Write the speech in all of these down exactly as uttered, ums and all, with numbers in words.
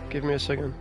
Give me a second.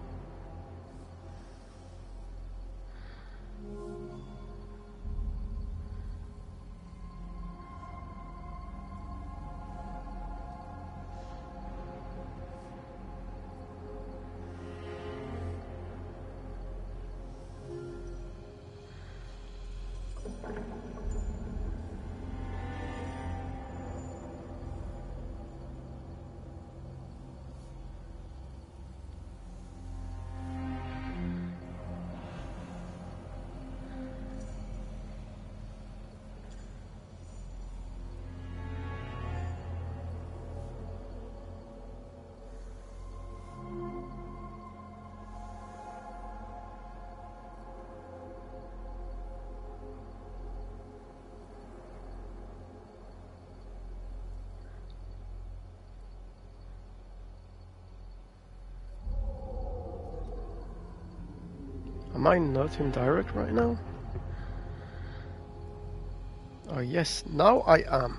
Am I not in direct right now? Oh yes, now I am.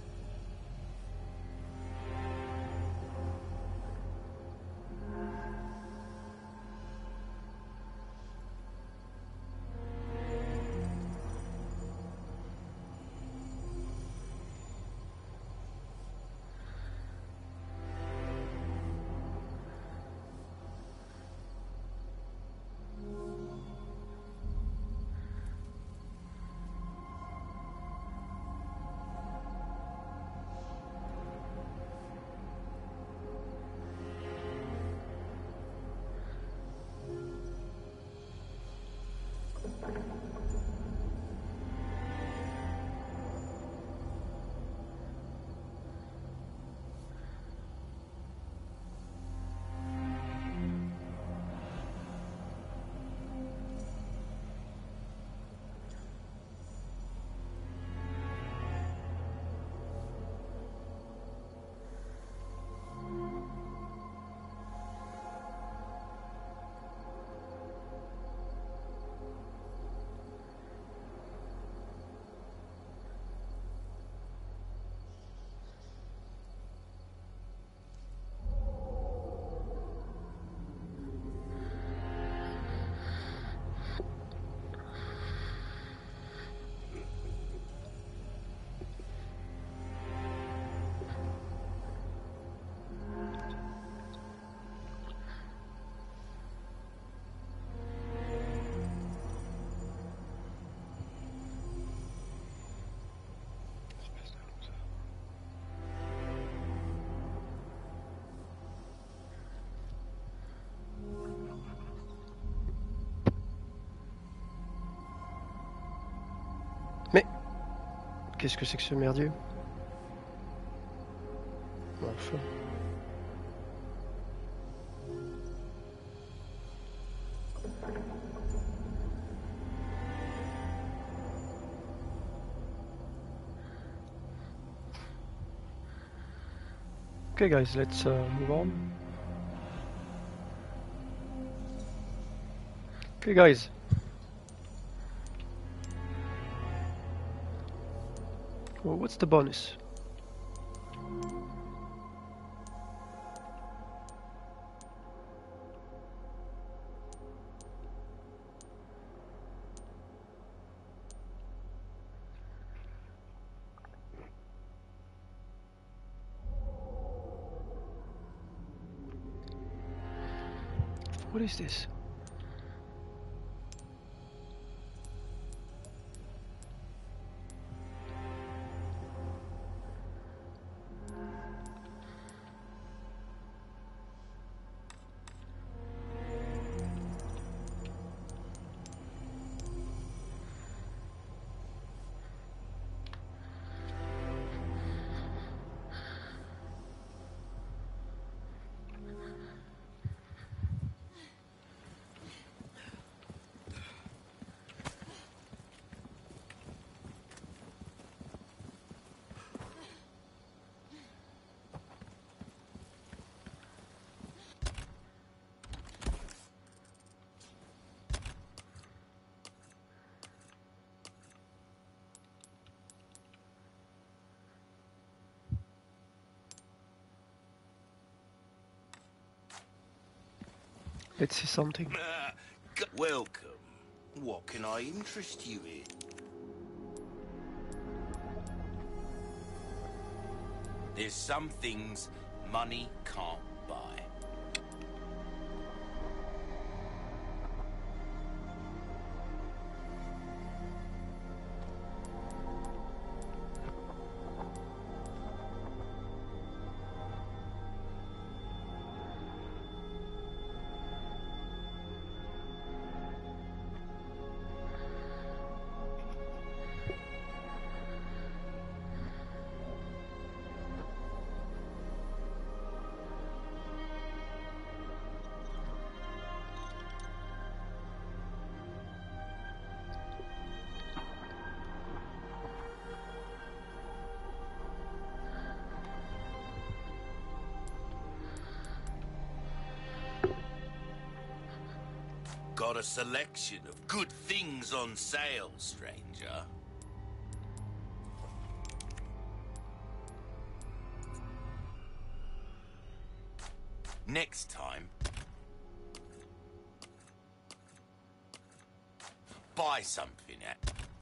Mais qu'est-ce que c'est que ce merdier? Enfin. Okay guys, let's uh, move on. Okay guys. Well, what's the bonus? What is this? Let's see something. Welcome. What can I interest you in? There's some things money can't buy. Got a selection of good things on sale, stranger. Next time, buy something at...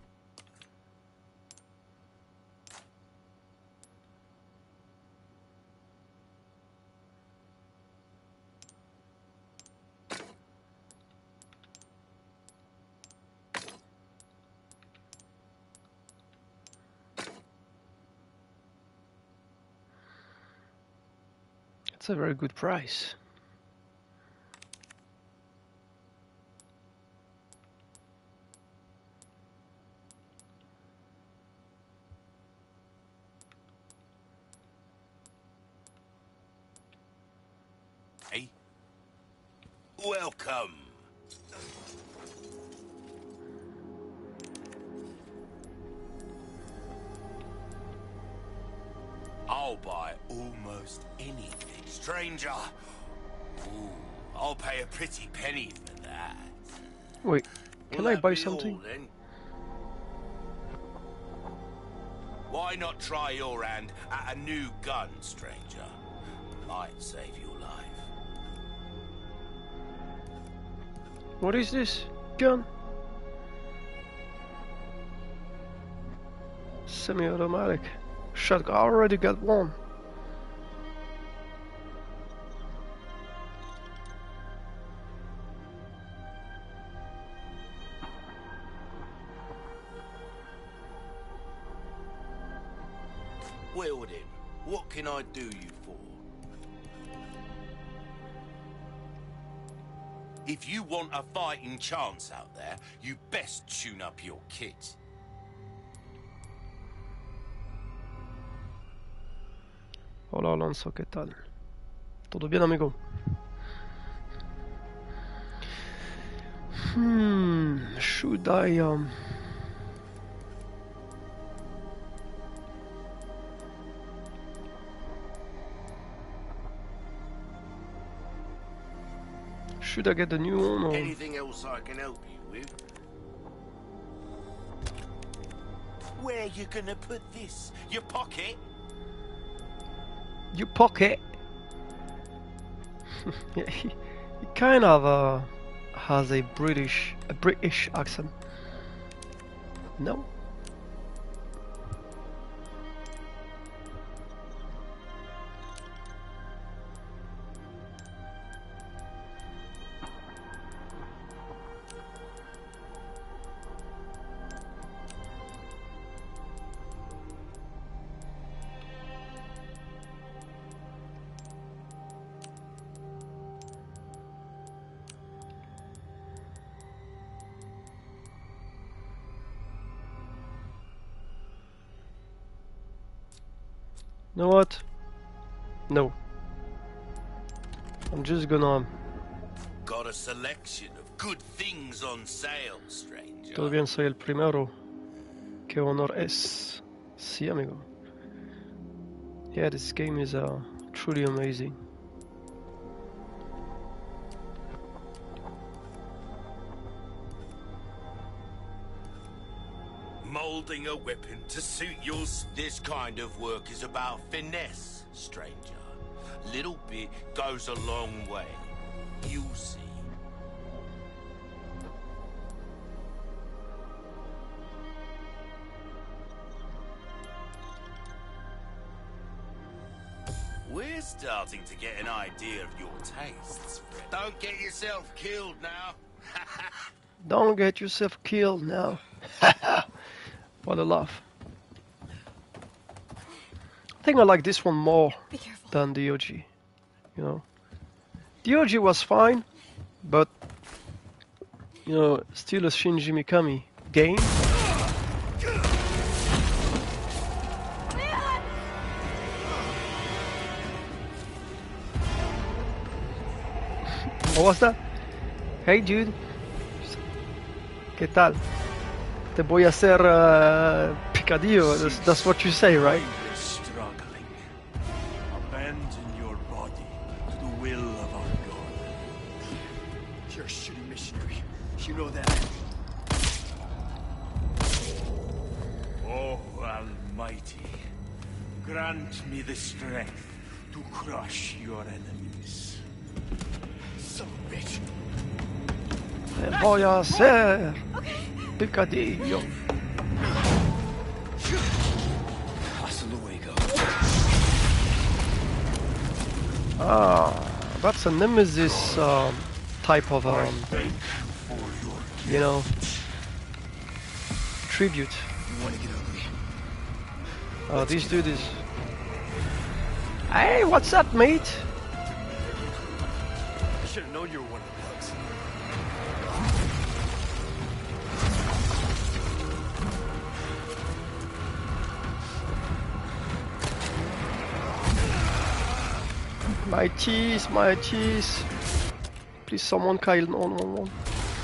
It's a very good price. Hey, welcome. I'll buy almost anything. Stranger, ooh, I'll pay a pretty penny for that. Wait, can Will I that buy be something? all, then? Why not try your hand at a new gun, stranger? Might save your life. What is this? Gun? Semi-automatic. Shotgun. I already got one. Well then, what can I do you for? If you want a fighting chance out there, you best tune up your kit. Hola Alonso, ¿qué tal? ¿Todo bien, amigo? Hmm, should I um should I get the new one or Anything else I can help you with? Where you gonna put this? Your pocket? you pocket? Yeah, he, he kind of uh, has a British a British accent. No? Know what? No. I'm just gonna... Got a selection of good things on sale, stranger. Todo bien, soy el primero. Qué honor es. Sí, amigo. Yeah, this game is uh, truly amazing. Molding a weapon to suit yours. This kind of work is about finesse, stranger. Little bit goes a long way. You'll see. starting to get an idea of your tastes. Don't get yourself killed now. Don't get yourself killed now. What a laugh. I think I like this one more than the O G. You know, the O G was fine, but you know, still a Shinji Mikami game. What was that? Hey dude, ¿qué tal? Te voy a hacer uh, picadillo. That's, that's what you say, right? Struggling. Abandon your body to the will of our God. You're a shitty missionary. You know that. Oh, Almighty, grant me the strength to crush your enemies. Son of a bitch. Te voy a hacer picadillo. Hasta luego. Ah, that's a Nemesis um, type of, um, you know, tribute. You want to get ugly? Oh, this dude is... Hey, what's up, mate? I should have known you were one of the bugs. My cheese, my cheese. Please, someone call nine one one.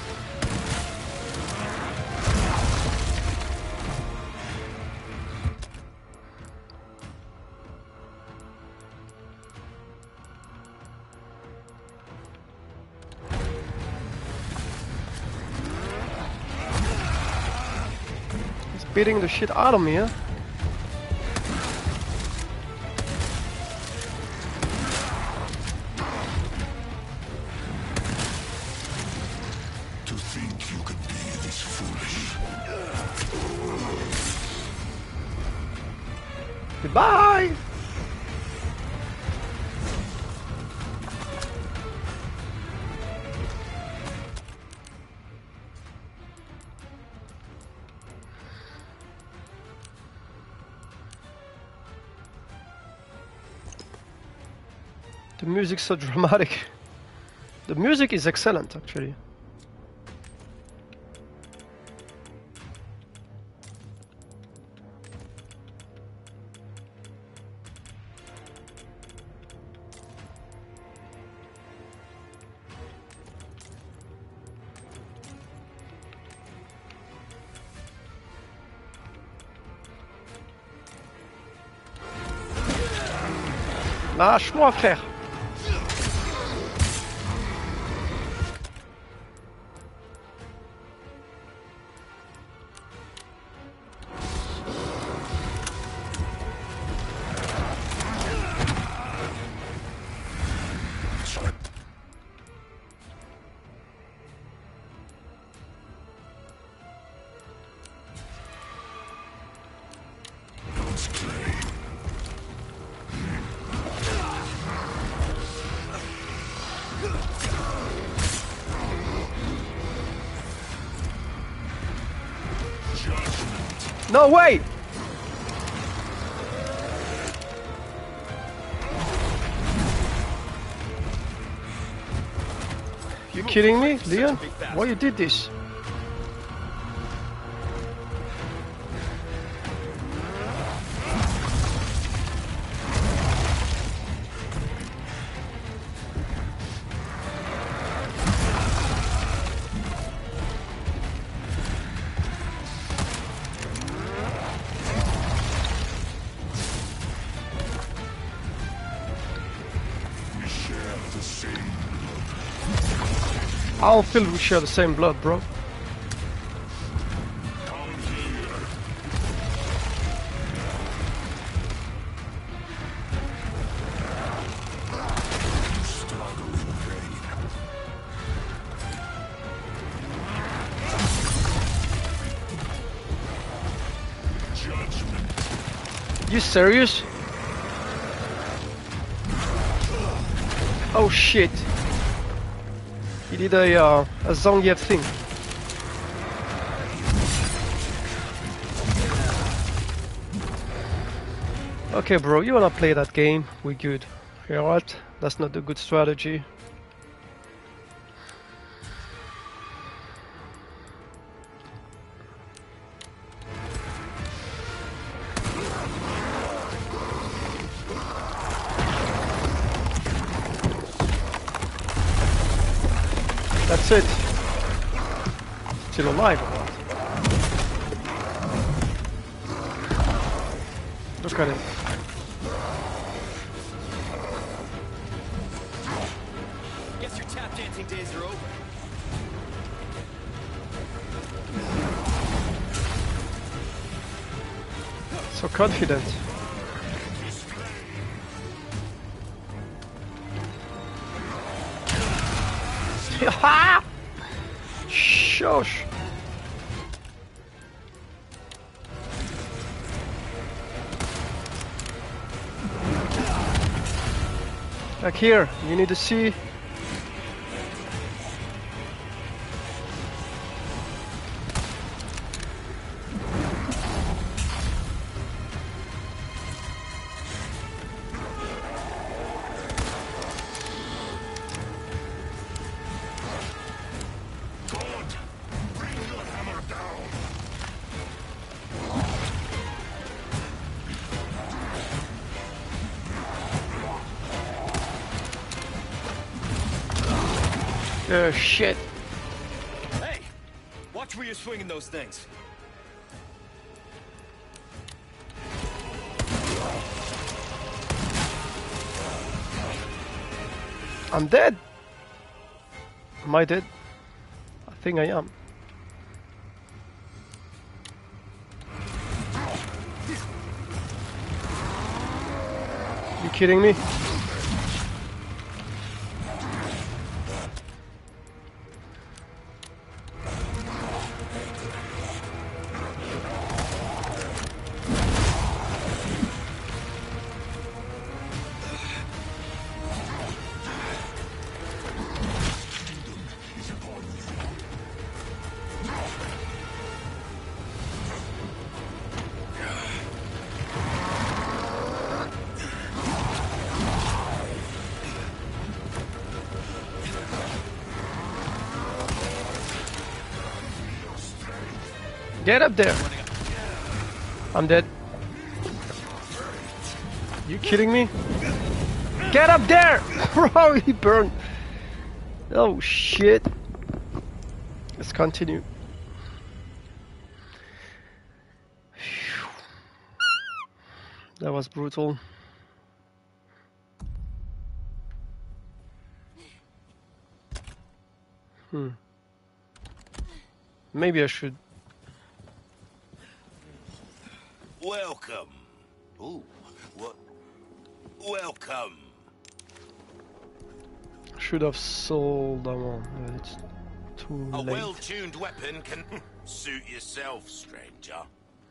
He's beating the shit out of me, huh? Goodbye! The music's so dramatic. The music is excellent, actually. Lâche-moi, frère. No way! You kidding me, Leon? Why you did this? I don't feel we share the same blood, bro. You serious? Oh shit! He did a, uh, a Zangief thing. Okay, bro, you wanna play that game? We're good. You know what? That's not a good strategy. That's it. Still alive or what? Look at him. Guess your tap dancing days are over. So confident. Ha! Shush! Back here, you need to see. Oh shit. Hey! Watch where you're swinging those things. I'm dead. Am I dead? I think I am. You kidding me? Get up there! I'm dead. You kidding me? Get up there! Bro, he burned. Oh shit. Let's continue. That was brutal. Hmm. Maybe I should. Welcome. Ooh, what? Welcome. Should have sold that one. Yeah, it's too A late. well-tuned weapon can suit yourself, stranger.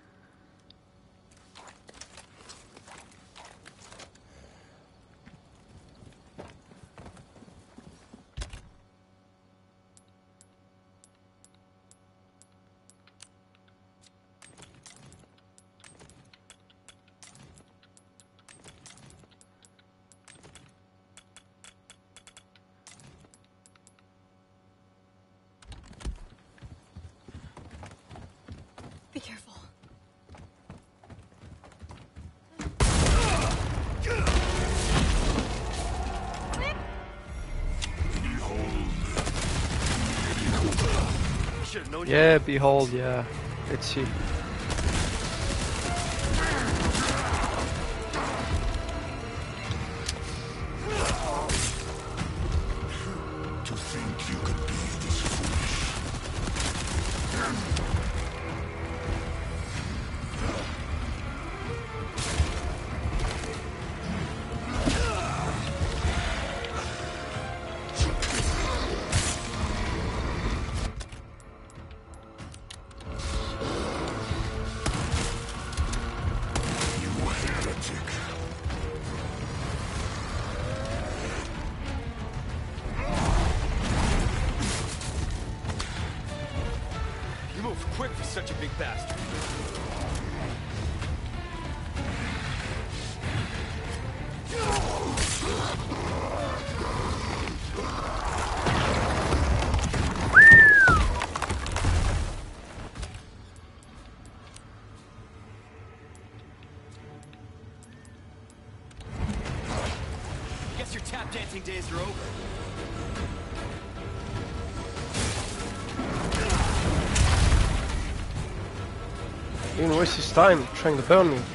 Be careful. Yeah, behold, yeah. Let's see. To think you could be this foolish. such a big bastard. Guess your tap dancing days are over. He didn't waste his time trying to burn me.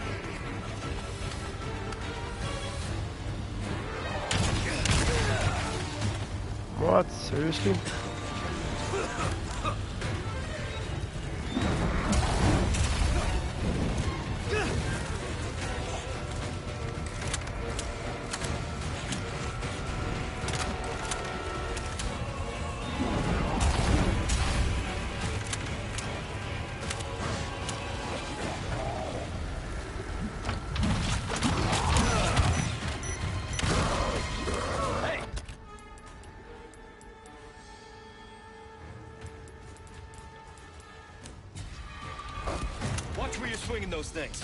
What? Seriously? Watch where you're swinging those things.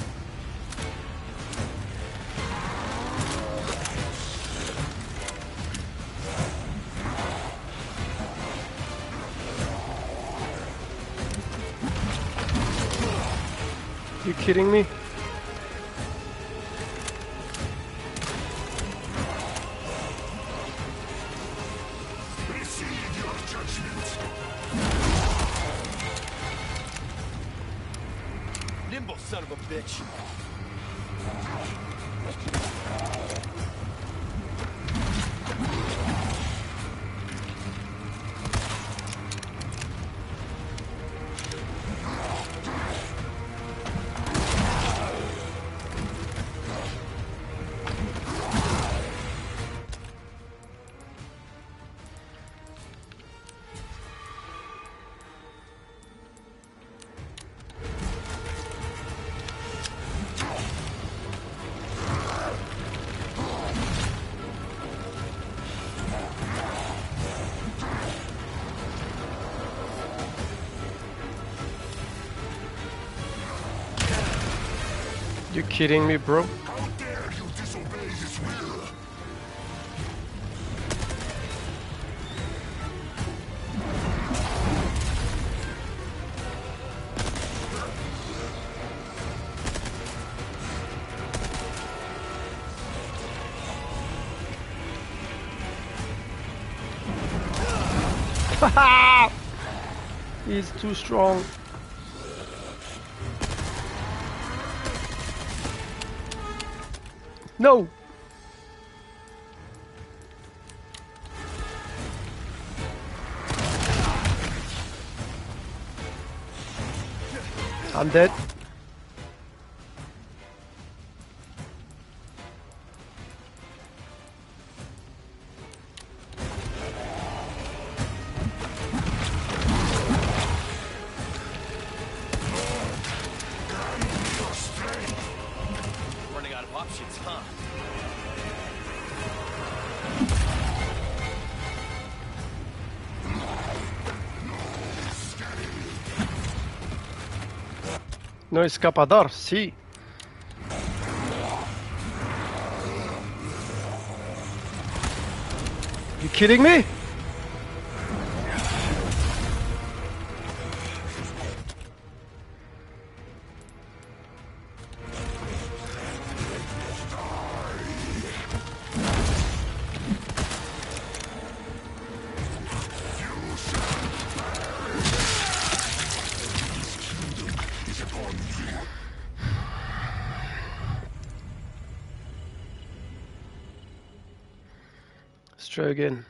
You kidding me? Nimble son of a bitch. You kidding me, bro? How dare you disobey his will? He's too strong. No! I'm dead. Running out of options, huh? No escapador, sí. You kidding me? Let's try again.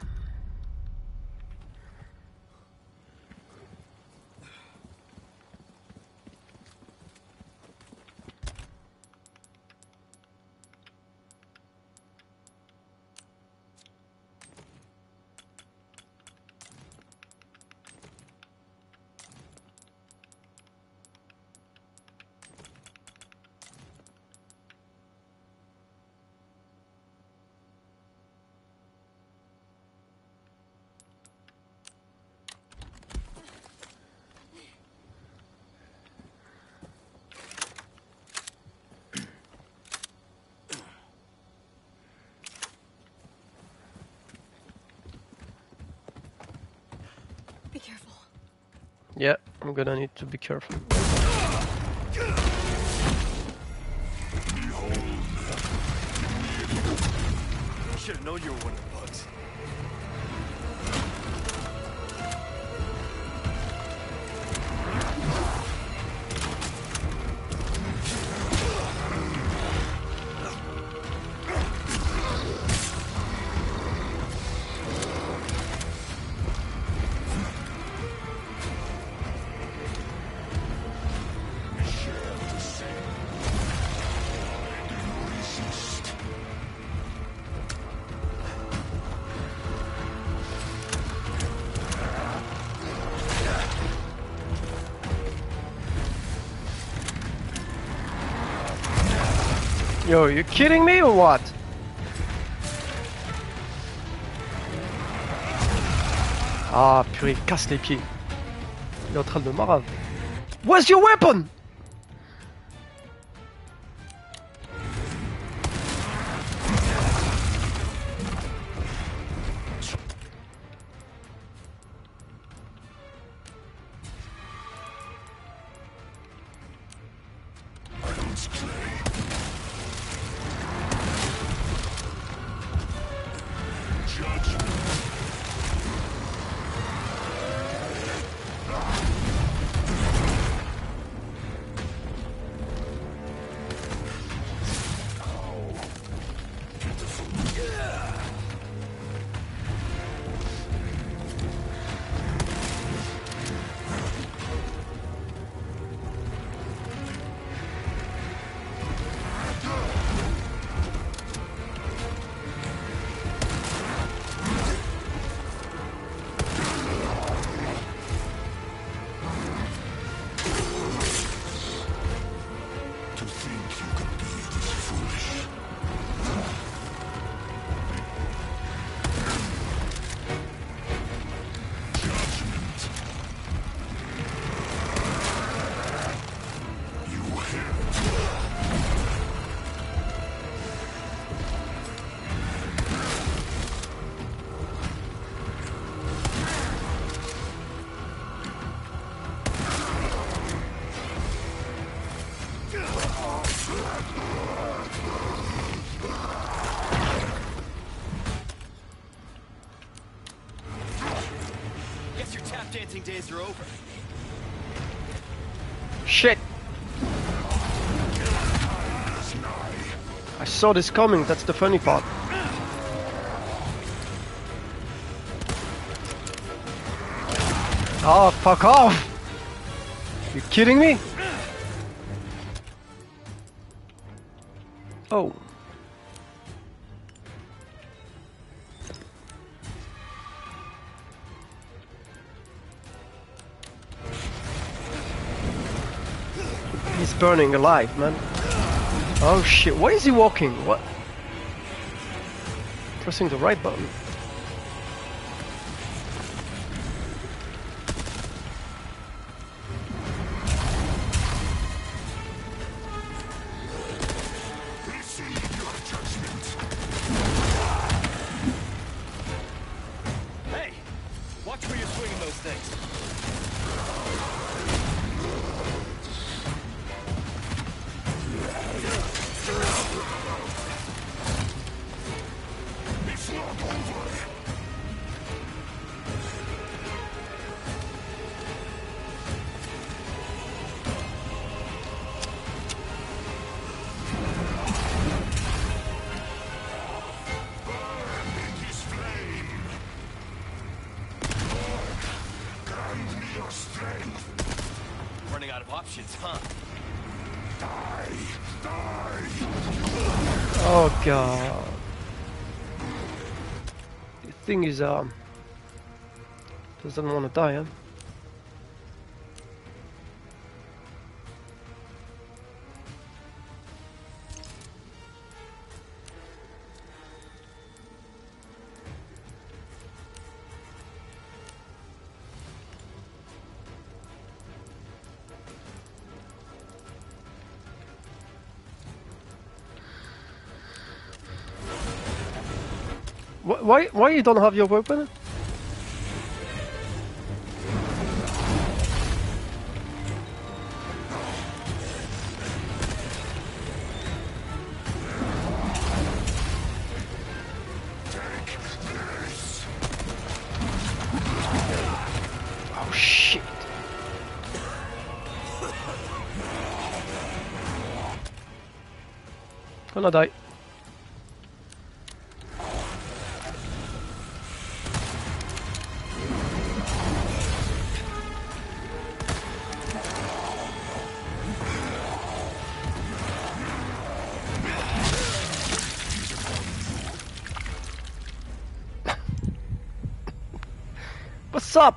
Yeah, I'm gonna need to be careful. Should have known you were one of the bugs. Yo, you kidding me or what? Ah purée, il casse les pieds. Il est en train de me marave. Where's your weapon? Dancing days are over. Shit! I saw this coming, that's the funny part. Oh, fuck off! You kidding me? Oh. He's burning alive, man. Oh shit, why is he walking? What? Pressing the right button. Hey, watch where you're swinging those things. Running out of options, huh? Die! Die! Oh god. The thing is, um, doesn't want to die, huh? Why, why you don't have your weapon? Gonna die. What's up?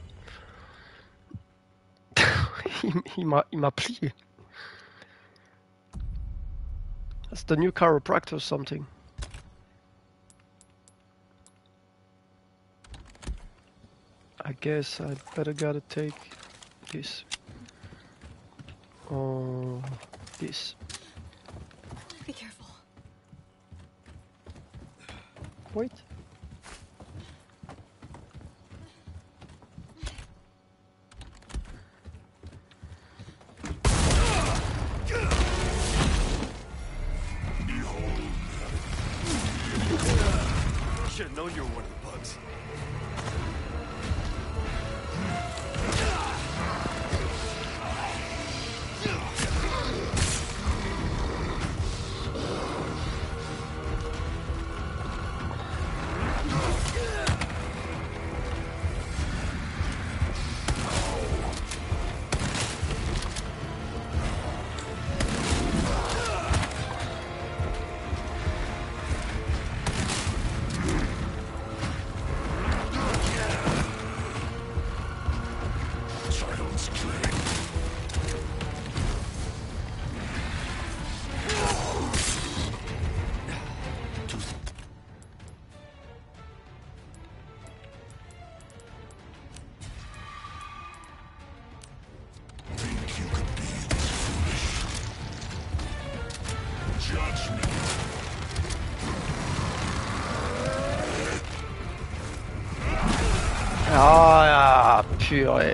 il il m'a il m'a plié. That's the new chiropractor or something. I guess I better gotta take this. Or this. Be careful. Wait. Should have known you were one of the bugs. Ah, purée.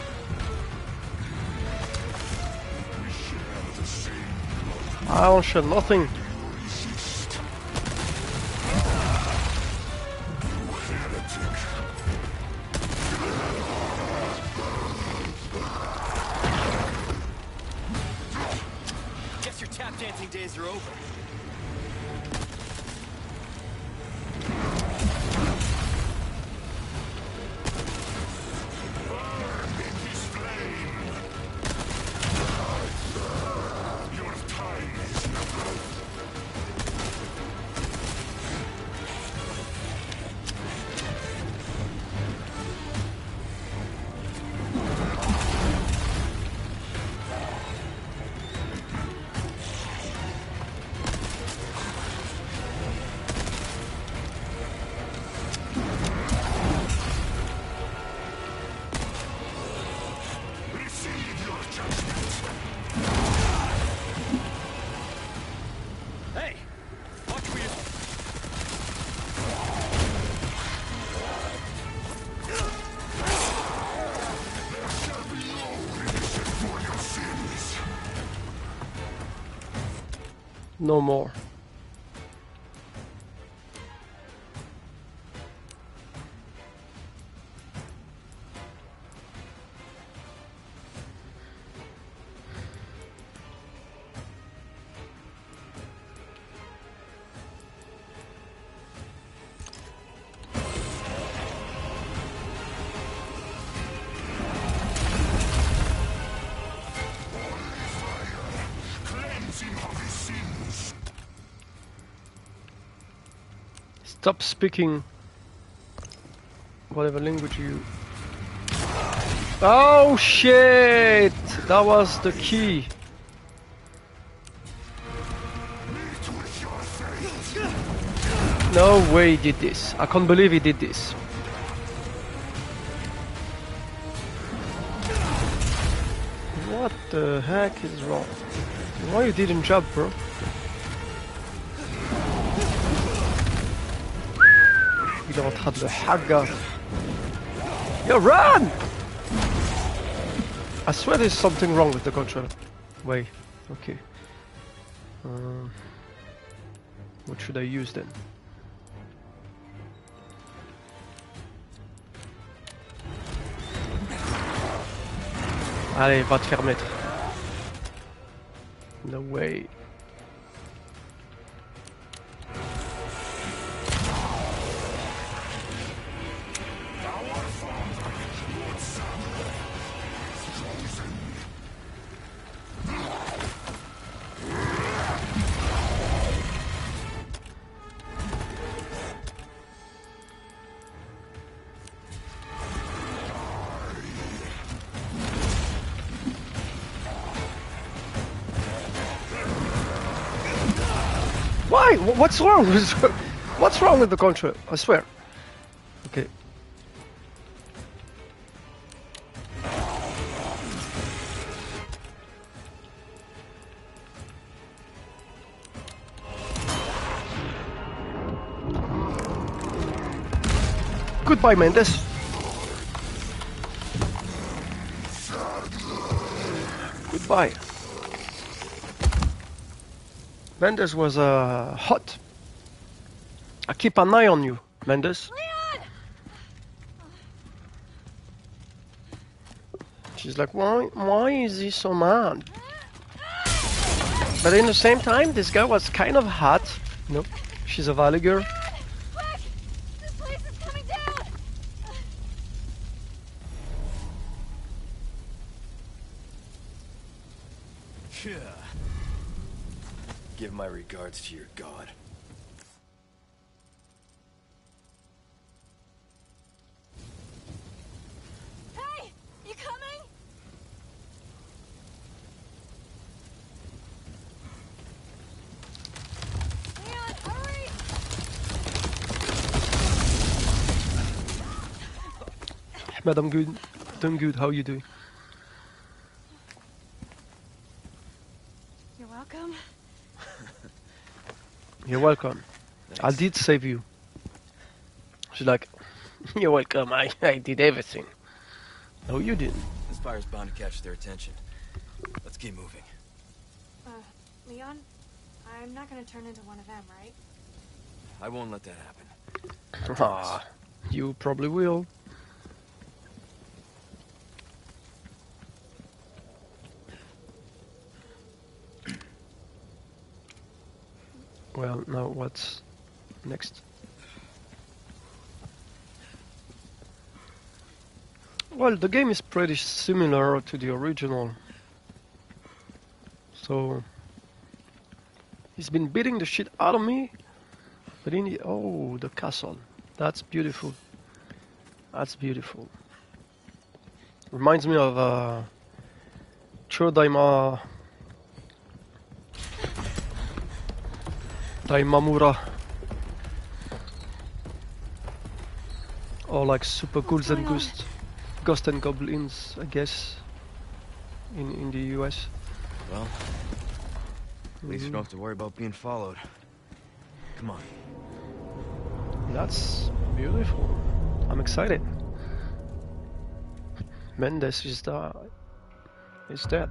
I don't share nothing. Guess your tap dancing days are over. No more. Stop speaking whatever language you... Oh shit! That was the key. No way he did this. I can't believe he did this. What the heck is wrong? Why you didn't jump, bro? Il est en train de le hagga. Yo, run! I swear there's something wrong with the controller. Wait, okay. Um, what should I use then? Allez, va te faire mettre. No way. Why? Wh- What's wrong with what's wrong with the control? I swear. Okay. Goodbye, Mendes. Goodbye. Mendes was uh, hot. I keep an eye on you, Mendes. Leon! She's like, why, why is he so mad? But in the same time, this guy was kind of hot. Nope, she's a valley girl. Quick! This place is coming down! Give my regards to your god. Hey! You coming? Leon, hurry! Madam Good, Madam Good, how you doing? You're welcome. You're welcome. I did save you. She's like, you're welcome, I, I did everything. No, you didn't. This fire's bound to catch their attention. Let's keep moving. Uh, Leon, I'm not gonna turn into one of them, right? I won't let that happen. Ah, you probably will. Well, now what's next? Well, the game is pretty similar to the original. So he's been beating the shit out of me, but in the oh, the castle. That's beautiful. That's beautiful. Reminds me of uh, Chodaima Daimamura. Or like Super Ghouls and Ghosts. Ghost and Goblins, I guess, in, in the U S. Well, at least you don't have to worry about being followed. Come on. That's beautiful. I'm excited. Mendes is the is dead.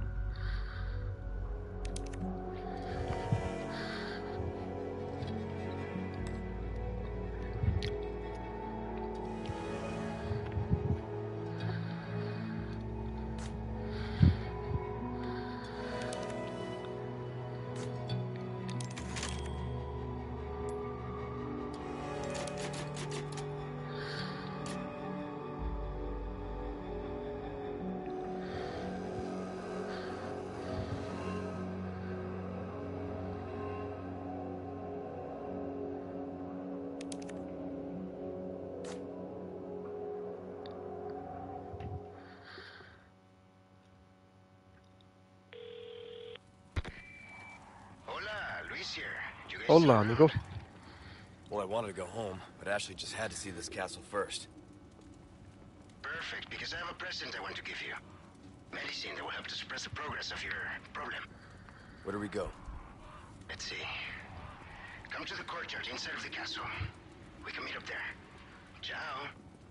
Hola, amigo. Well, I wanted to go home, but Ashley just had to see this castle first. Perfect, because I have a present I want to give you. Medicine that will help to suppress the progress of your problem. Where do we go? Let's see. Come to the courtyard inside of the castle. We can meet up there. Ciao.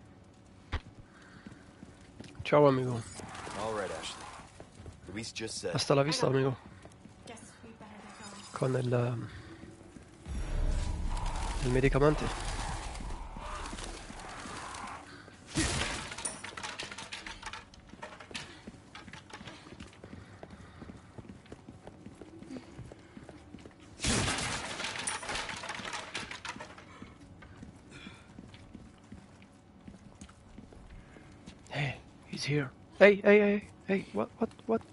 Ciao, amigo. All right, Ashley. Luis just said. Hasta la vista, amigo. Guess we better get going. Con el, um, el medicamento. Hey, he's here. Hey, hey, hey, hey, what, what, what?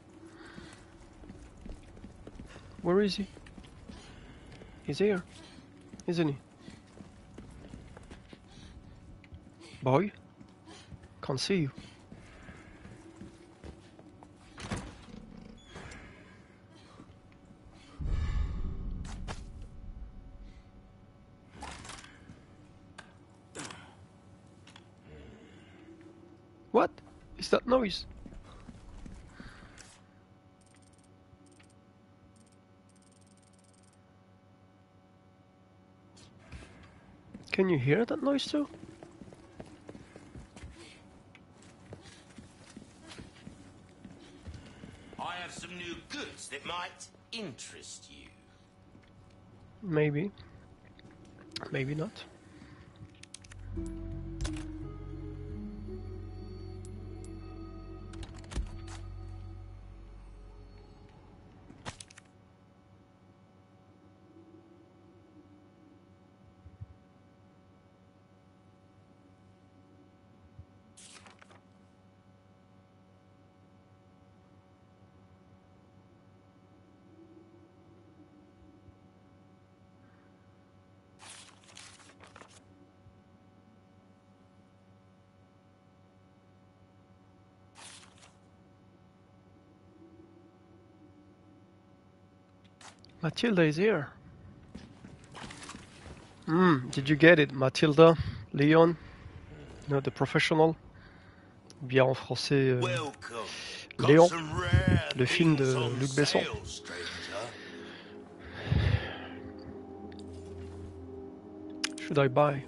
Where is he? He's here, isn't he? Boy? Can't see you. What is that noise? Can you hear that noise too? I have some new goods that might interest you. Maybe. Maybe not. Matilda is here. Hmm, did you get it? Matilda, Leon, you know, the professional. Bien en français, euh, Welcome. Léon, Got some rare le film things de on Luc Besson. sale, stranger. Should I buy?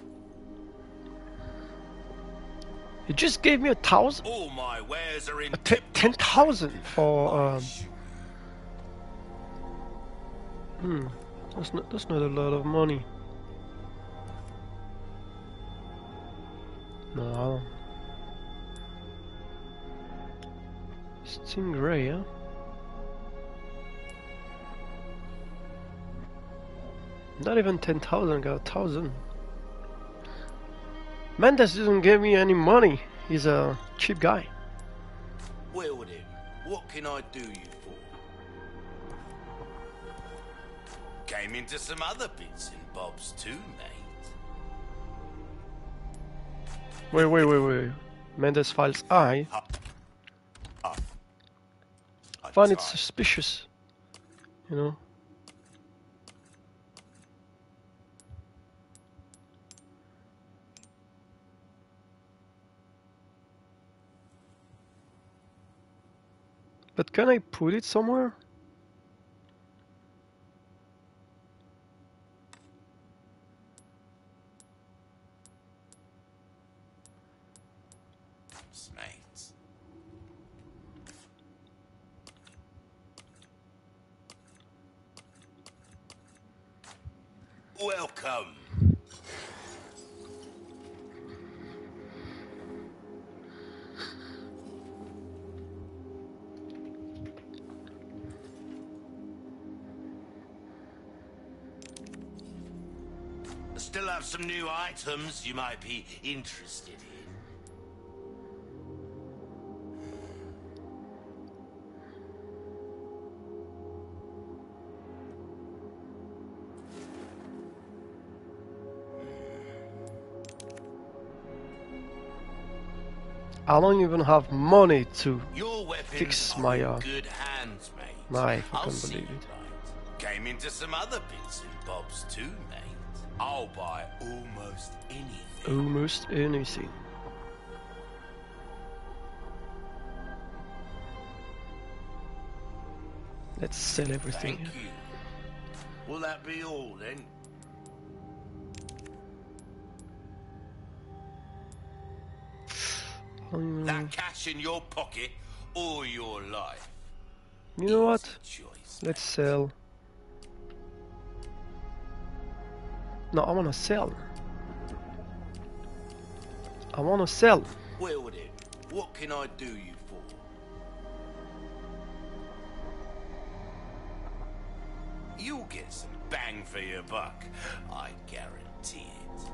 He just gave me a thousand, All my wares are in a te- ten thousand for. Um, hmm, that's not that's not a lot of money. No, I don't. Stingray, huh? Not even ten thousand, got a thousand. Mendes doesn't give me any money. He's a cheap guy. Well then, what can I do you for? Came into some other bits and bobs too, mate. Wait, wait, wait, wait. Mendes files I Up. Up. I find it tried. suspicious. You know? But can I put it somewhere? Mates. Welcome. Still have some new items you might be interested in. I don't even have money to Your weapons fix are my in uh, good hands, mate. knife. I I'll can't see believe you it. right. Came into some other bits and bobs too, mate. I'll buy almost anything. Almost anything. Let's sell everything. Thank you. Will that be all then? Um, That cash in your pocket or your life? you know what? Easy choice, Let's mate. sell. No, I wanna sell. I wanna sell. Well then, what can I do you for? You'll get some bang for your buck, I guarantee it.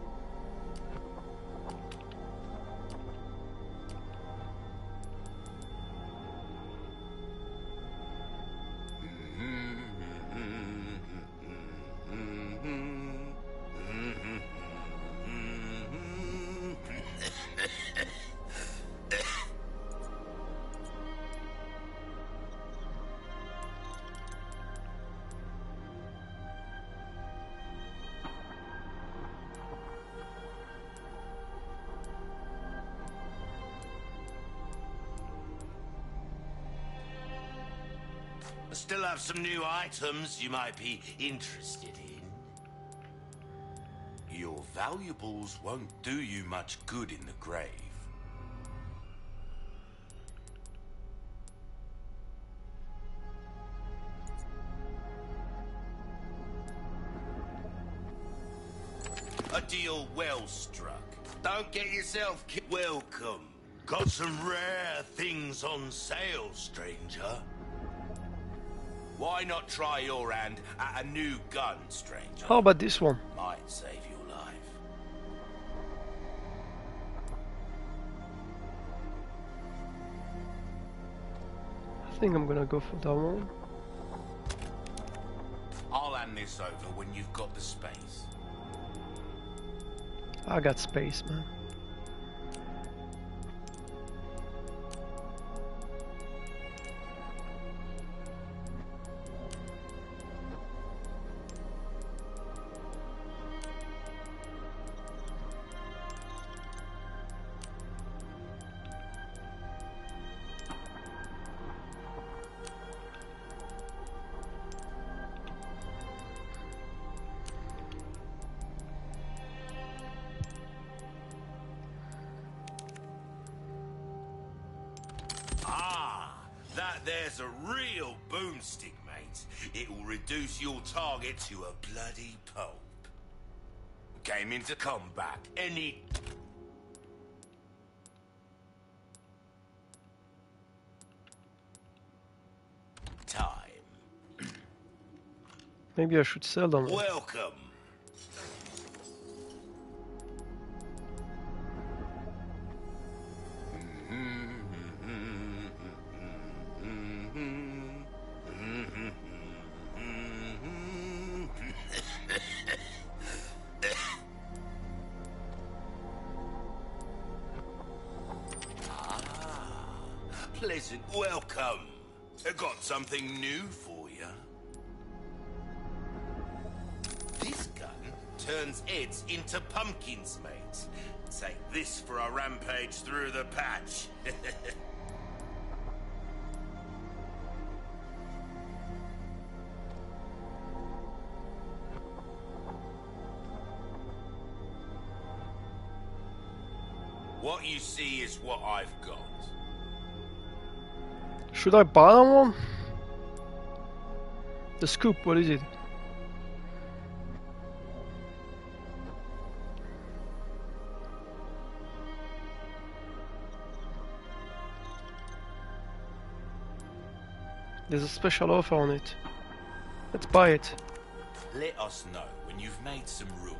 I still have some new items you might be interested in. Your valuables won't do you much good in the grave. A deal well struck. Don't get yourself killed. Welcome. Got some rare things on sale, stranger. Why not try your hand at a new gun, stranger? How about this one? Might save your life. I think I'm gonna go for that one. I'll hand this over when you've got the space. I got space, man. There's a real boomstick, mate. It will reduce your target to a bloody pulp. Came into combat. Any... time. Maybe I should sell them. Welcome. Pleasant welcome. I got something new for you. This gun turns heads into pumpkins, mate. Take this for a rampage through the patch. What you see is what I've got. Should I buy that one? The scoop, what is it? There's a special offer on it. Let's buy it. Let us know when you've made some room.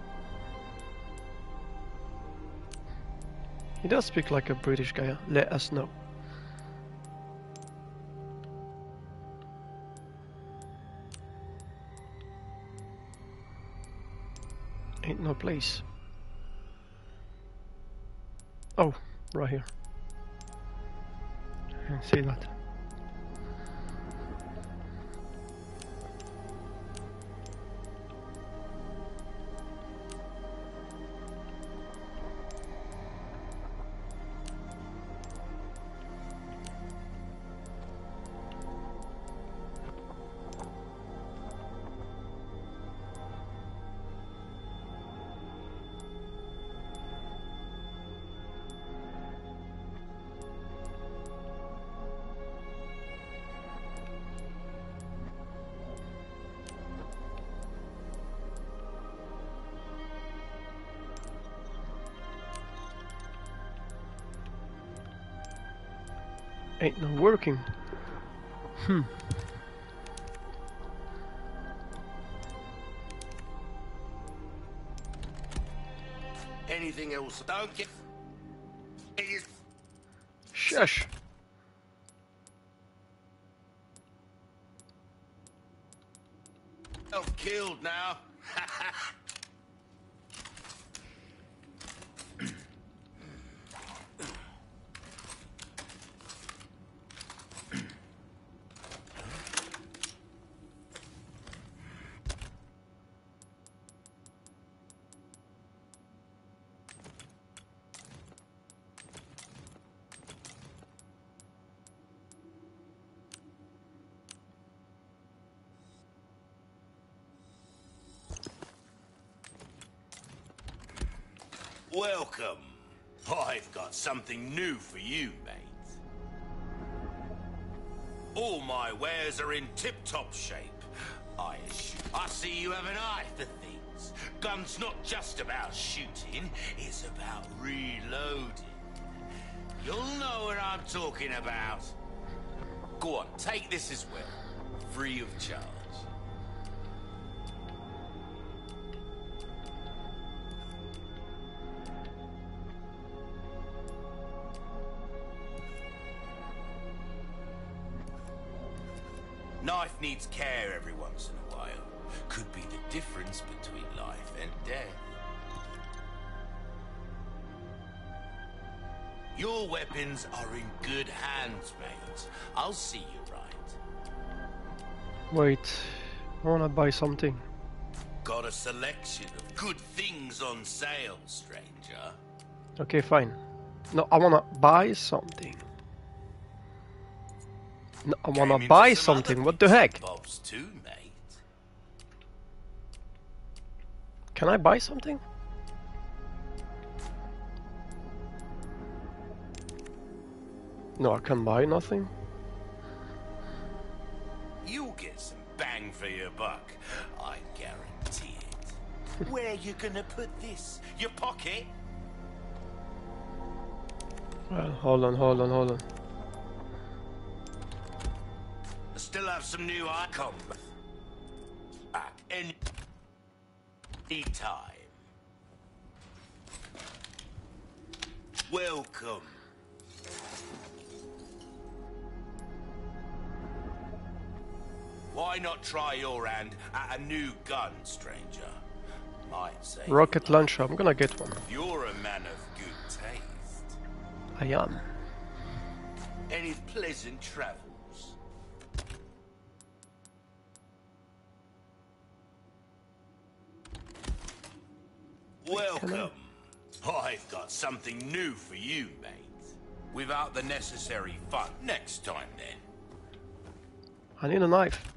He does speak like a British guy. Huh? Let us know. Ain't no place. Oh, right here. I can see that. Ain't no working. Hmm. Anything else? Don't get... Shush. Self-killed now. Welcome. I've got something new for you, mate. All my wares are in tip-top shape. I assume. I see you have an eye for things. Gun's not just about shooting, it's about reloading. You'll know what I'm talking about. Go on, take this as well. Free of charge. Knife needs care every once in a while. Could be the difference between life and death. Your weapons are in good hands, mate. I'll see you right. Wait, I wanna buy something. Got a selection of good things on sale, stranger. Okay, fine. No, I wanna buy something. No, I wanna Came into buy some something. other What the bits and heck? bobs too, mate. Can I buy something? No, I can buy nothing. You'll get some bang for your buck. I guarantee it. Where you gonna put this? Your pocket? Well, hold on, hold on, hold on. I still have some new icon. Back any time. Welcome. Why not try your hand at a new gun, stranger? Might say Rocket launcher, I'm gonna get one. you're a man of good taste. I am. Any pleasant travels? Welcome. I've got something new for you, mate. Without the necessary fun. Next time, then. I need a knife.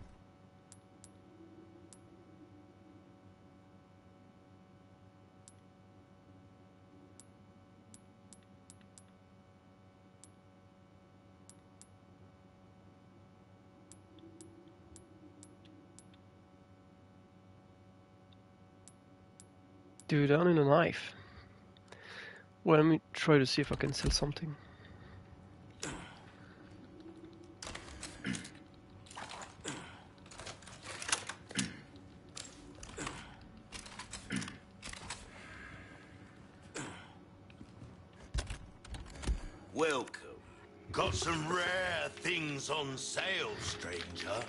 Dude, I need a knife. Well, let me try to see if I can sell something. Welcome. Got some rare things on sale, stranger.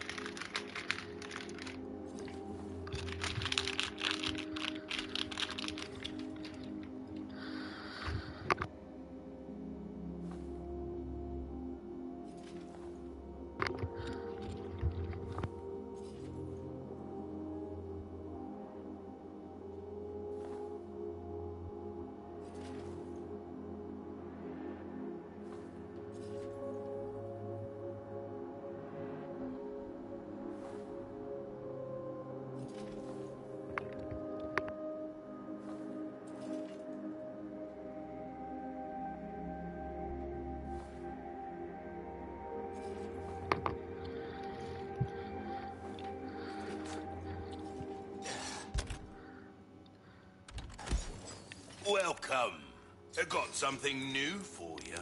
Welcome. I got something new for you.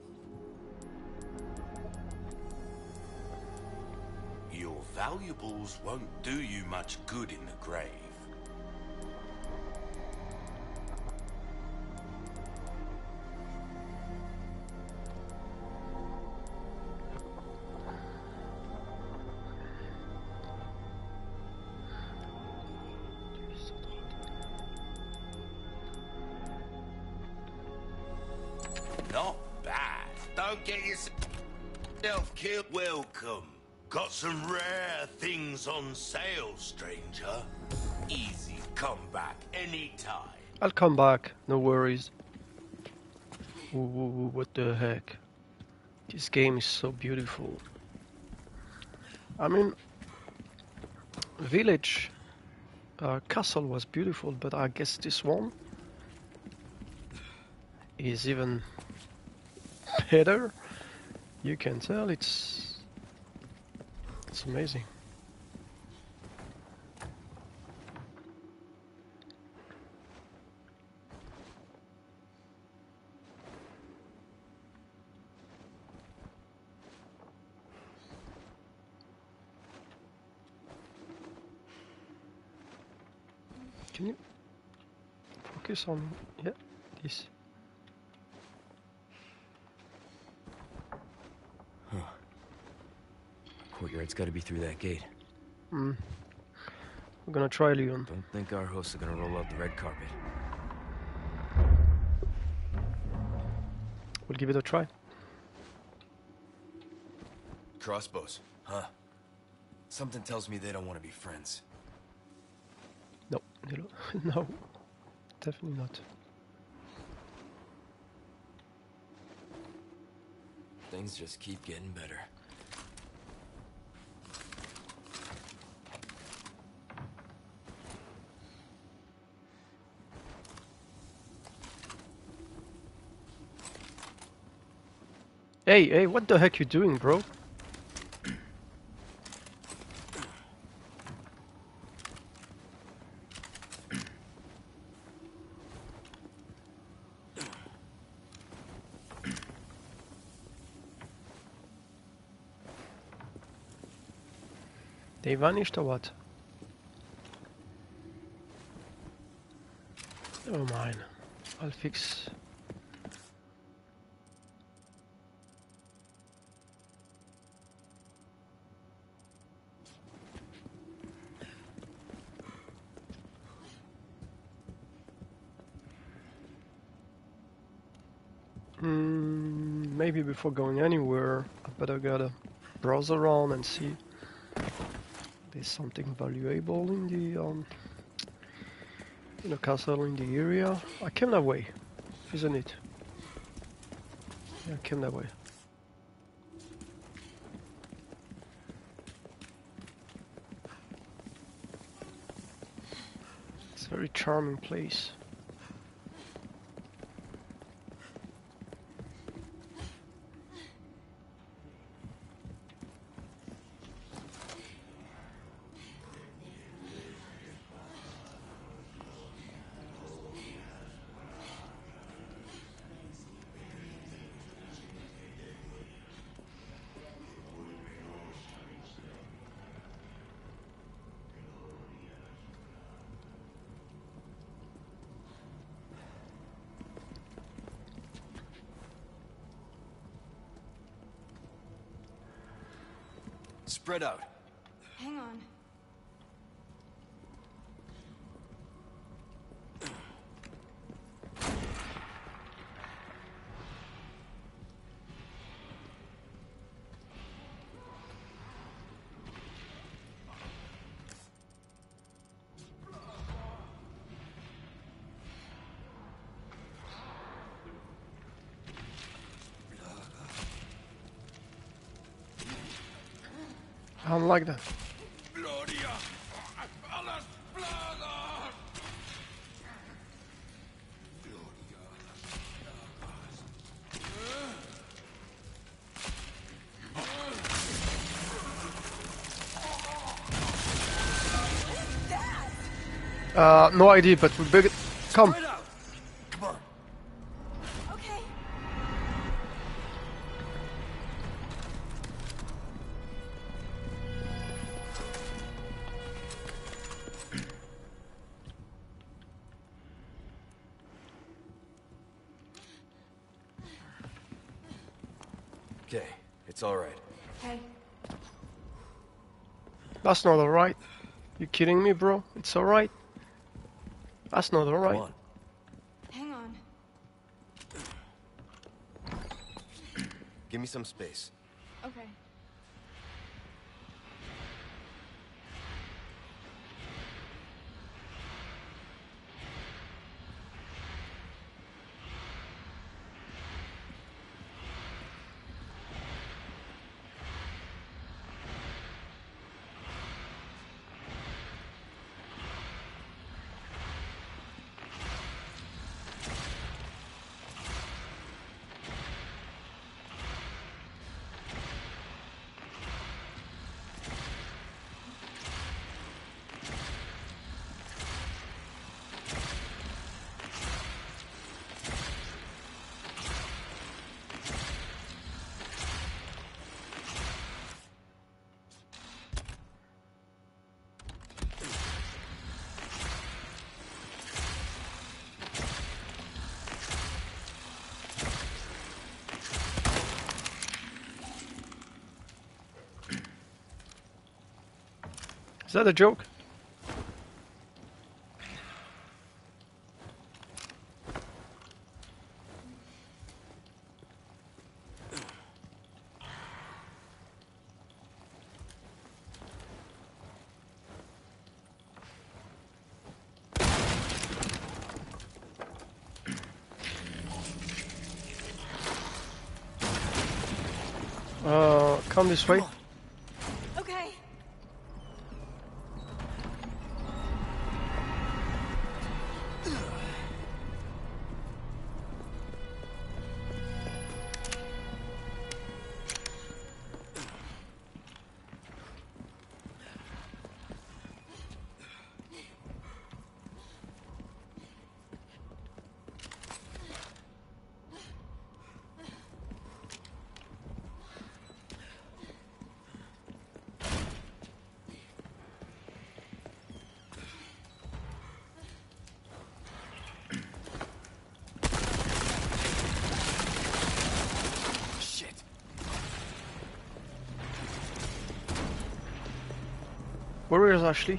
Your valuables won't do you much good in the grave. Not bad. Don't get yourself killed. Welcome. Got some rare things on sale, stranger. Easy come back anytime. I'll come back, no worries. Ooh, ooh, ooh, what the heck? This game is so beautiful. I mean, Village uh, Castle was beautiful, but I guess this one is even better. You can tell it's it's amazing. Can you focus on, yeah, this? Huh. Courtyard's gotta be through that gate. Hmm. We're gonna try, Leon. Don't think our hosts are gonna roll out the red carpet. We'll give it a try. Crossbows, huh? Something tells me they don't want to be friends. No, no, definitely not. Things just keep getting better. Hey, hey, what the heck you doing, bro? They vanished or what? Never mind. I'll fix. Mm, maybe before going anywhere, I better gotta browse around and see if there's something valuable in the um in the castle in the area. I came that way, isn't it? Yeah, I came that way. It's a very charming place. Spread out. Hang on. I don't like that. Uh, no idea, but we better come. Okay. Okay, it's all right. Hey. That's not alright. You kidding me, bro? It's alright. That's not alright. Come on. Hang on. Give me some space. Okay. Is that a joke? Uh, come this way. Okay. Where is Ashley?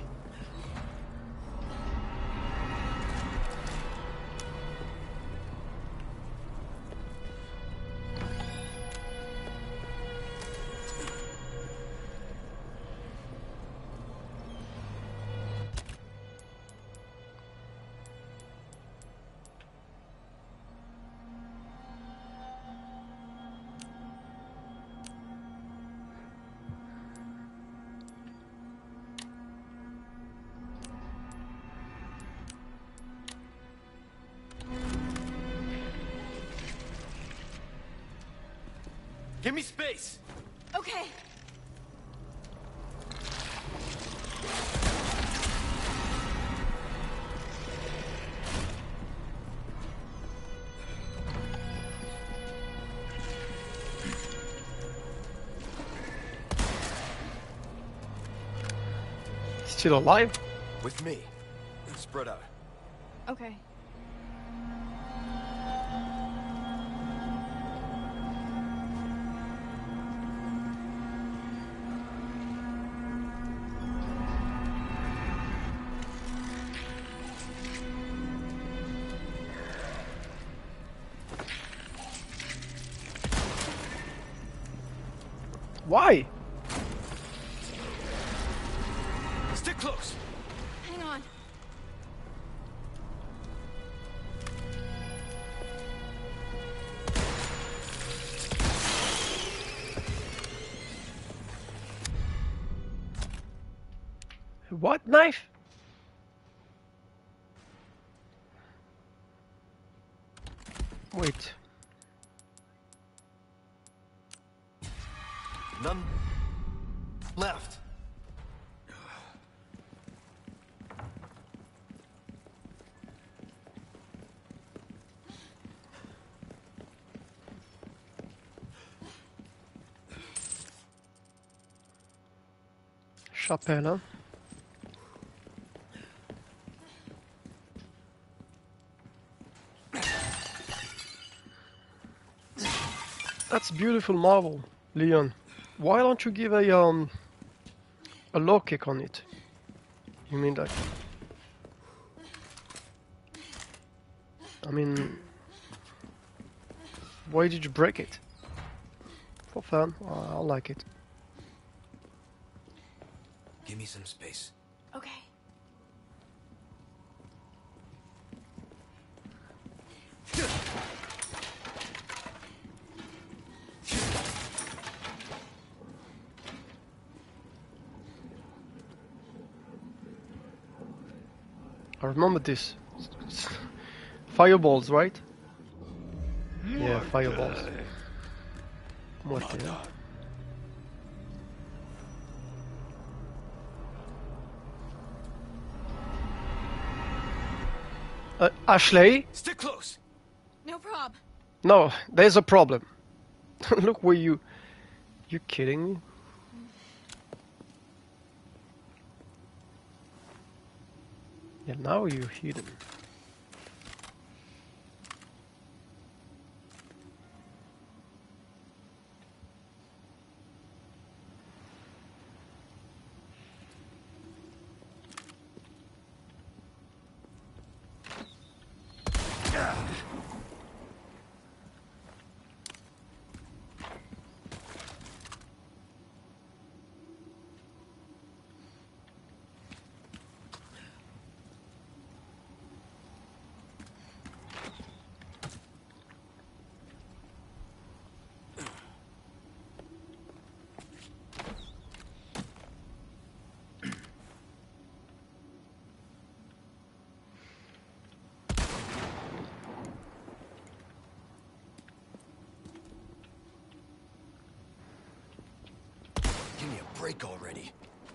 Give me space! Okay. Still alive? With me. Spread out. Okay. Why? Stick close! Hang on. What knife? Wait. None left. Chapelle, huh? That's beautiful marble, Leon. Why don't you give a um a low kick on it? You mean that? I mean, why did you break it? For fun? I like it. Give me some space. Okay. I remember this. Fireballs, right? Yeah, fireballs. Morte. Uh, Ashley? Stick close! No prob. No, there's a problem. Look where you... You kidding me? Yeah, now you're hidden. strike already.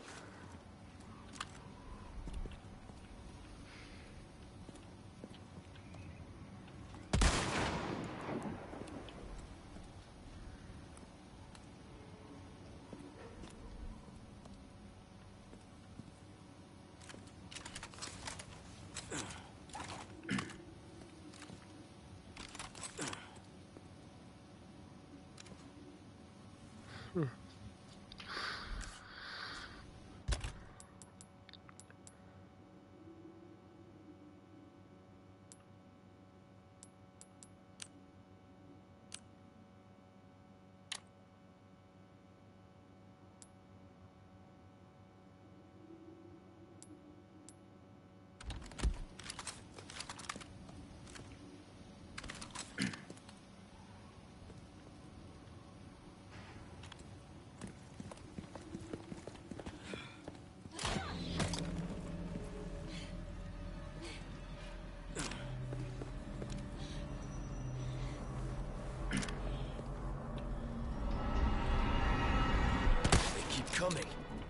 Coming.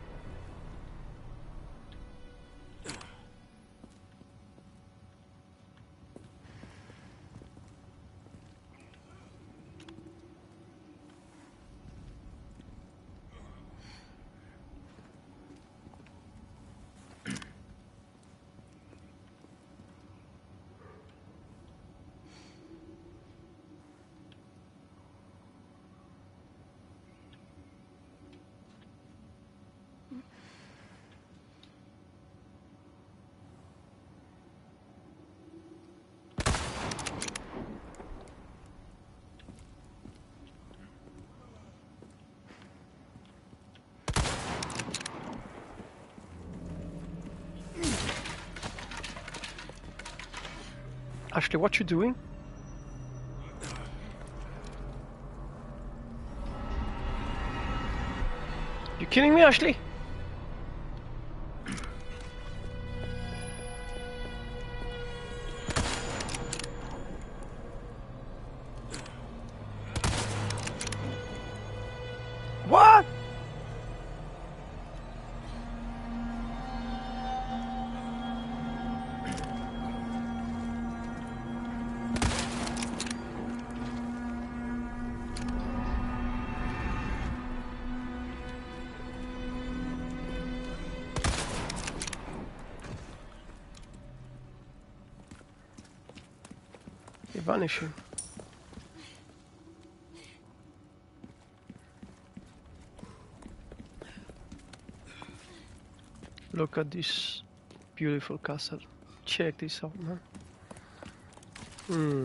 Ashley, what you doing? You kidding me, Ashley? What? Vanishing. Look at this beautiful castle. Check this out, man. Hmm.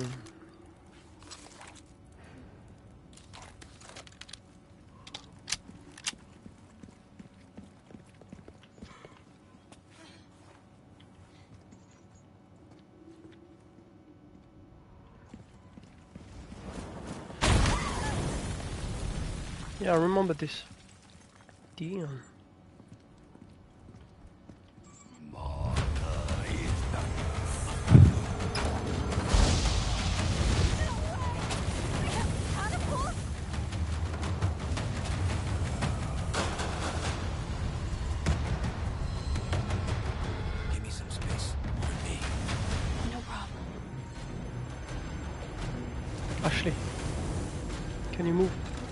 Yeah, I remember this. Damn. Give me some space. On me. No problem. Ashley, can you move?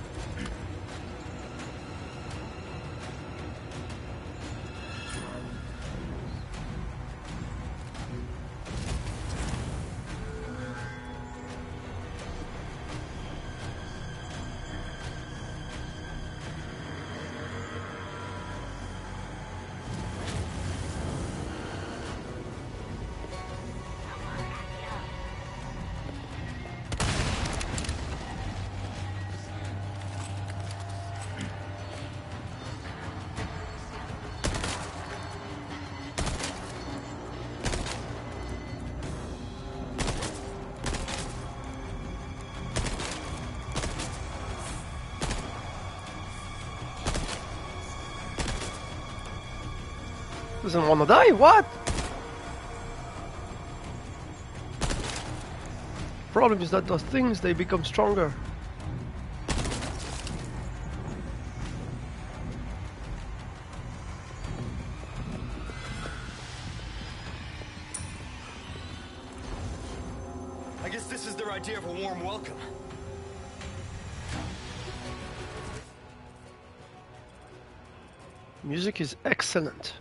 Doesn't wanna die? What? Problem is that those things, they become stronger. their idea of a warm welcome. Music is excellent.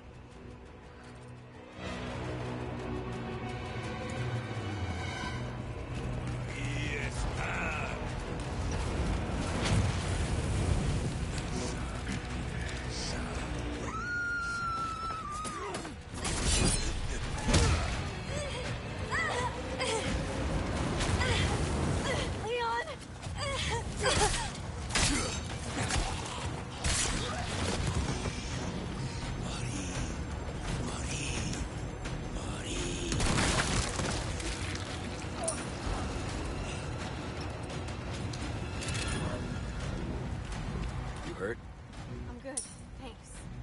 I'm good, thanks.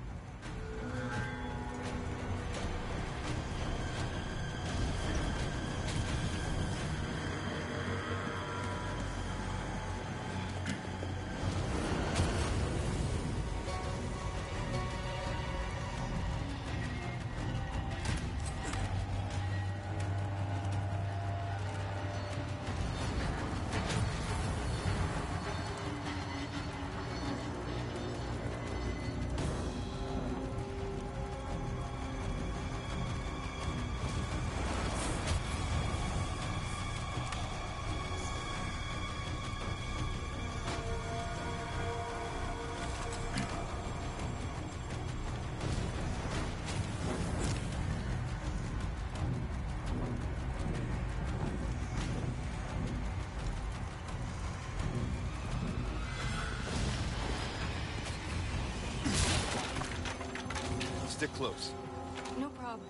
Stick close. No problem.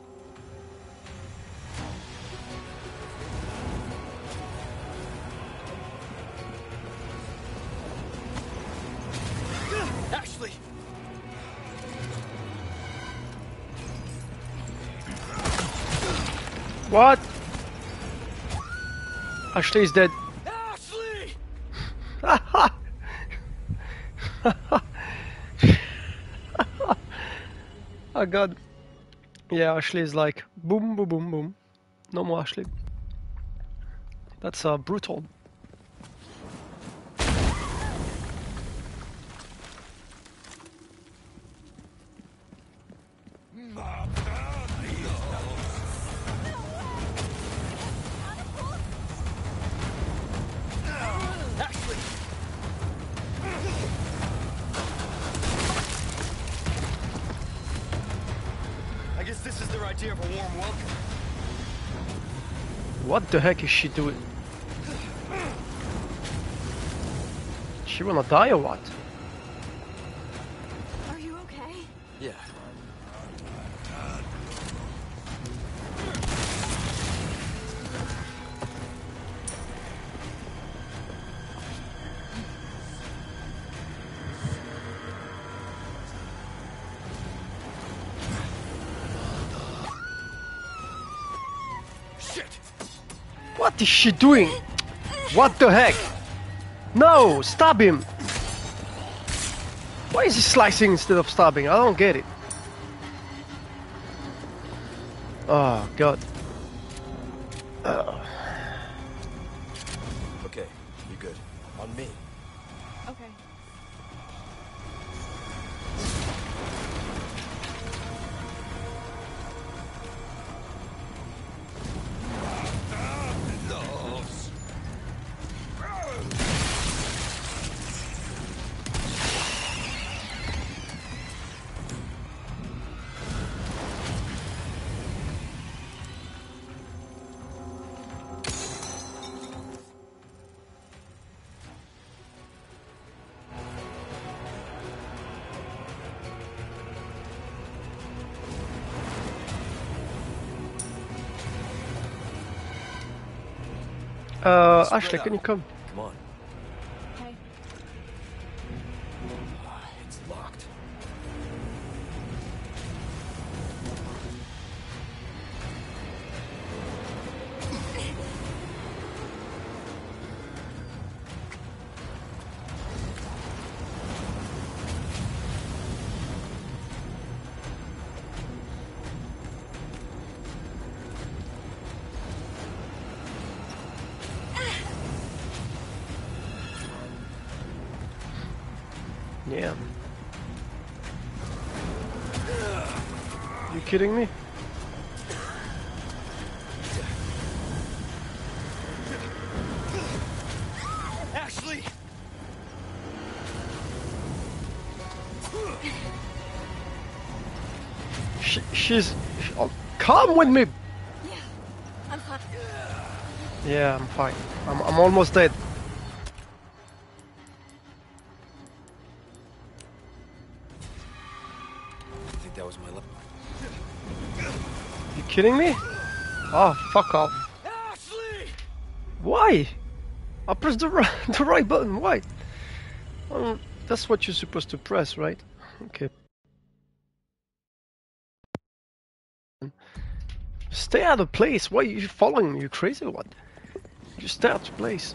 Ashley! What? Ashley is dead. Ashley! Oh god. Yeah, Ashley is like boom, boom, boom, boom. No more Ashley. That's uh, brutal. Ashley! I guess this is their idea of a warm welcome. What the heck is she doing? She wanna die or what? Are you okay? Yeah. Shit! What is she doing? What the heck? No! Stab him! Why is he slicing instead of stabbing? I don't get it. Oh god. Uh. Okay, you good. On me. Okay. Uh, Spread Ashley, out. can you come? Come on. Okay. Ah, it's locked. Yeah. You kidding me? Ashley! She, she's... She, oh, come with me! Yeah, I'm fine. Yeah, I'm fine. I'm, I'm almost dead. I think that was my left. You kidding me? Oh, fuck off. Ashley! Why? I pressed the right, the right button. Why? Um, that's what you're supposed to press, right? Okay. Stay out of place. Why are you following me? You crazy or what? You stay out of place.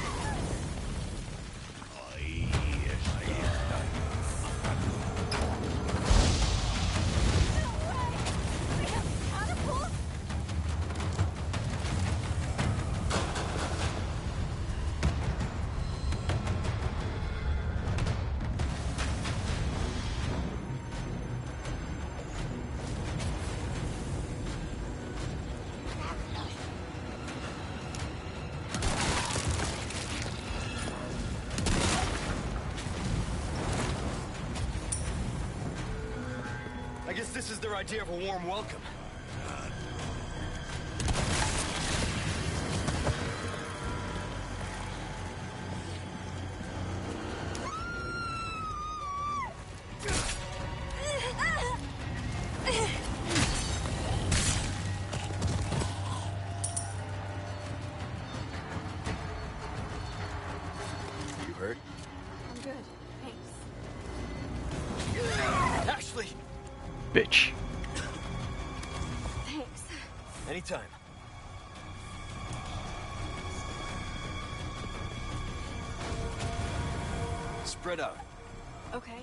I guess this is their idea of a warm welcome. You hurt? I'm good. Thanks. Ashley! Bitch. Thanks. Anytime. Spread out. Okay.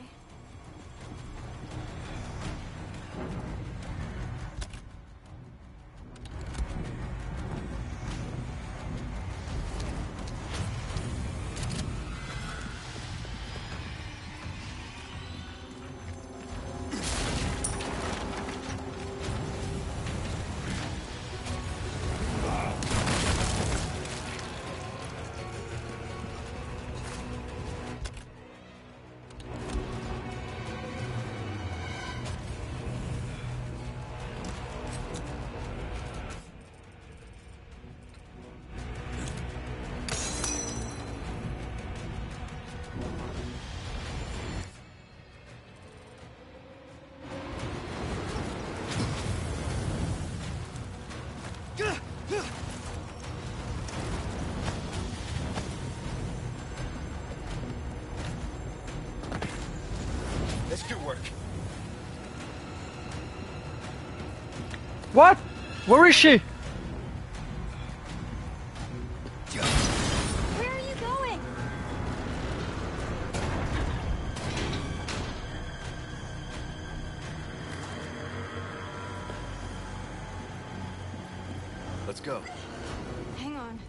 That's good work. What? Where is she? Where are you going? Let's go. Hang on.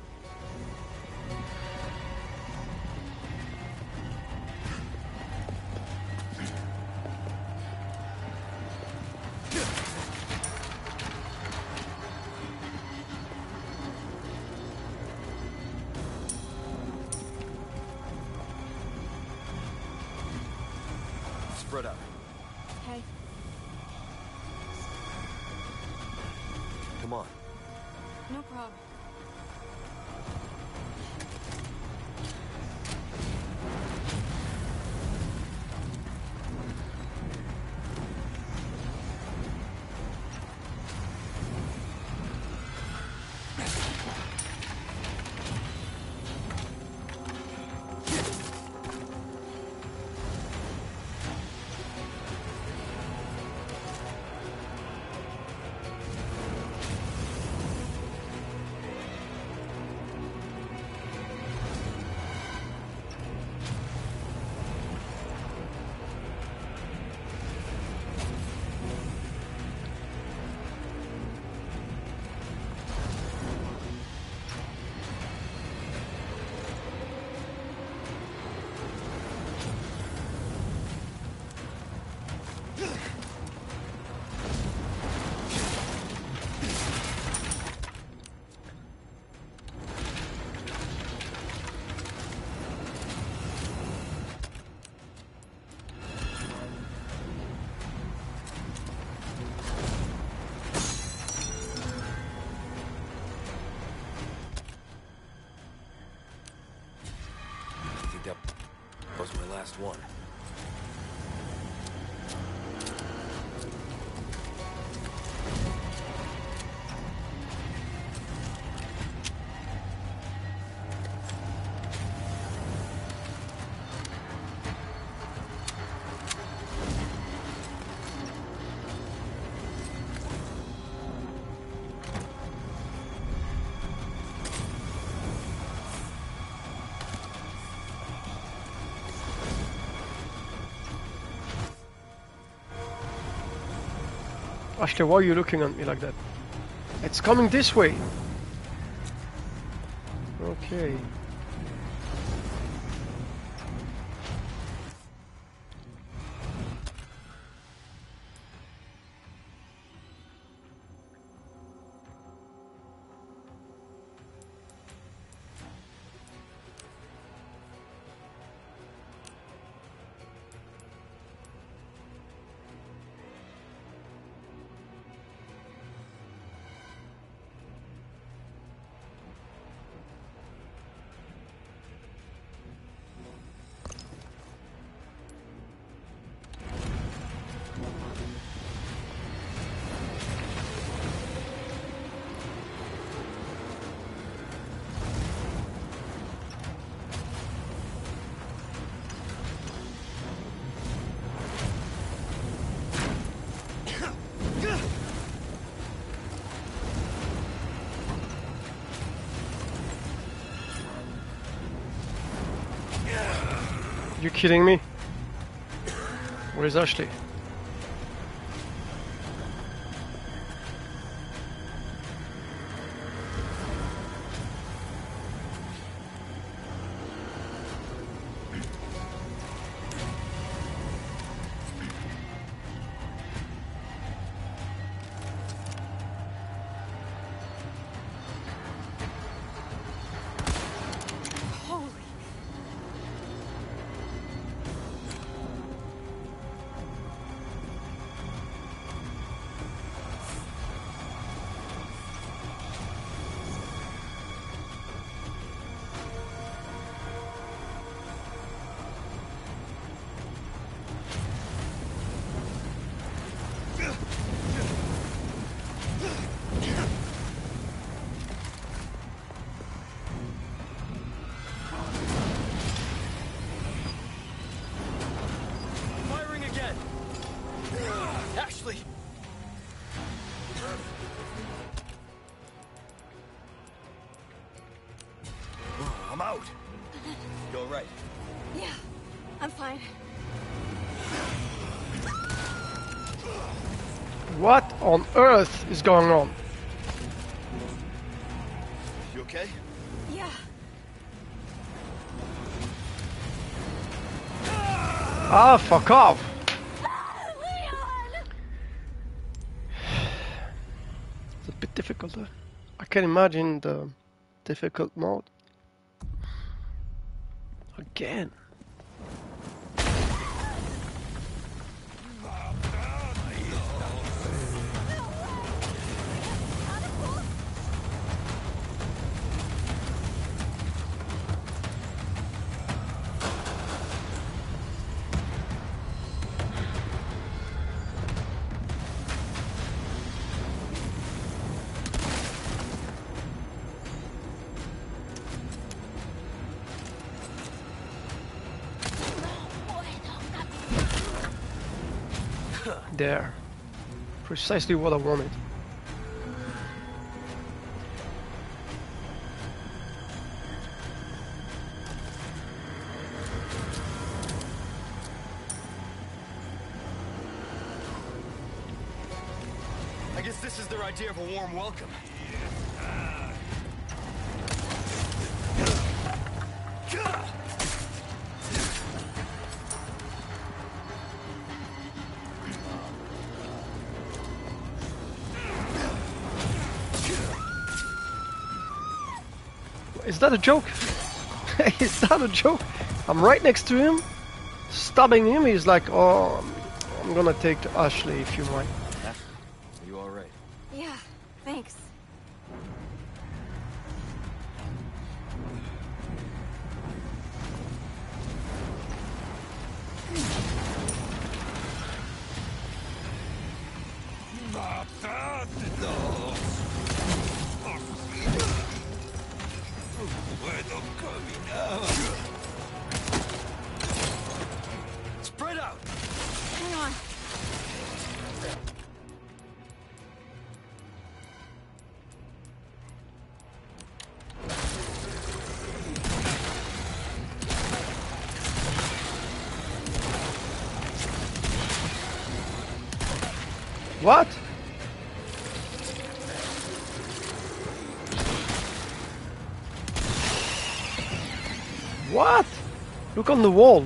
Spread out. Okay. Come on. No problem. Was my last one. Ashley, why are you looking at me like that? It's coming this way. Okay. You kidding me? Where's Ashley? I'm out. You all right? Yeah, I'm fine. What on earth is going on? You okay? Yeah. Ah, fuck off! Leon! It's a bit difficult. Huh? I can imagine the difficult mode. Again. There. Precisely what I wanted. I guess this is their idea of a warm welcome. Is that a joke? Is that a joke? I'm right next to him, stabbing him. He's like, oh, I'm gonna take Ashley if you mind. Are you all right? Yeah, thanks. What? What? Look on the wall.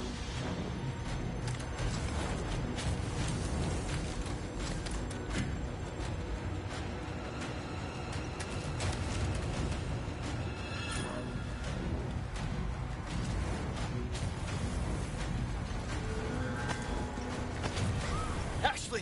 Ashley!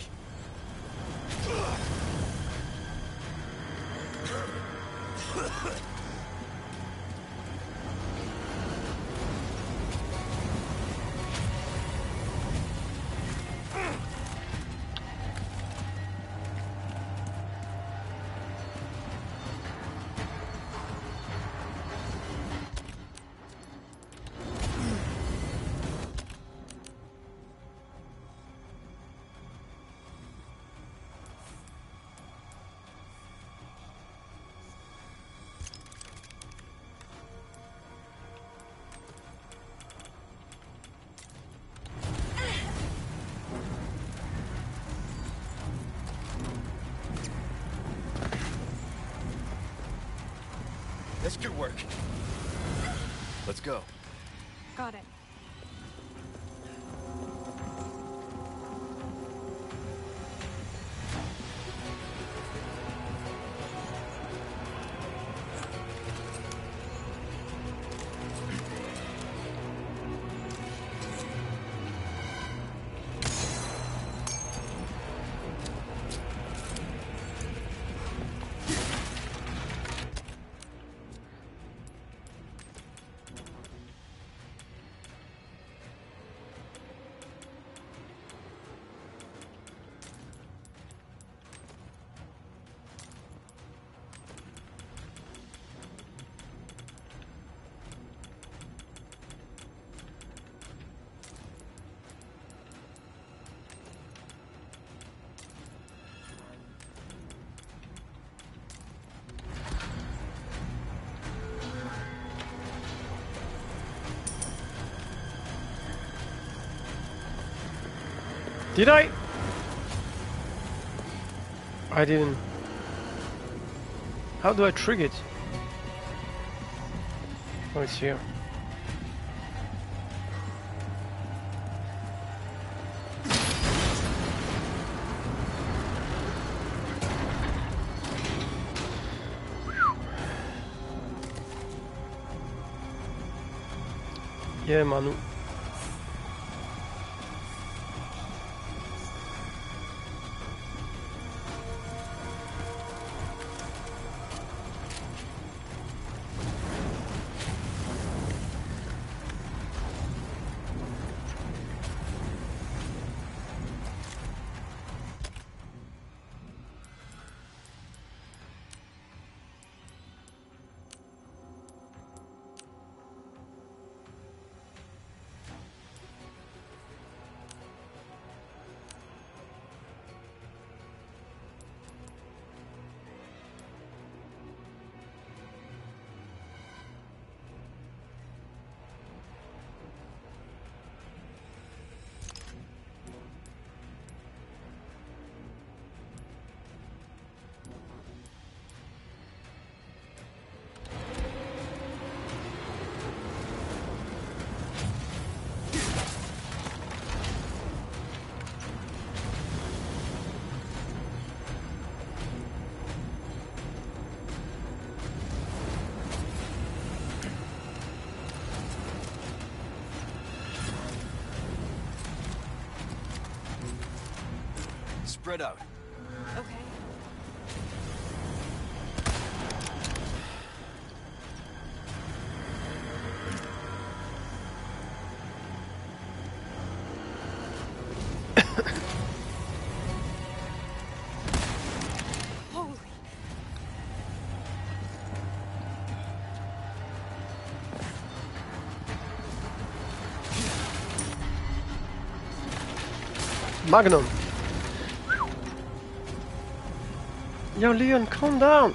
This could work. Let's go. Got it. Did I? I didn't. How do I trigger it? Oh, it's here. Yeah, Manu. Spread out. Okay. Holy. Magnum. Yo, Leon, calm down.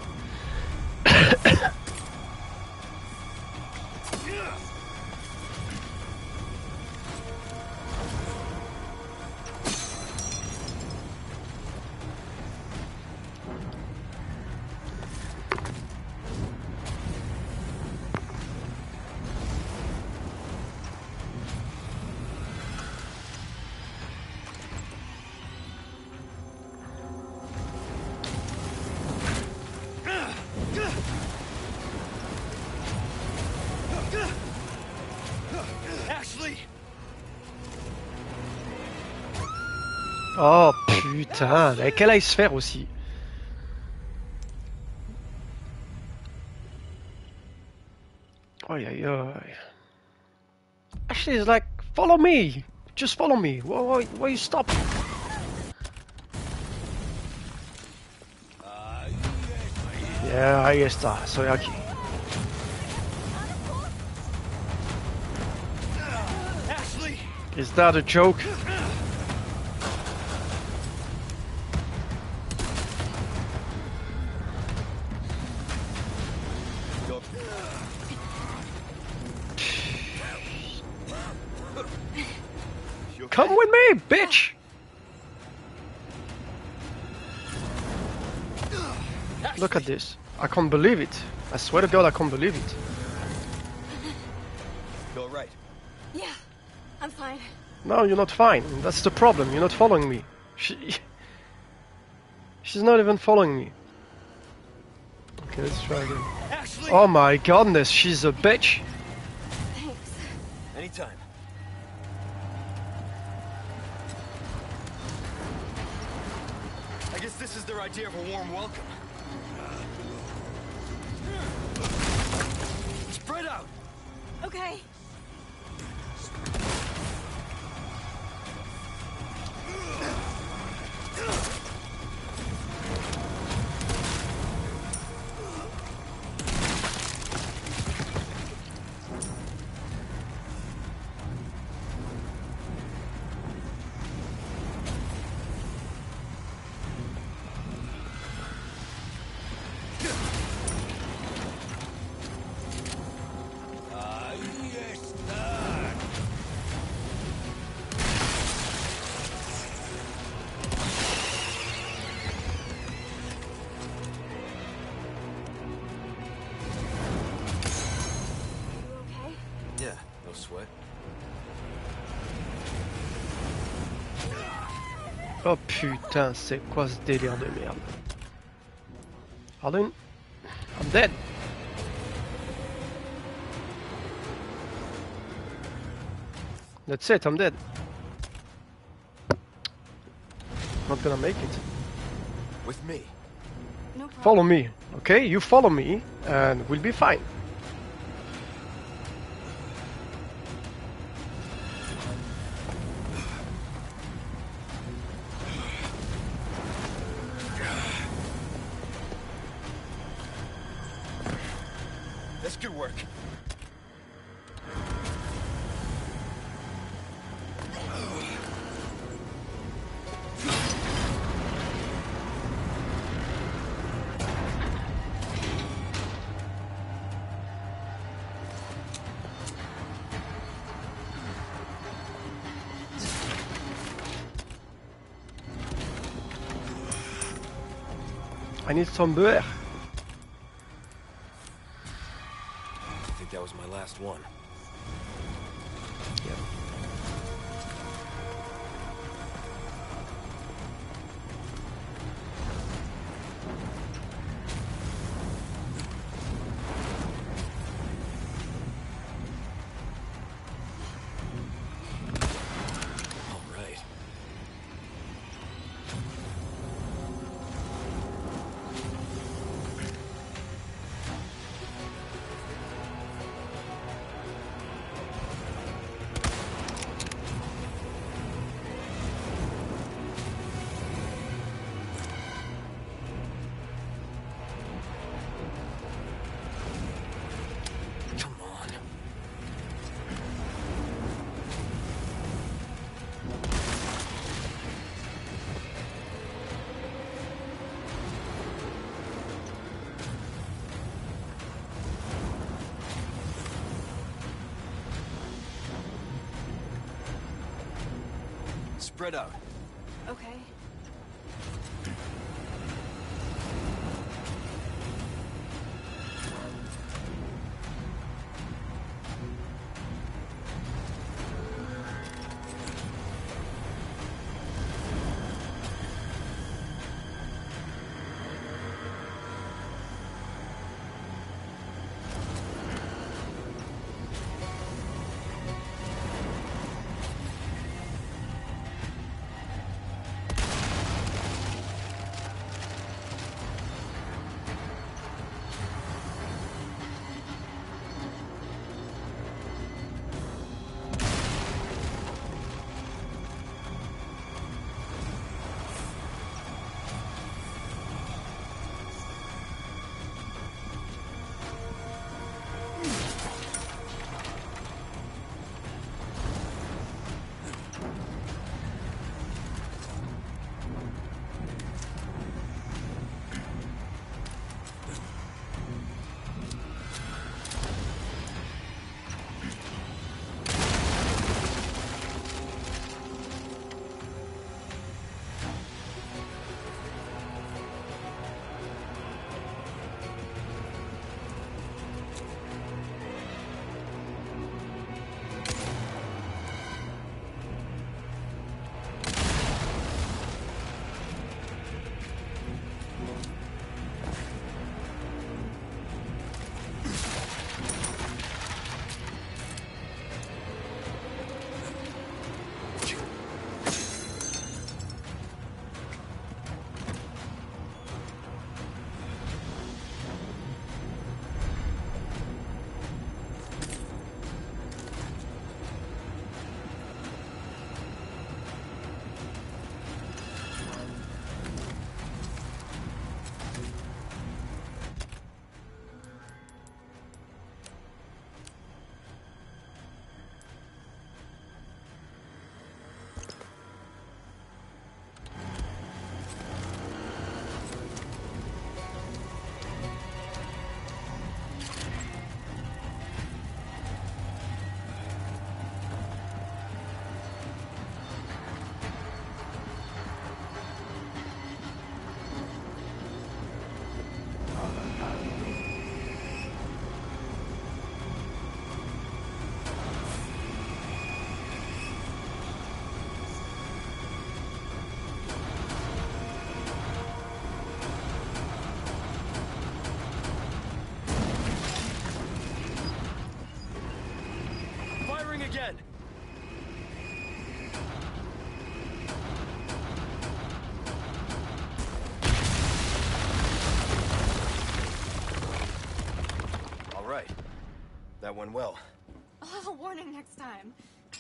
Oh putain, avec quel aille se faire aussi. Aïe aïe aïe. Actually, it's like, follow me. Just follow me. Why, why, why you stop? Yeah, ahí está. Soy aquí. Ashley! Is that a joke? Come with me, bitch! Look at this. I can't believe it. I swear to God, I can't believe it. You all right? Yeah, I'm fine. No, you're not fine. That's the problem. You're not following me. She... She's not even following me. Okay, let's try again. Ashley! Oh my goodness, she's a bitch. Thanks. Anytime. I guess this is their idea of a warm welcome. Spread out! Okay. Yeah, no sweat. Oh putain, c'est quoi ce délire de merde? Pardon? I'm dead. That's it, I'm dead. Not gonna make it. With me. No problem. Follow me, okay? You follow me, and we'll be fine. That's good work. I need some beer. I think that was my last one. Yep. All right. Come on. Spread out. Okay. That went well. I'll have a warning next time.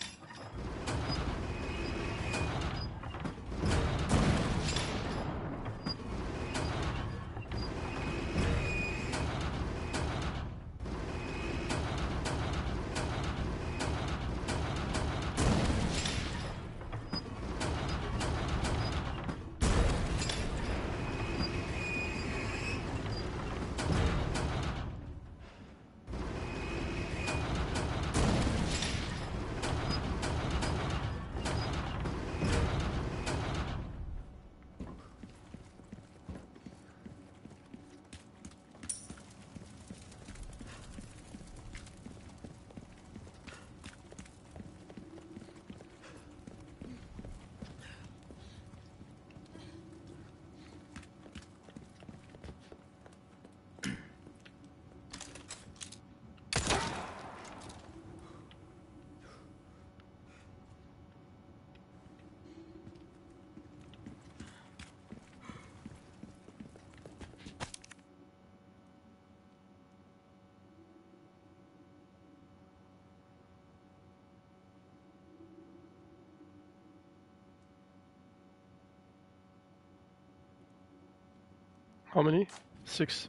How many? Six.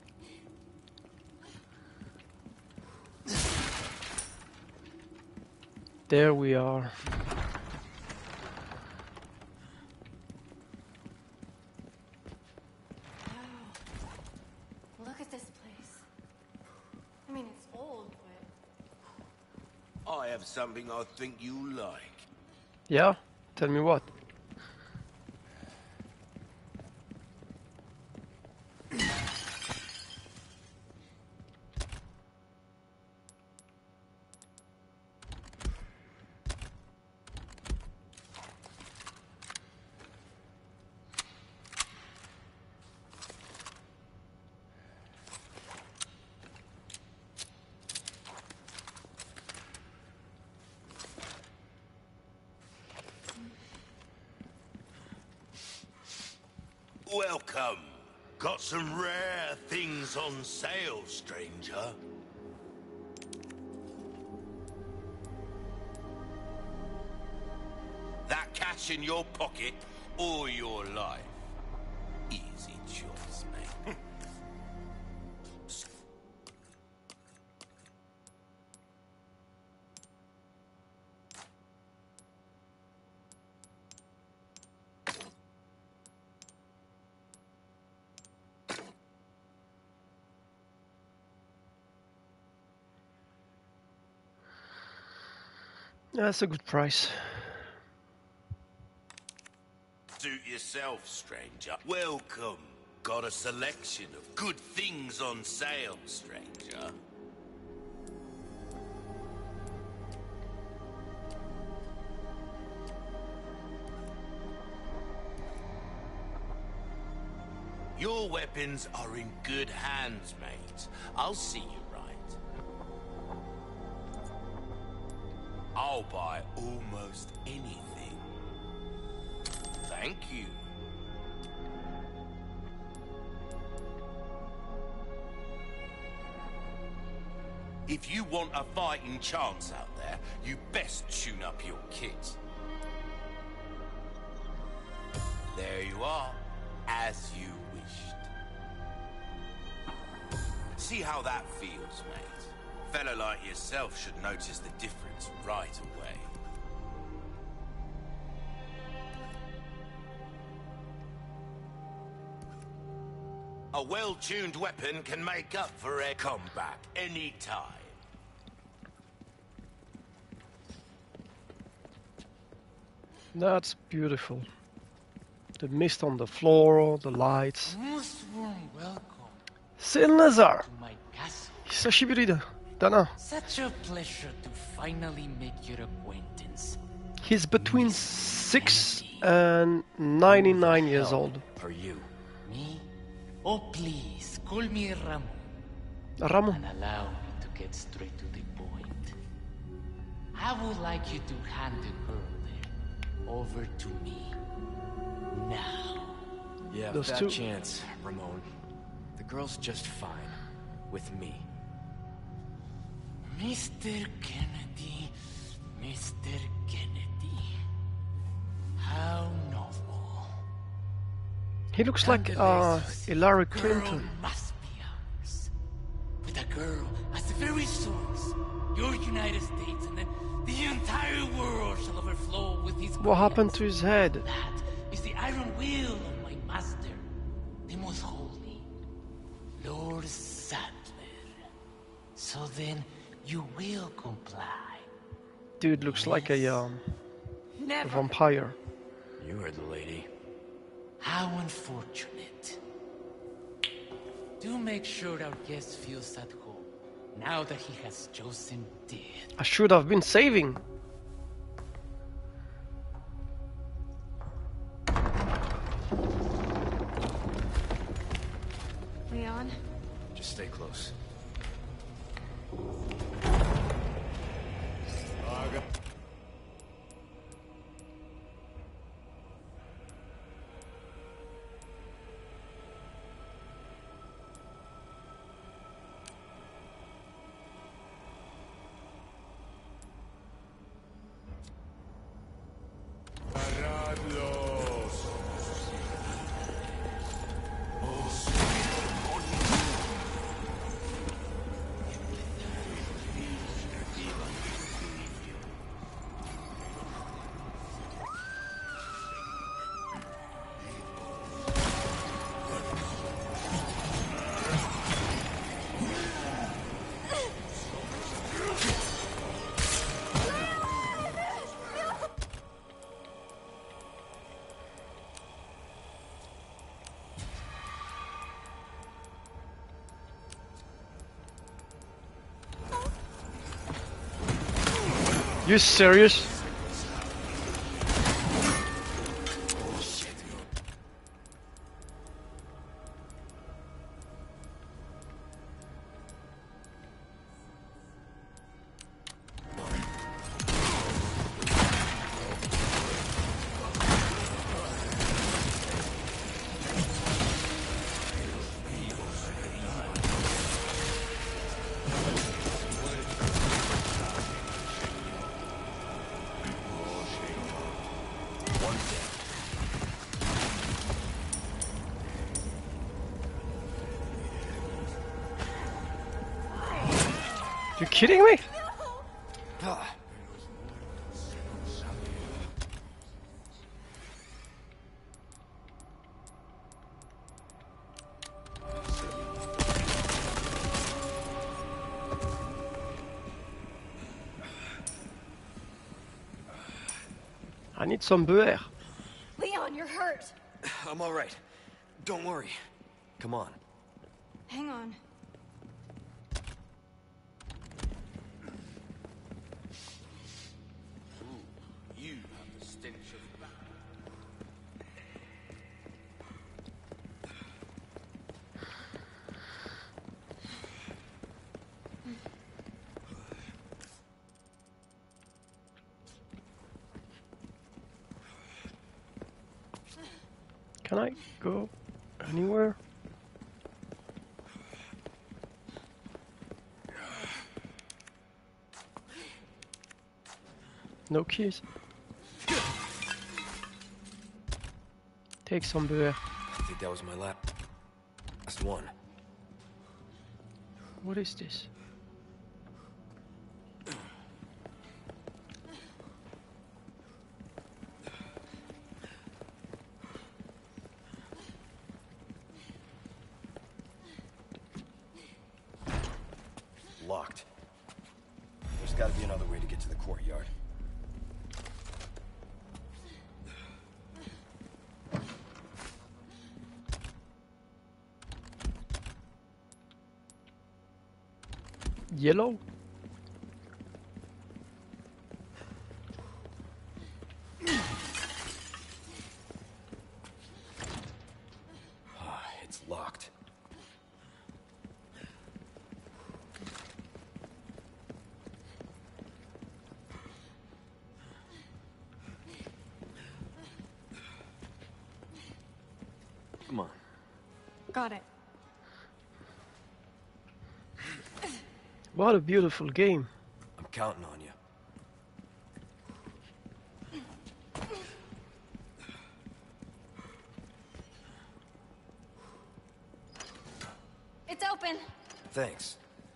There we are. Wow. Look at this place. I mean, it's old, but... I have something I think you like. Yeah? Tell me what. Welcome. Got some rare things on sale, stranger. That cash in your pocket or your life? Easy choice, mate. That's a good price. Suit yourself, stranger. Welcome. Got a selection of good things on sale, stranger. Your weapons are in good hands, mate. I'll see you right. I'll buy almost anything. Thank you. If you want a fighting chance out there, you best tune up your kit. There you are, as you wished. See how that feels, mate? A fella like yourself should notice the difference right away. A well-tuned weapon can make up for a comeback any time. That's beautiful. The mist on the floor, the lights. Most warm welcome Saint Lazar! to my castle. 久しぶりだ。だな。 Such a pleasure to finally make your acquaintance. He's between six and ninety-nine years old. Are you? Me? Oh, please, call me Ramon. Ramon. And allow me to get straight to the point. I would like you to hand the girl there over to me. Now. Yeah, Those fat two- chance, Ramon. The girl's just fine. With me. Mister Kennedy, Mister Kennedy. How novel. He looks like uh, Hillary Clinton. Girl must be ours. With a girl as the very source, your United States and then the entire world shall overflow with his. What happened to his head? That is the iron will of my master, the most holy, Lord Saddler. So then, you will comply. Dude looks like a, um, a Never. vampire. You heard the lady. How unfortunate. Do make sure our guest feels at home, now that he has chosen death. I should have been saving. Leon? Just stay close. You serious? You kidding me? I need some beer. Leon, you're hurt. I'm all right. Don't worry. Come on. Hang on. You have the stench of battle. Can I go anywhere? No keys. Take some beer. I think that was my lap. Last one. What is this? Locked. There's got to be another way to get to the courtyard. Yellow? It's locked. Come on. Got it. What a beautiful game. I'm counting on you. It's open. Thanks.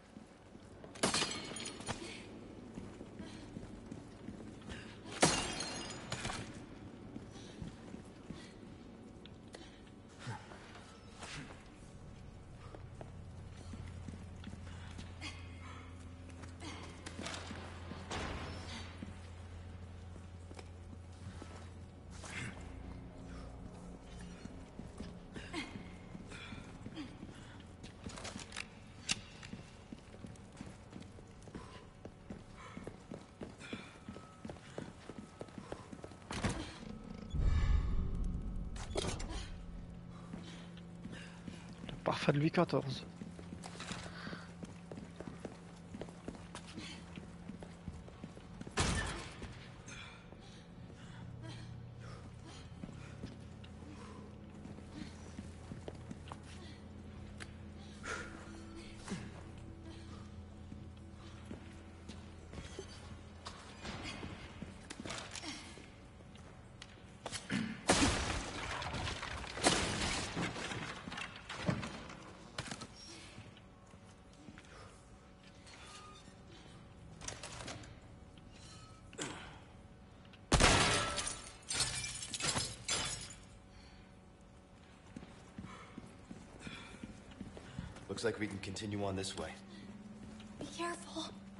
Parfait de Louis quatorze. Looks like we can continue on this way. Be careful.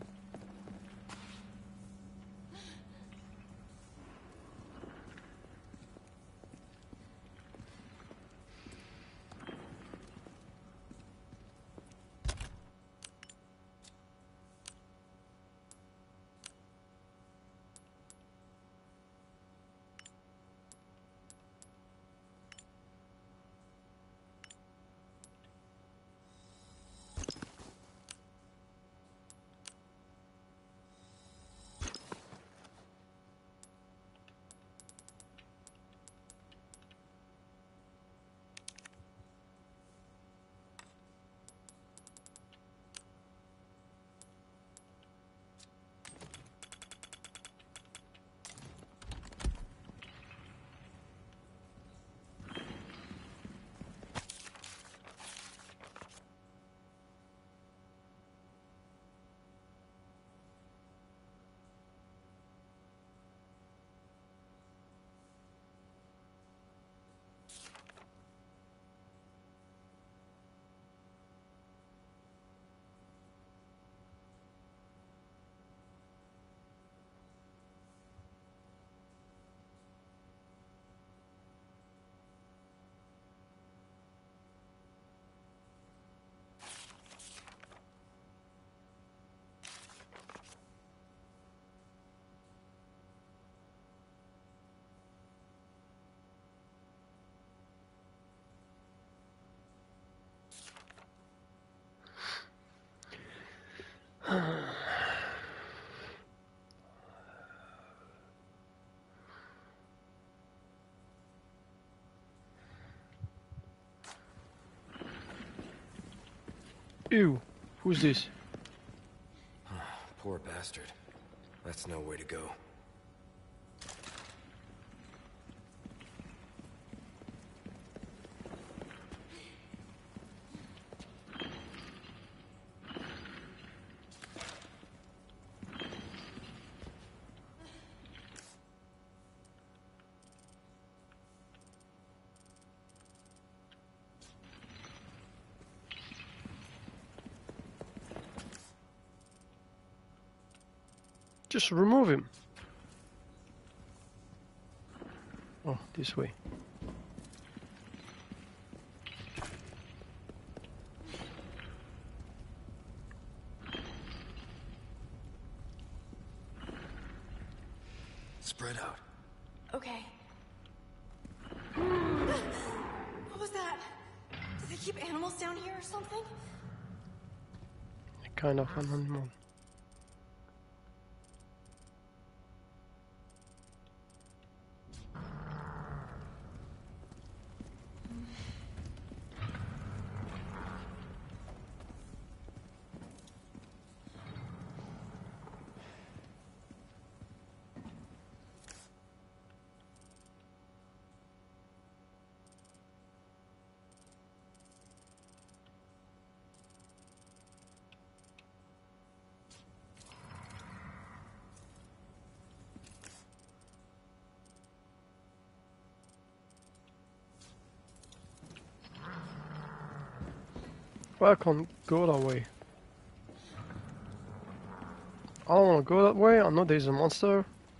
Ew, who's this? Poor bastard. That's no way to go. Just remove him. Oh, this way. Spread out. Okay. What was that? Do they keep animals down here or something? Kind of an animal. Why I can't go that way? I don't want to go that way. I know there's a monster.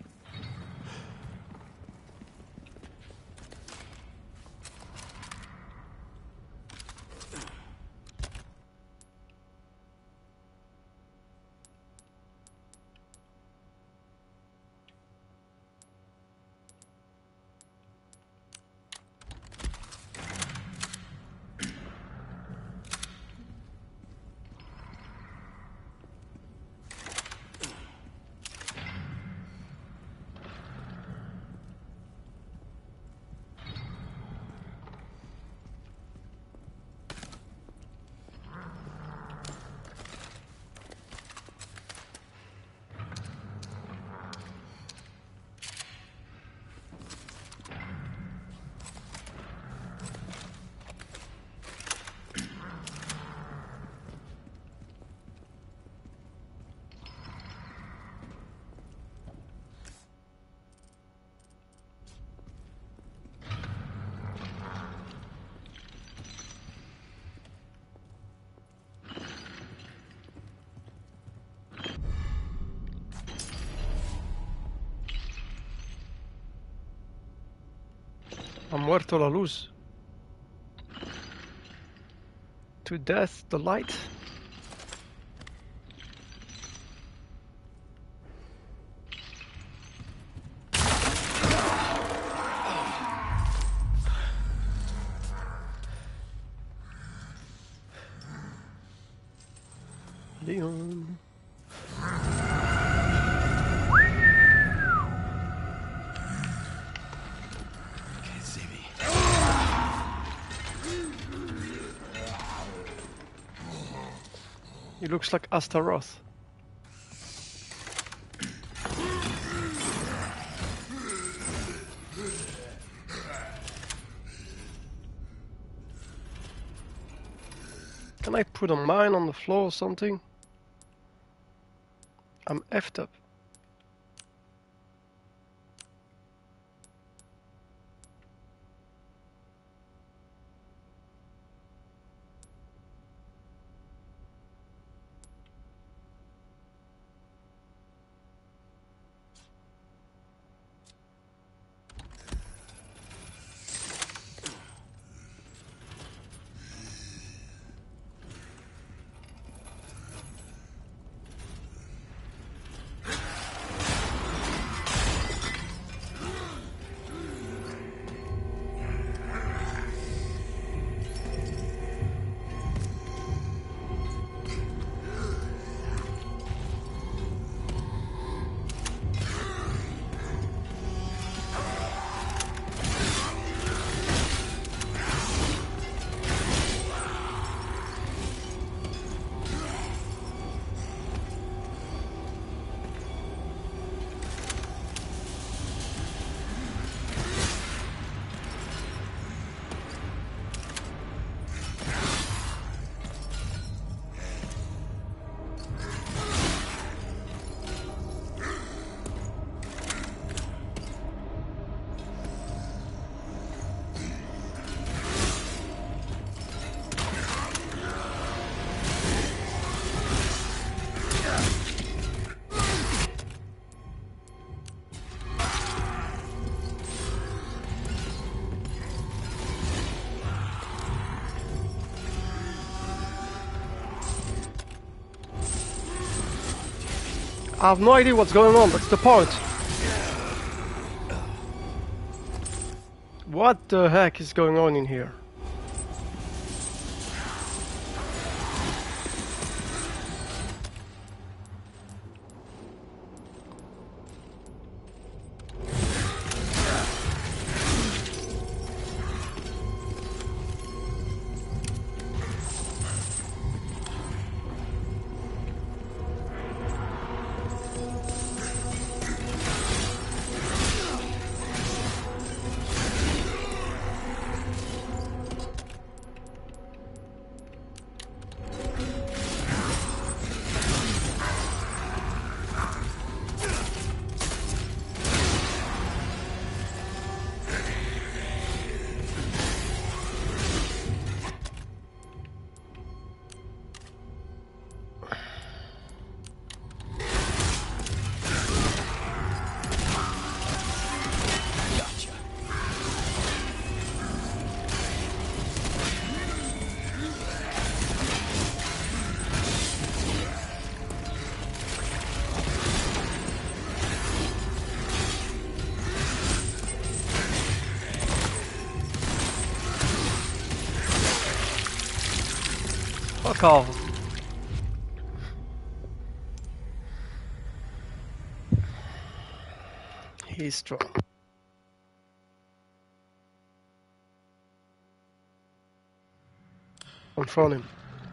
I'm muerto la luz. To death, the light. Leon. He looks like Astaroth. Can I put a mine on the floor or something? I'm effed up. I have no idea what's going on, that's the point. What the heck is going on in here? Fuck off. He's strong. Confront him.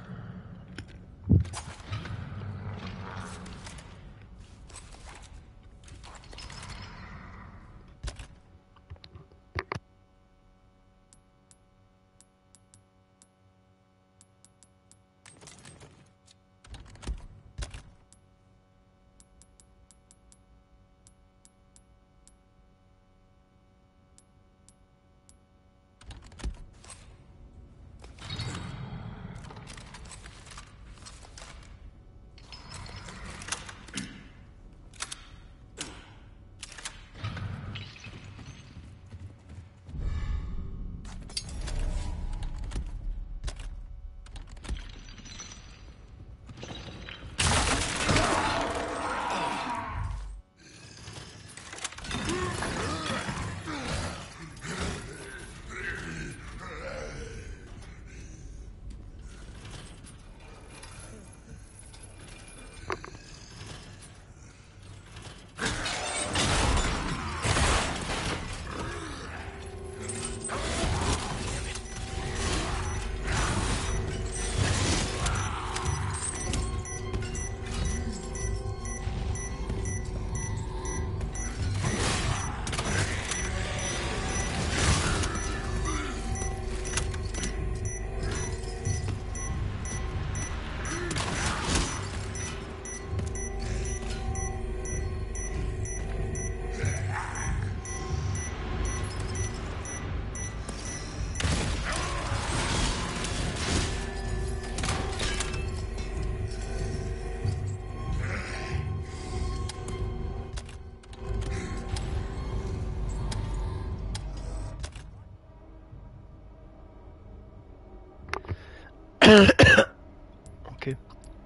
Okay.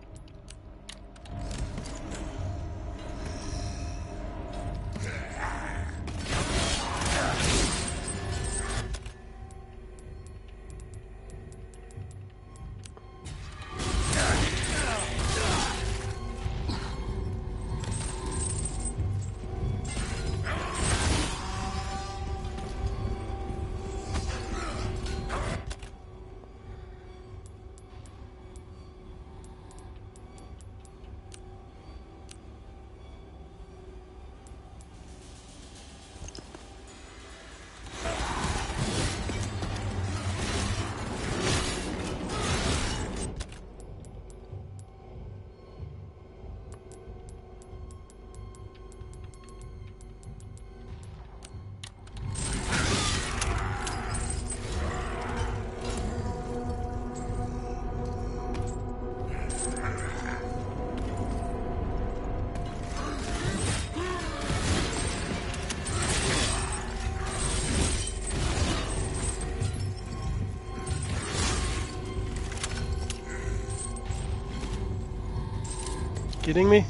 Kidding me?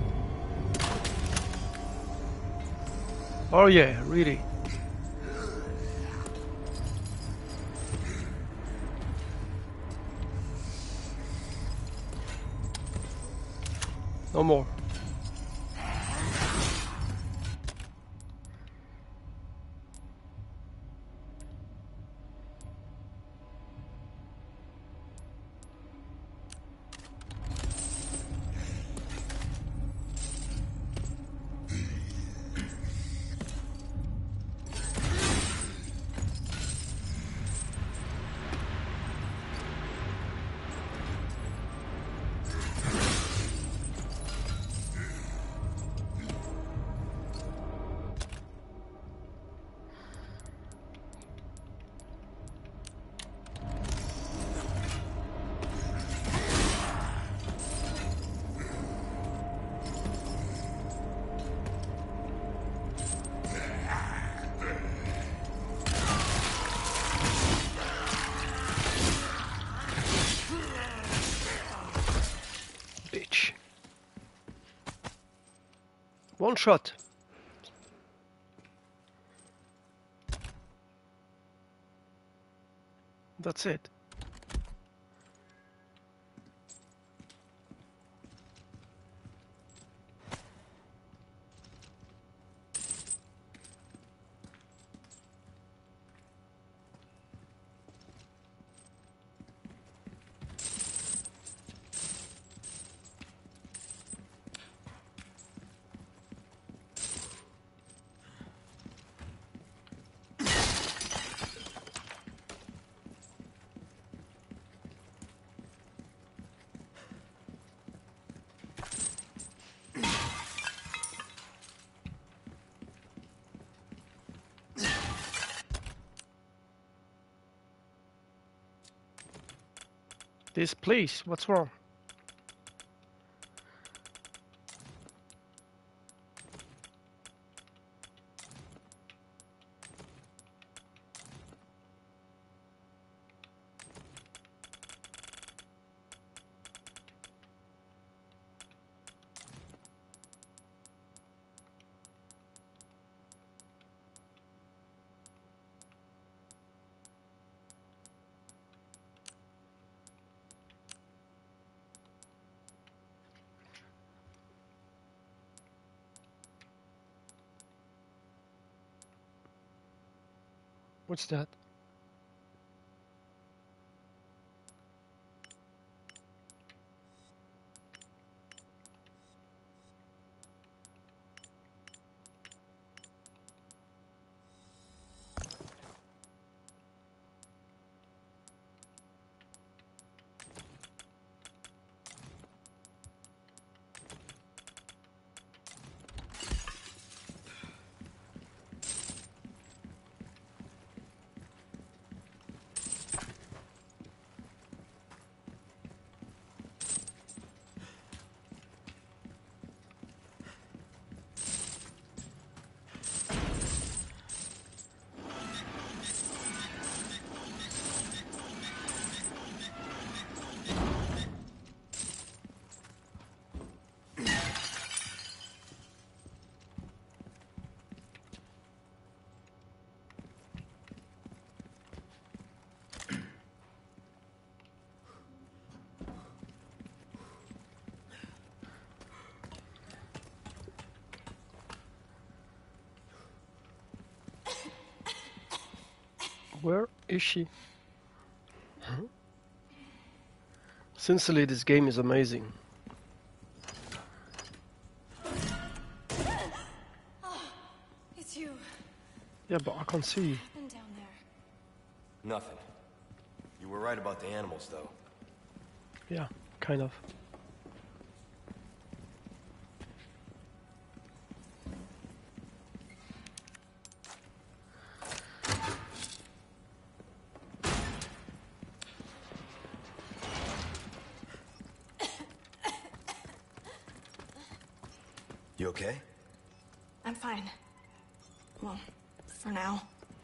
Oh yeah, really. No more. One shot. That's it. This place, what's wrong? What's that? Where is she? Huh? Sincerely, this game is amazing. Oh, it's you. Yeah, but I can't see you. And down there. Nothing. You were right about the animals, though. Yeah, kind of. You okay? I'm fine. Well, for now.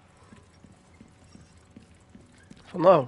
For now.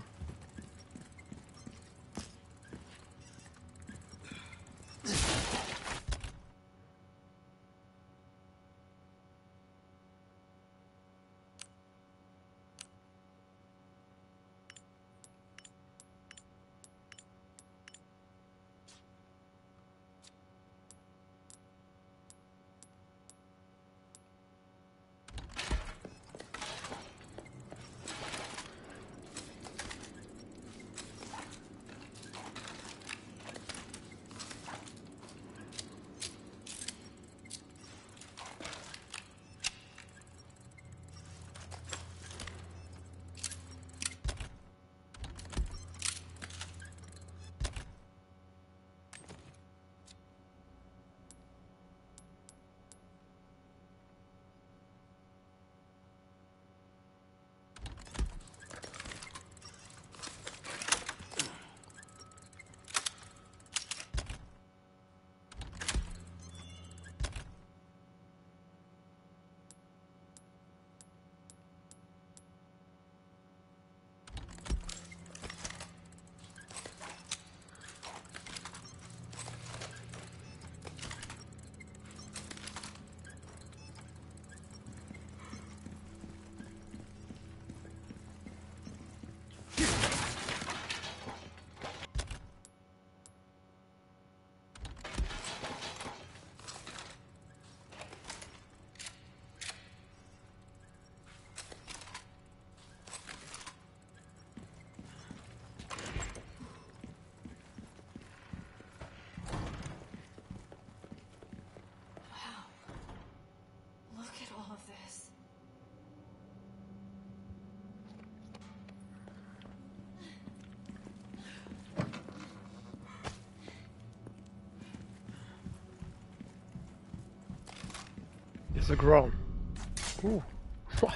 It's a ground. Ooh, what?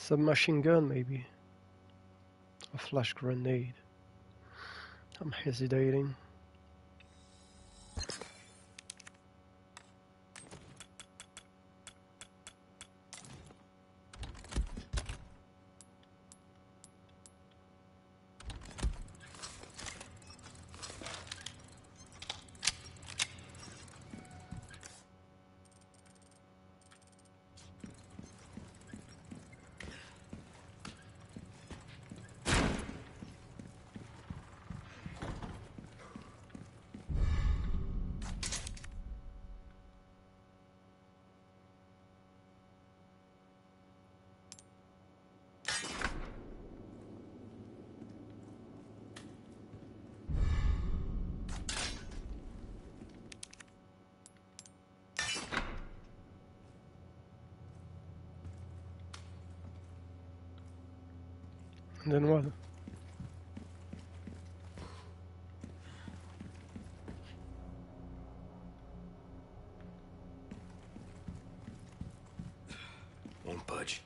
Submachine gun, maybe. A flash grenade. I'm hesitating. And then what? Won't budge.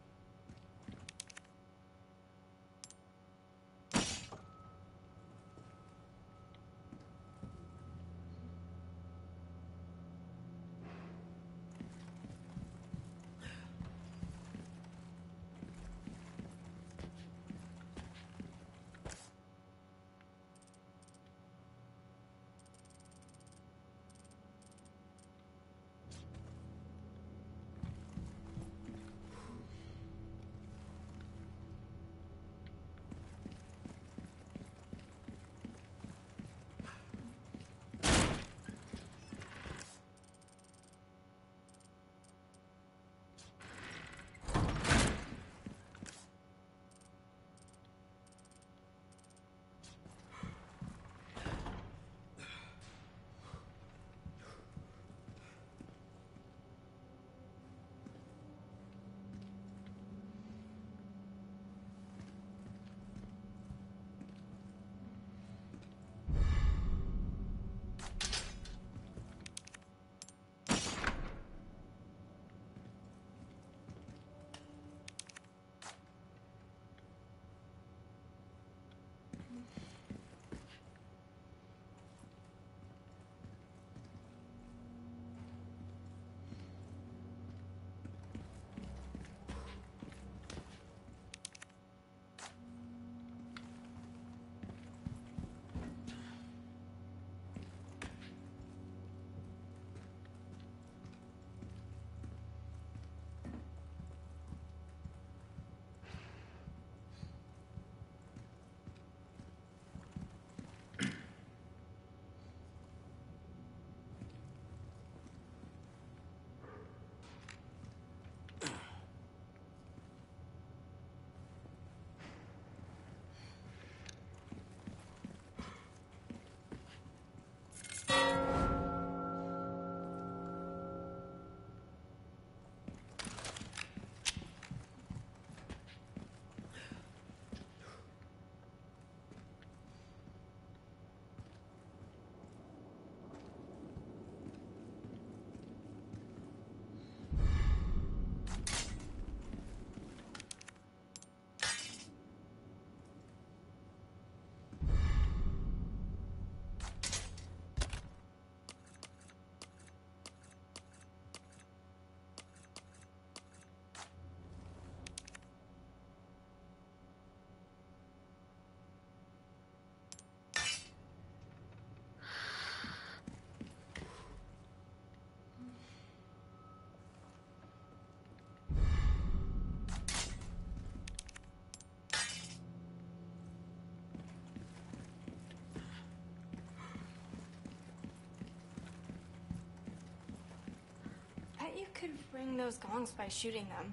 Bet you could ring those gongs by shooting them.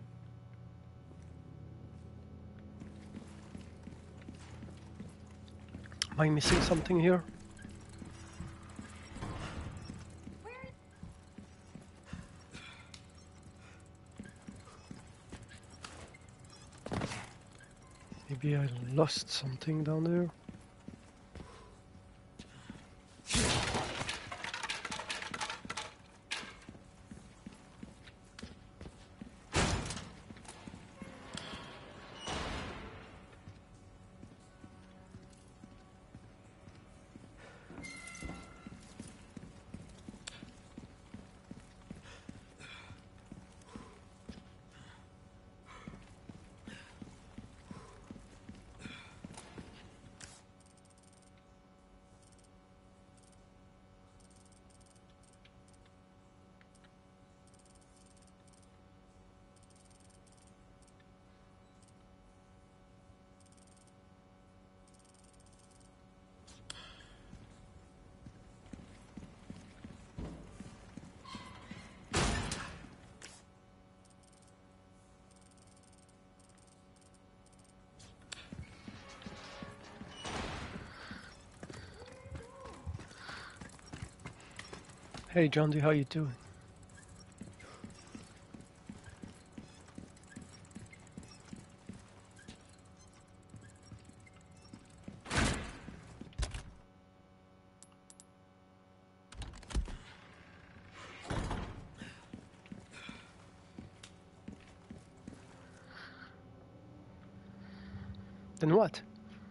Am I missing something here? Maybe I lost something down there. Hey John D, how you doing? Then what?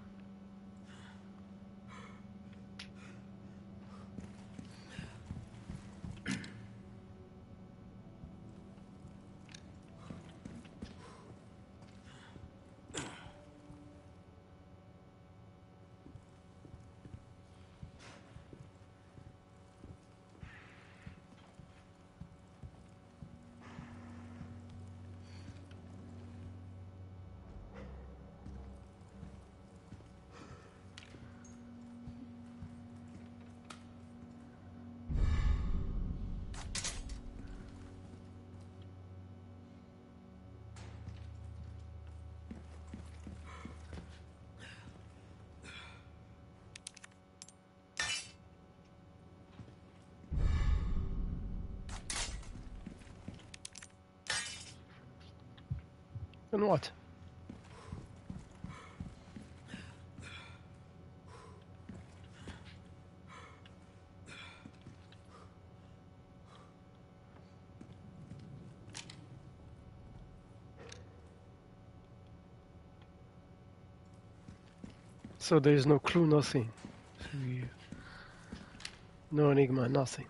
Then what? So there is no clue, nothing. So you, no enigma, nothing.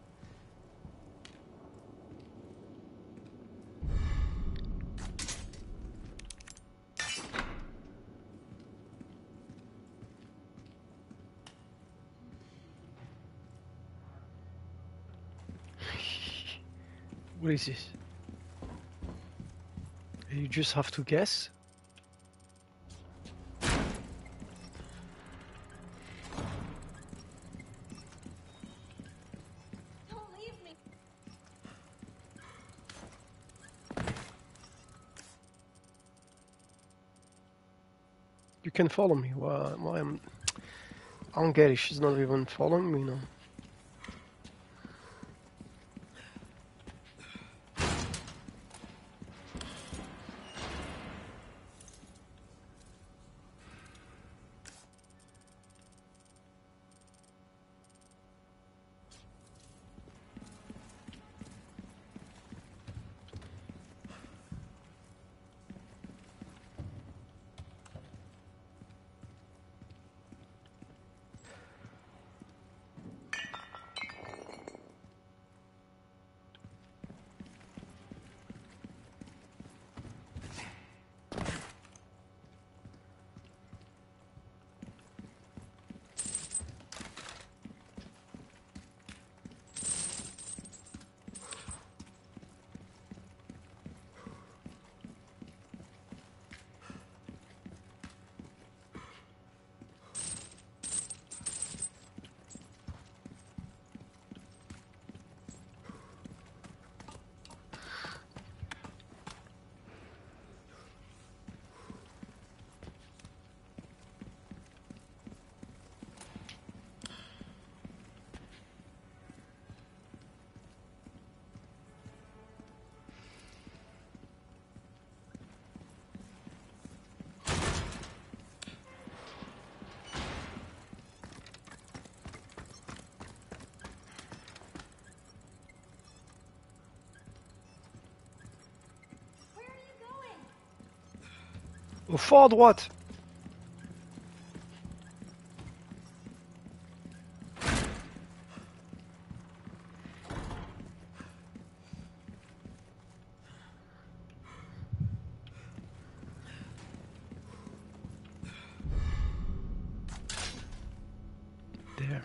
What is this? You just have to guess? Don't leave me. You can follow me. Why, why am I don't get it. She's not even following me now. Au fond à droite. There.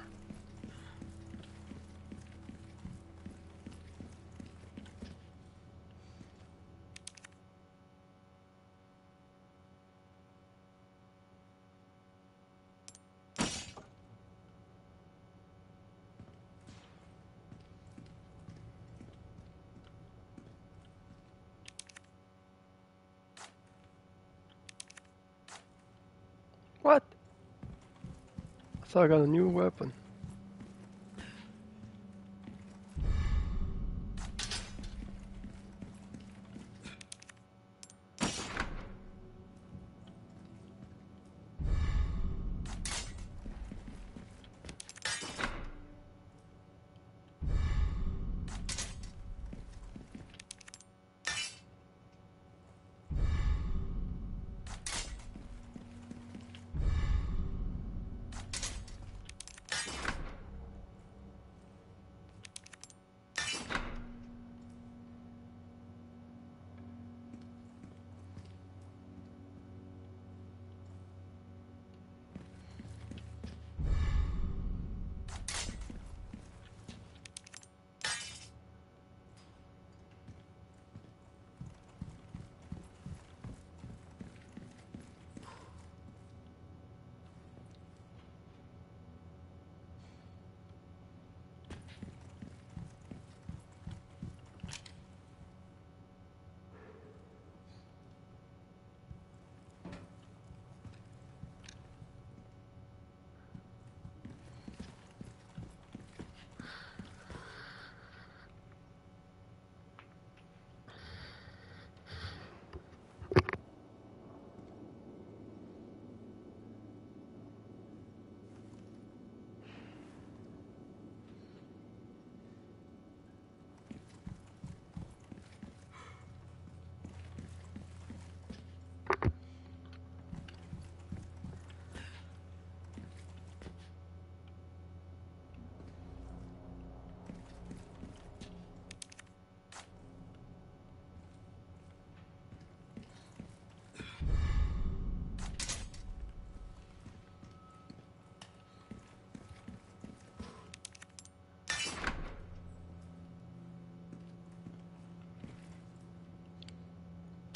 What? I thought I got a new weapon.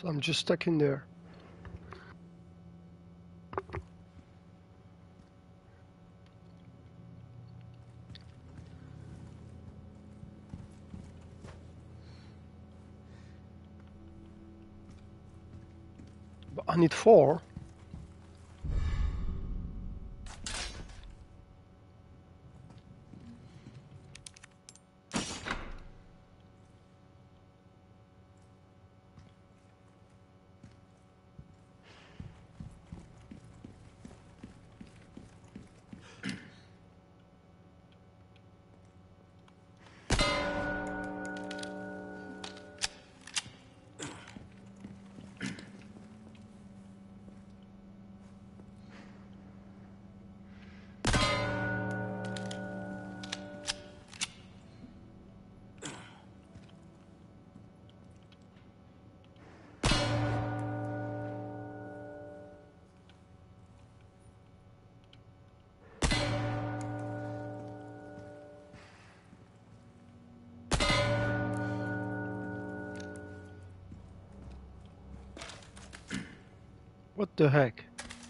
So I'm just stuck in there. But I need four. What the heck?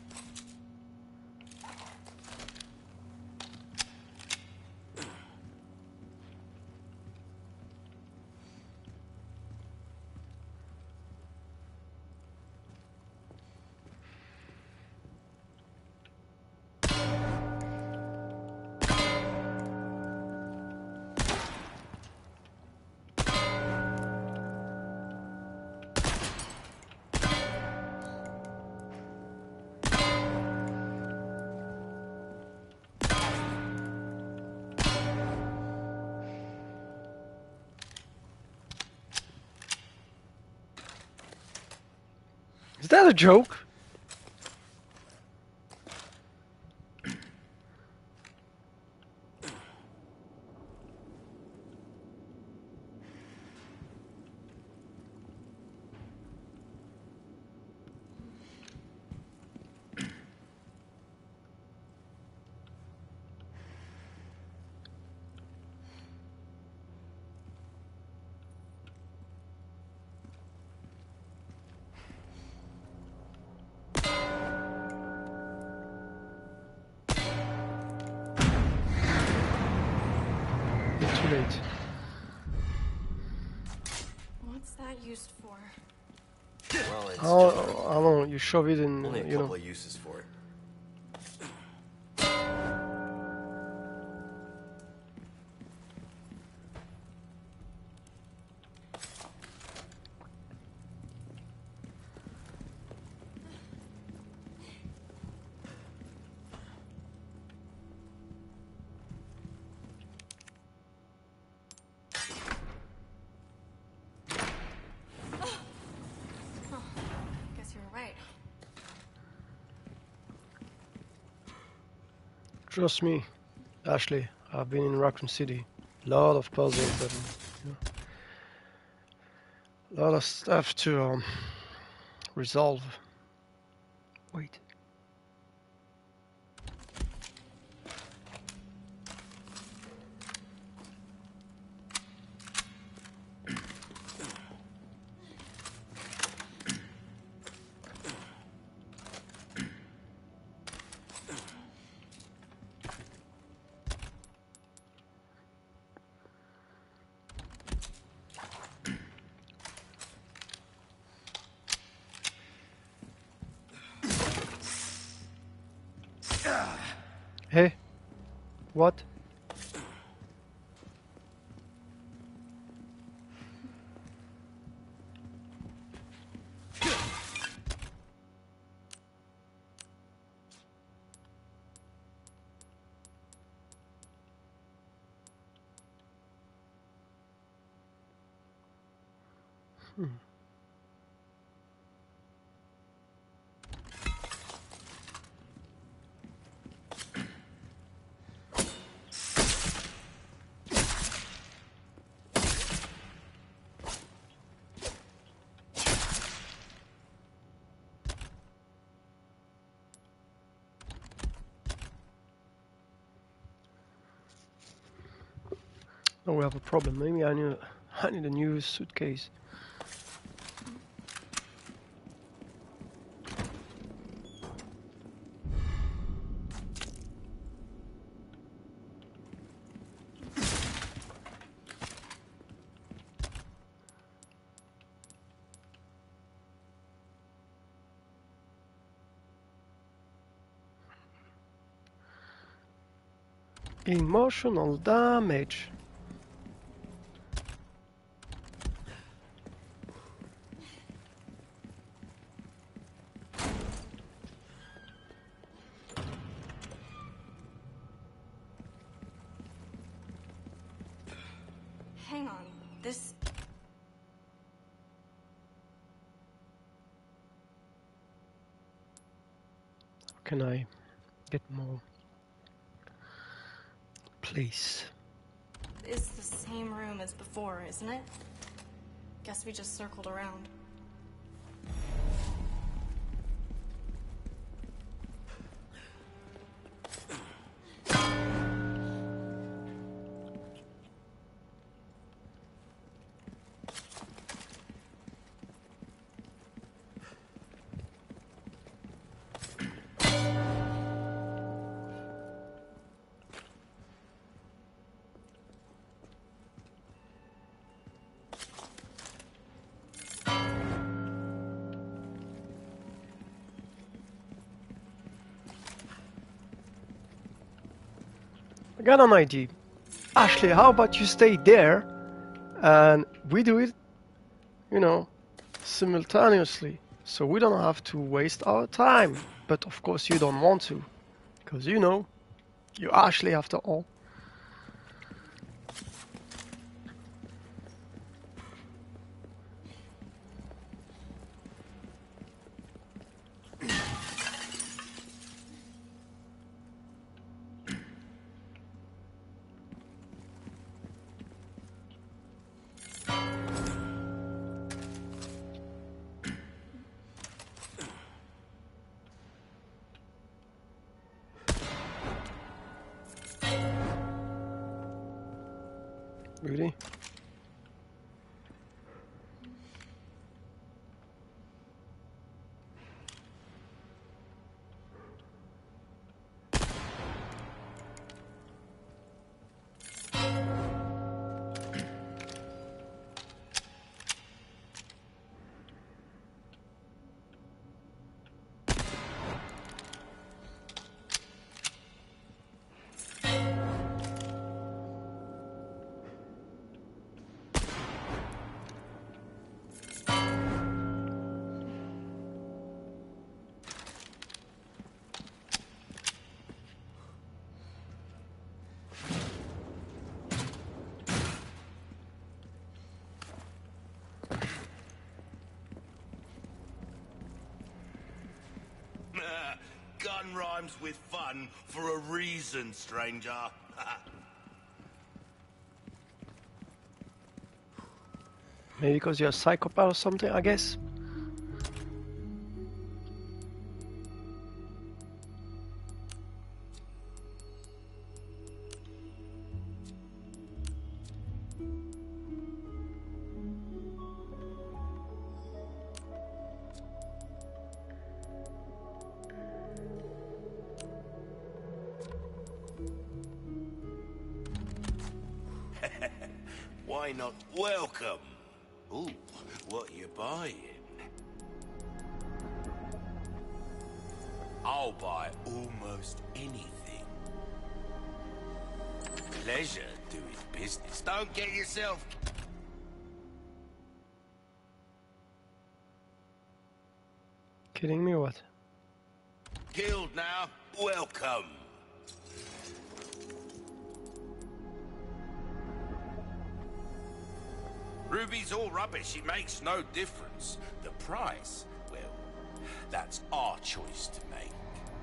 Is that a joke? Too late. What's that used for? Well, it's Oh, just I don't know. You shove it in, only a you couple know. of uses for it. Guess you're right. Trust me, Ashley. I've been in Raccoon City. Lot of puzzles, but you know, lot of stuff to um, resolve. Wait. Hey, what? Hmm. Oh, we have a problem. Maybe I need, I need a new suitcase. Emotional damage. Hang on. This... How can I get more? Please. is the same room as before, isn't it? Guess we just circled around. I got an idea. Ashley, how about you stay there and we do it, you know, simultaneously, so we don't have to waste our time. But of course you don't want to, because you know, you're Ashley after all. Really? Gun rhymes with fun for a reason, stranger. Maybe because you're a psychopath or something, I guess. Why not welcome? Ooh, what you buying? I'll buy almost anything. Pleasure doing business. Don't get yourself... Kidding me or what? Killed now. Welcome. Ruby's all rubbish. It makes no difference. The price, well, that's our choice to make.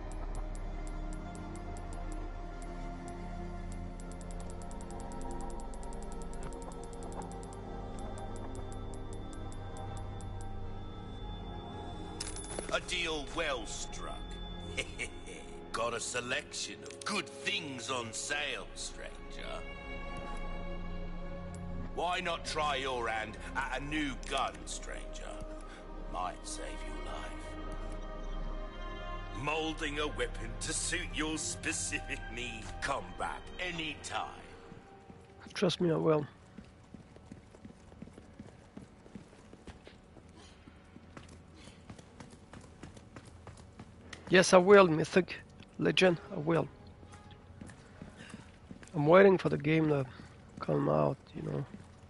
A deal well struck. Got a selection of good things on sale, stranger. Why not try your hand at a new gun, stranger? Might save your life. Molding a weapon to suit your specific need. Come back anytime. Trust me, I will. Yes, I will, Mythic Legend, I will. I'm waiting for the game to come out, you know.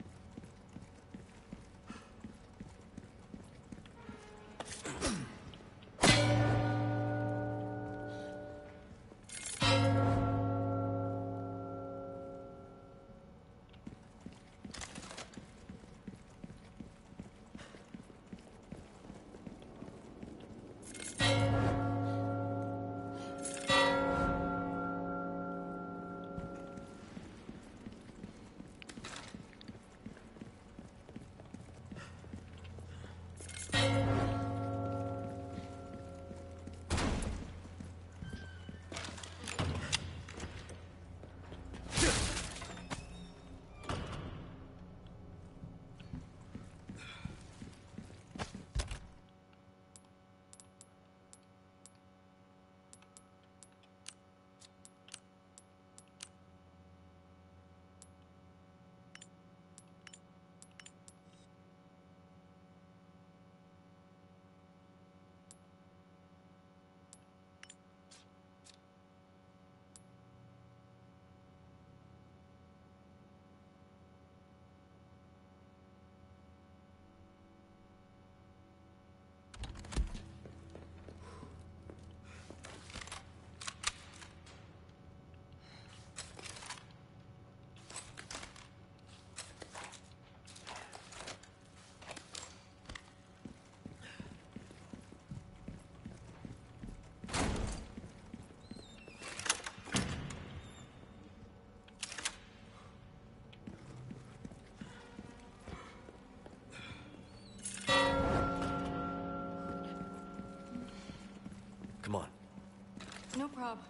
Come on. No problem.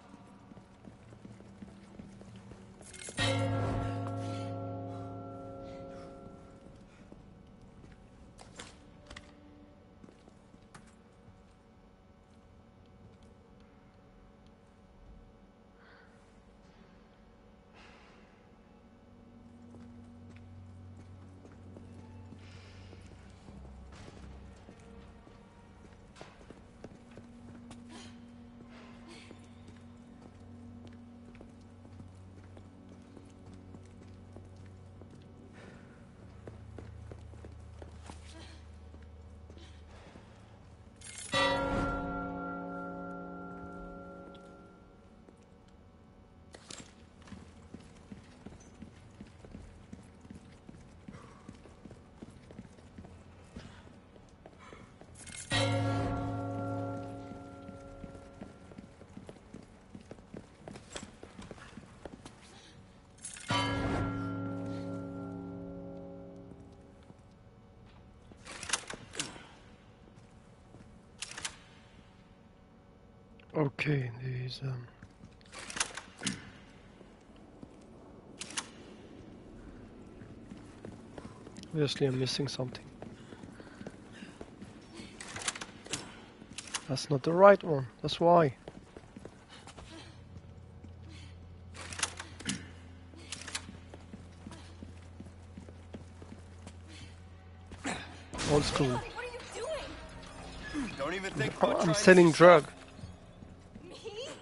Okay, these um obviously I'm missing something. That's not the right one, that's why. Old school. What are you doing? Don't even think Oh, about I'm trying selling this drug. Me?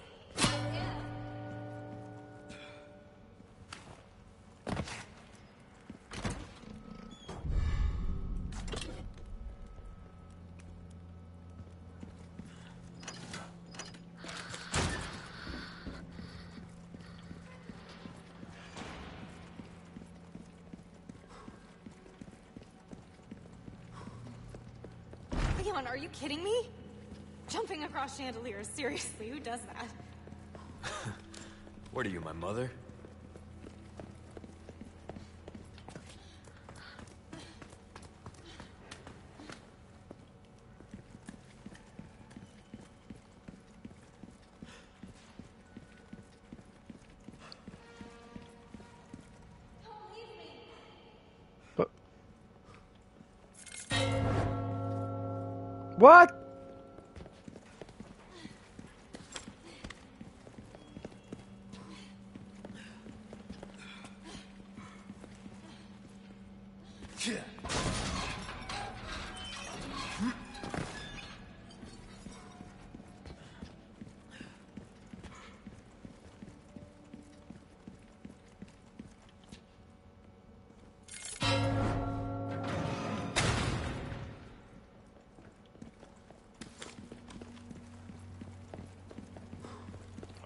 Leon, are you kidding me? Jumping across chandeliers, seriously, who does that? What are you, my mother? But what?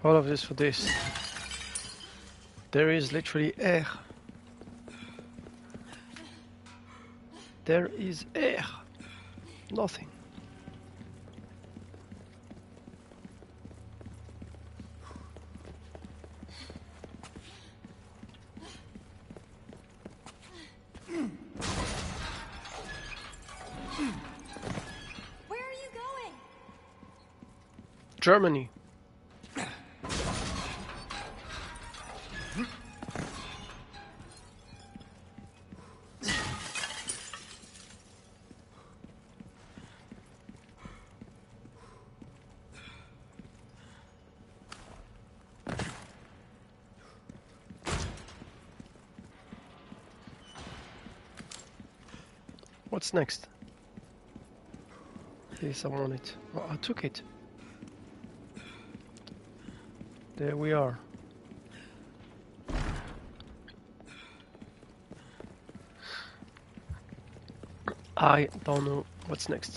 All of this for this. There is literally air. There is air. Nothing. Where are you going? Germany. What's next? Yes, I want it. Oh, I took it. There we are. I don't know what's next.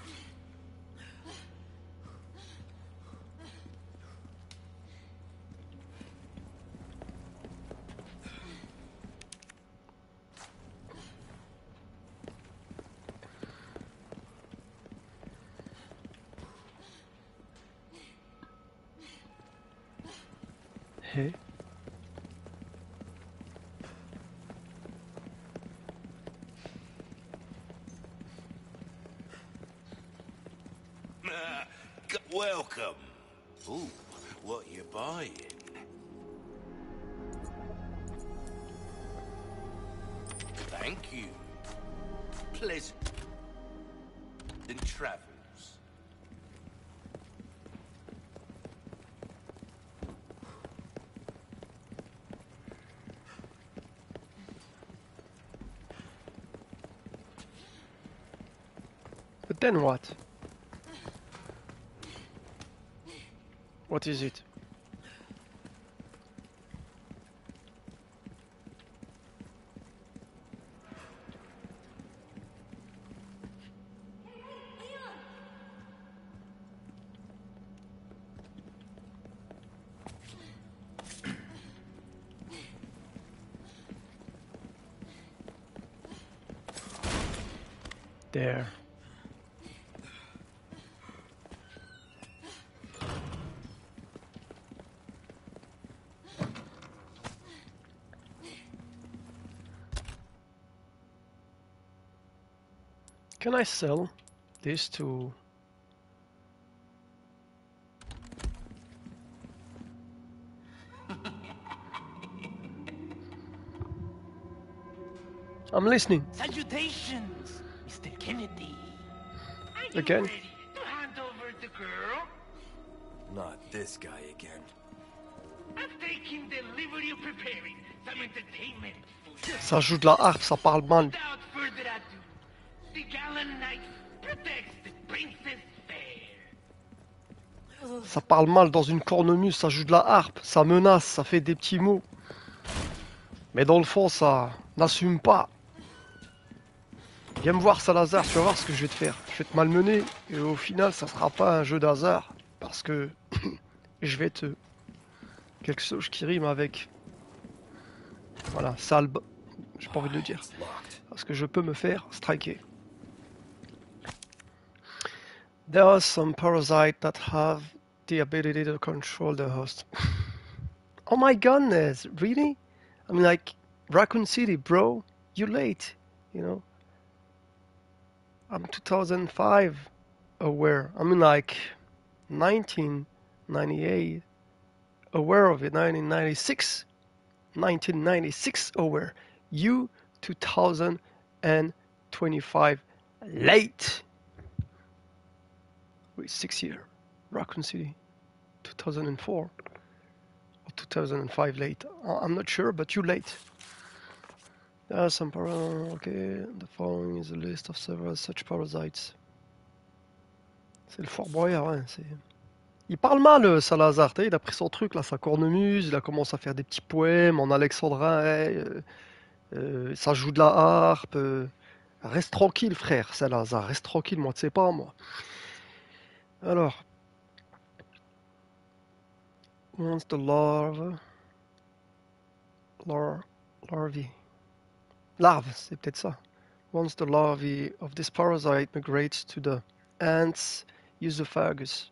Hey. Welcome. Ooh, what you buying? Thank you. Pleasant travels. But then what? What is it? There. Can I sell this to... I'm listening. Salutations, Mister Kennedy. Are Again? you ready to hand over the girl? Not this guy again. I'm taking delivery of preparing some entertainment for you. Ça joue de la harpe, ça parle mal. Without further ado, the gallant knight protects the princess fair. Ça parle mal dans une cornemuse, ça joue de la harpe, ça menace, ça fait des petits mots. Mais dans le fond, ça n'assume pas. Viens me voir, Salazar, tu vas voir ce que je vais te faire. Je vais te malmener, et au final, ça sera pas un jeu d'hasard. Parce que je vais te... Quelque chose qui rime avec... Voilà, salbe. J'ai pas envie de le dire. Parce que je peux me faire striker. There are some parasites that have the ability to control the host. Oh my goodness, really? I mean, like, Raccoon City, bro, you late, you know? I'm two thousand five aware. I mean, like, nineteen ninety-eight aware of it, nineteen ninety-six, nineteen ninety-six aware. You two thousand twenty-five late. Wait, six year. Raccoon City, two thousand four or two thousand five late. I'm not sure, but you late. There are some para... Okay, the following is a list of several such parasites. C'est le Fort Boyard, hein, c'est... Il parle mal, Salazar, t'as vu, il a pris son truc, là, sa cornemuse, il a commencé à faire des petits poèmes en alexandrin, hey, euh, euh, ça joue de la harpe... Euh... Reste tranquille, frère, Salazar, reste tranquille, moi, tu sais pas, moi. Alors... once the larva, lar, larvae, larve, c'est peut-être ça. Once the larvae of this parasite migrates to the ant's esophagus,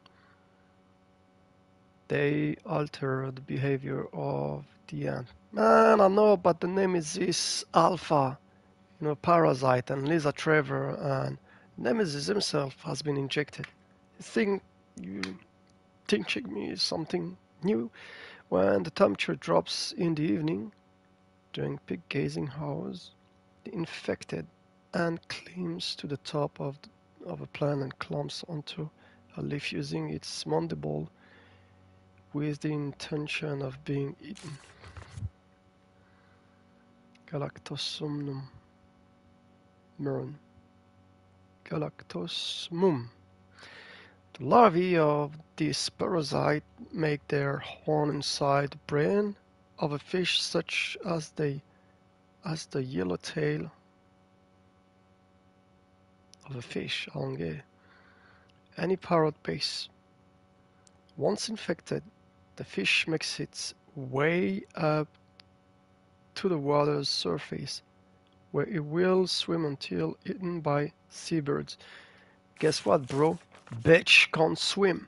they alter the behavior of the ant. Man, I know, but the name is this Alpha, you know, parasite, and Lisa Trevor and Nemesis himself has been injected. You think you teaching me something new? When the temperature drops in the evening, during peak gazing hours, the infected ant climbs to the top of the, of a plant and clumps onto a leaf using its mandible with the intention of being eaten. Galactosomnum muron. Galactosmum. The larvae of this parasite make their home inside the brain of a fish such as the as the yellowtail of a fish, algae, any parrot base. Once infected, the fish makes its way up to the water's surface, where it will swim until eaten by seabirds. Guess what, bro? Bitch can't swim.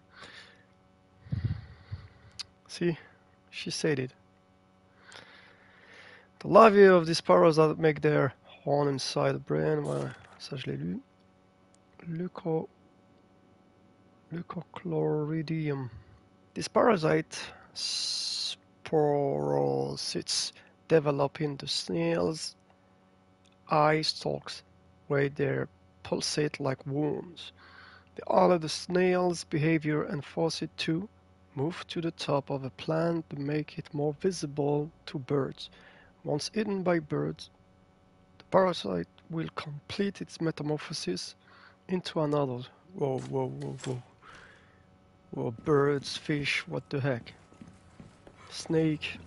See, she said it. The larvae of this parasite make their home inside the brain. Voilà, ça je l'ai lu. Leuco, Leucochloridium. This parasite sporocytes develop in the snail's eye stalks, where they pulsate like wounds. They alter the snail's behavior and force it to move to the top of a plant to make it more visible to birds. Once eaten by birds, the parasite will complete its metamorphosis into another. Whoa, whoa, whoa, whoa. Whoa, birds, fish, what the heck? Snake.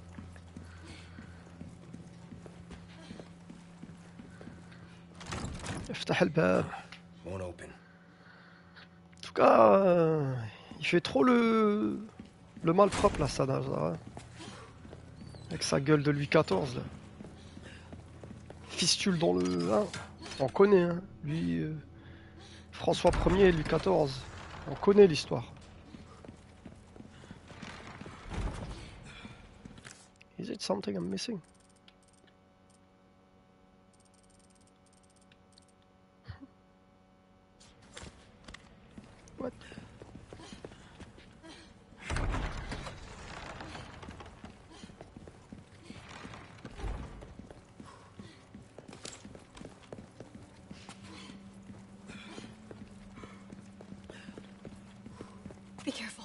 افتح الباب. Won't open. En tout cas, euh, il fait trop le le malpropre là, ça, hein. Avec sa gueule de Louis quatorze là. Fistule dans le... Hein, on connaît, hein. Lui, euh, François Ier, Louis quatorze. On connaît l'histoire. Is it something I'm missing? What? Be careful.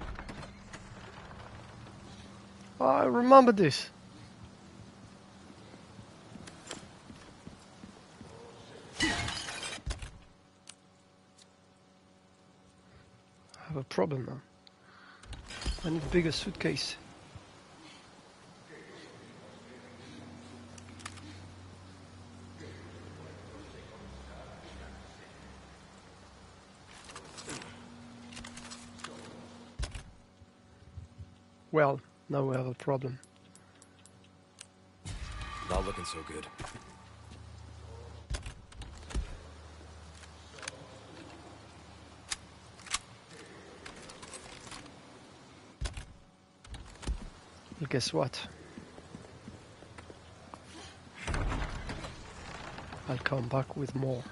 I remember this. I have a problem now. I need a bigger suitcase. Well, now we have a problem. Not looking so good. Well, guess what? I'll come back with more.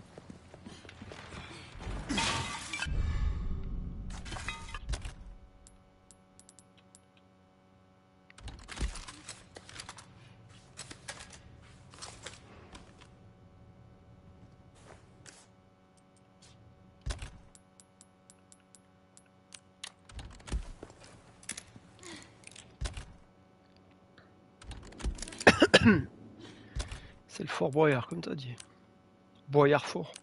C'est le Fort Boyard, comme t'as dit. Boyard Fort.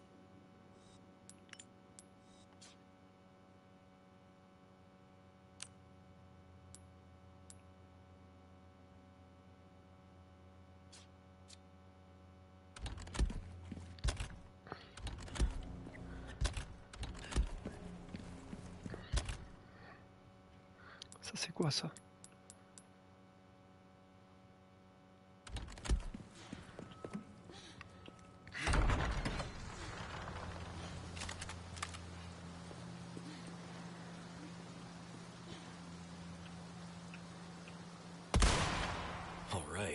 Ça C'est quoi ça? All right.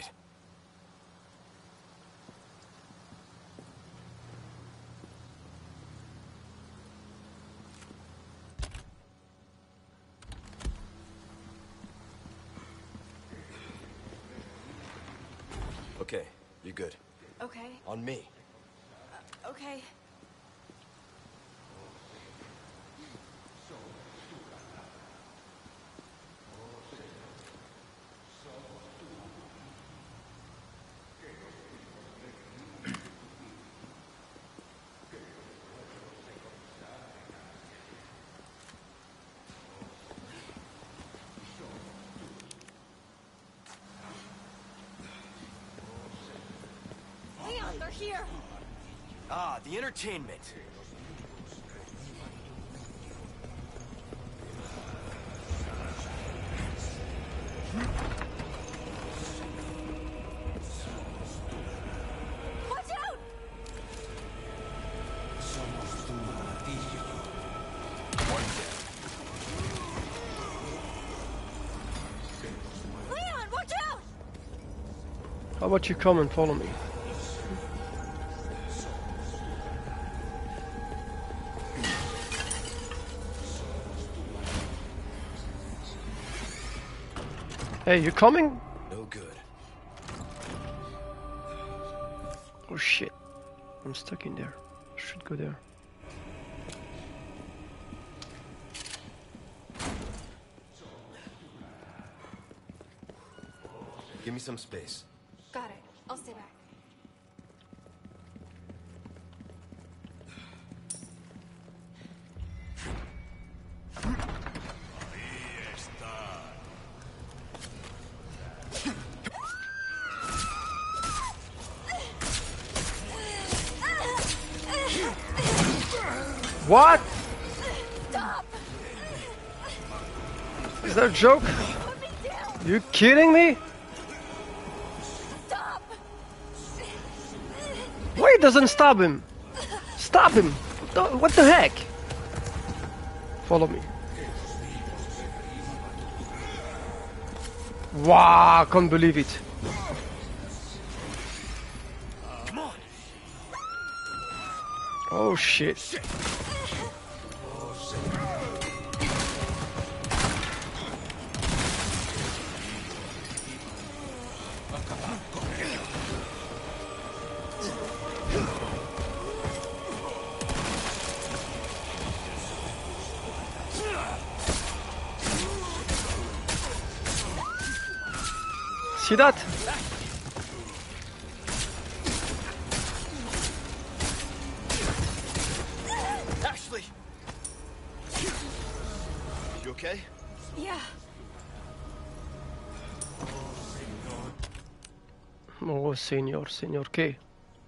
Okay, you're good. Okay. On me. Okay. Leon, they're here. Ah, the entertainment. Watch out! Leon, watch out! How about you come and follow me? Hey, you coming? No good. Oh shit. I'm stuck in there. I should go there. Give me some space. Got it. I'll stay back. What? Stop! Is that a joke? Put me down! You kidding me? Stop! Wait, doesn't stop him. Stop him. What the, what the heck? Follow me. Wow, can't believe it. Oh shit. See that? Ashley! You okay? Yeah. Oh, señor, señor, ¿qué?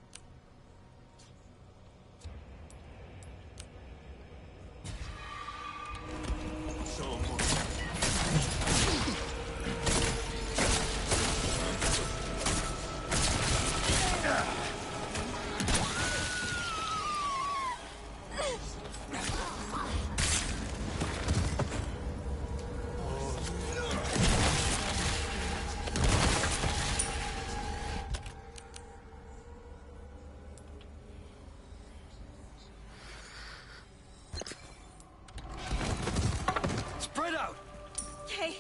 Spread out! Okay.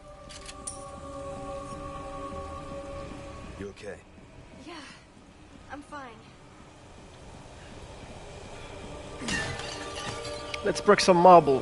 You okay? Yeah. I'm fine. Let's break some marble.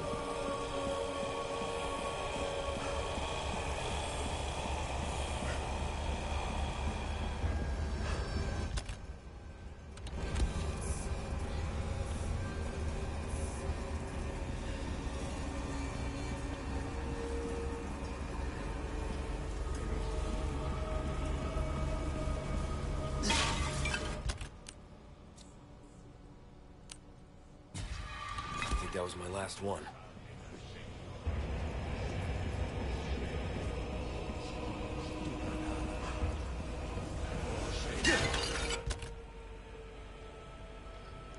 I think that was my last one.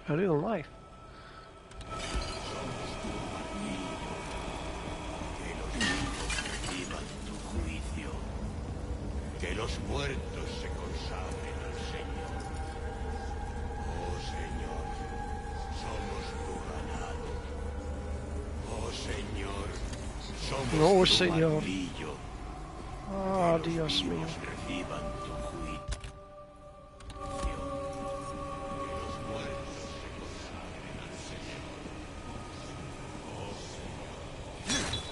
A little knife. Que los muertos se consagren al Señor. Oh Señor, somos tu ganado. Oh Señor, somos No, tu Señor. bandido. Ah, Que los Dios mío. vivos reciban tu juicio. Que los muertos se consagren al Señor. Oh Señor.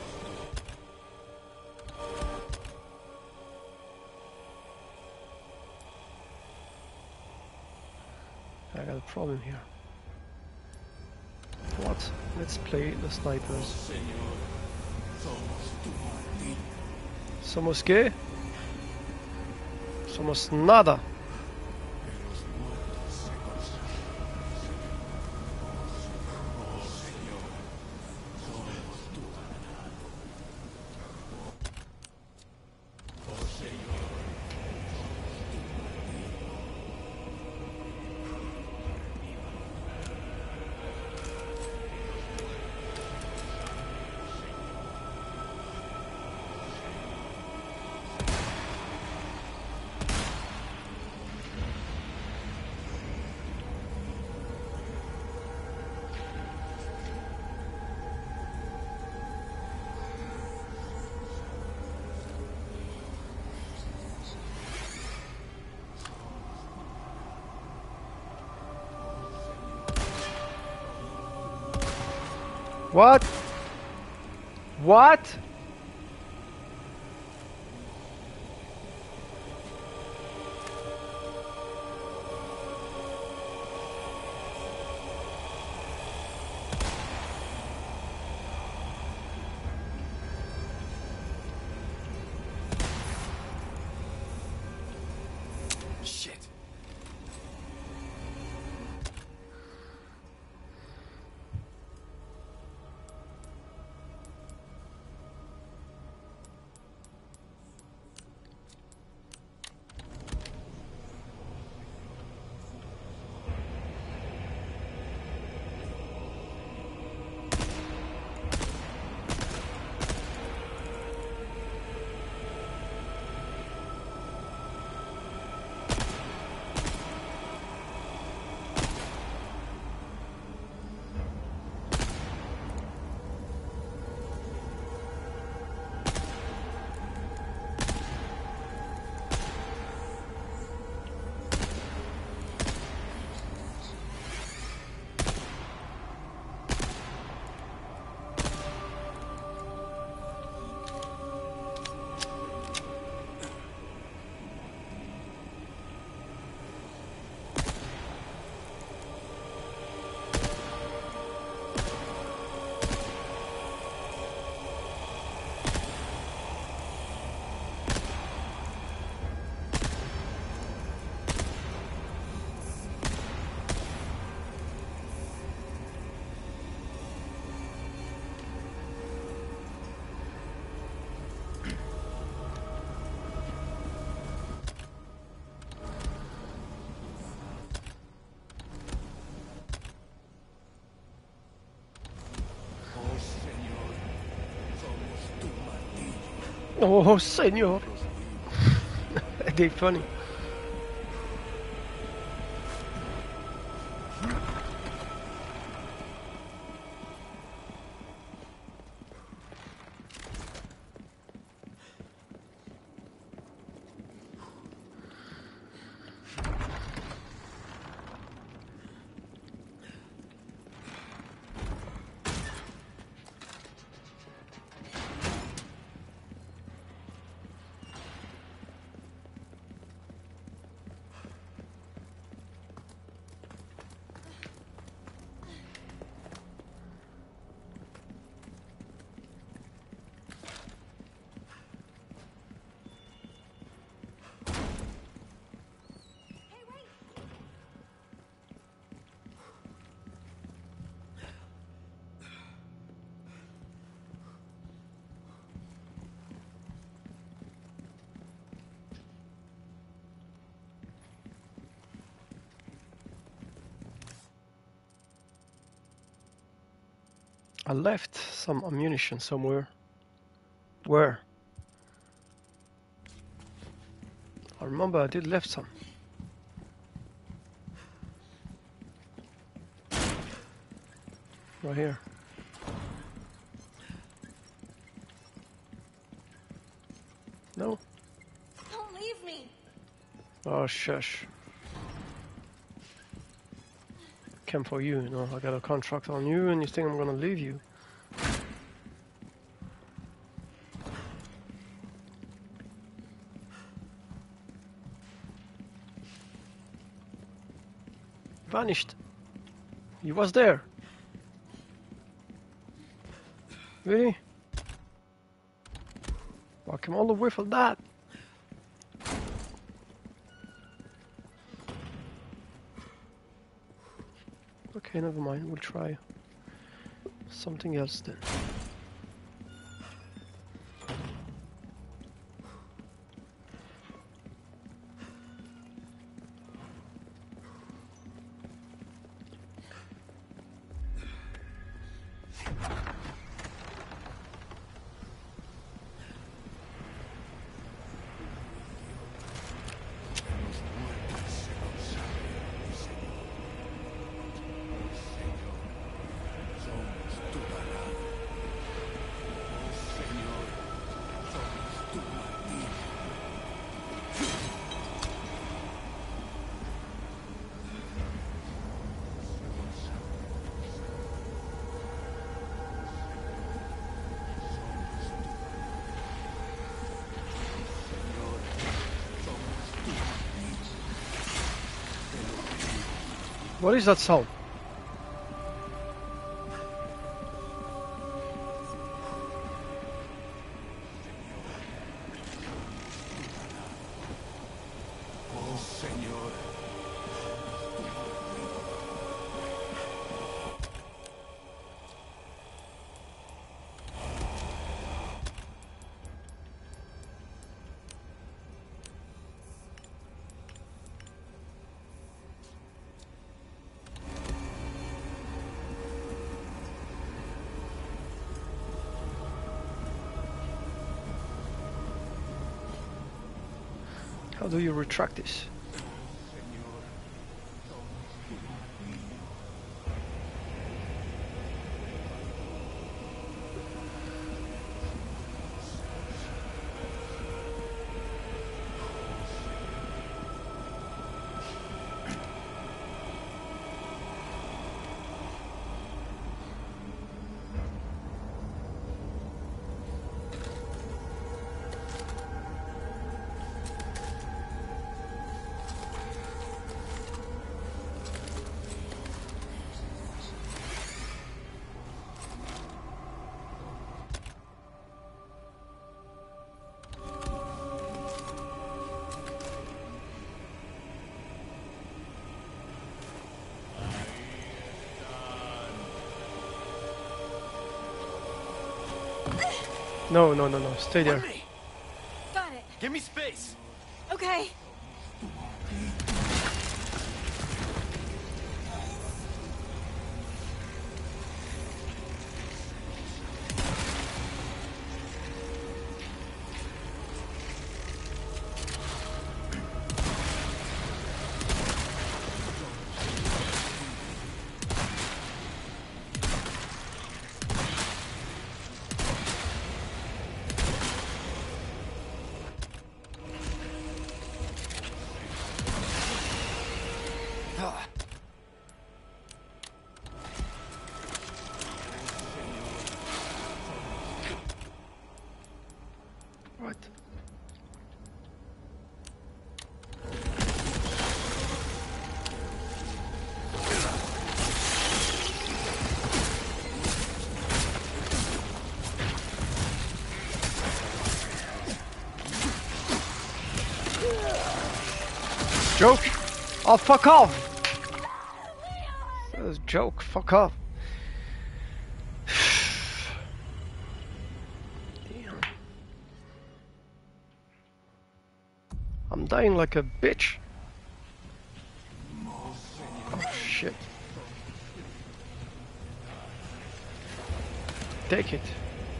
I got a problem here. What? Let's play the snipers. ¿Somos qué? Somos nada. What? What? Shit. Oh, señor. They're funny. I left some ammunition somewhere. Where? I remember I did left some. Right here. No? Don't leave me. Oh, shush. Came for you, you know, I got a contract on you and you think I'm gonna leave you. Vanished. He was there. Really? I came all the way for that. Okay, never mind. We'll try something else then. What is that sound? How do you retract this? No, no, no, no. Stay there. Got it. Give me space. Okay. Right. Joke? Oh, fuck off! That was a joke. Fuck off. Damn. I'm dying like a bitch. Oh shit. take it.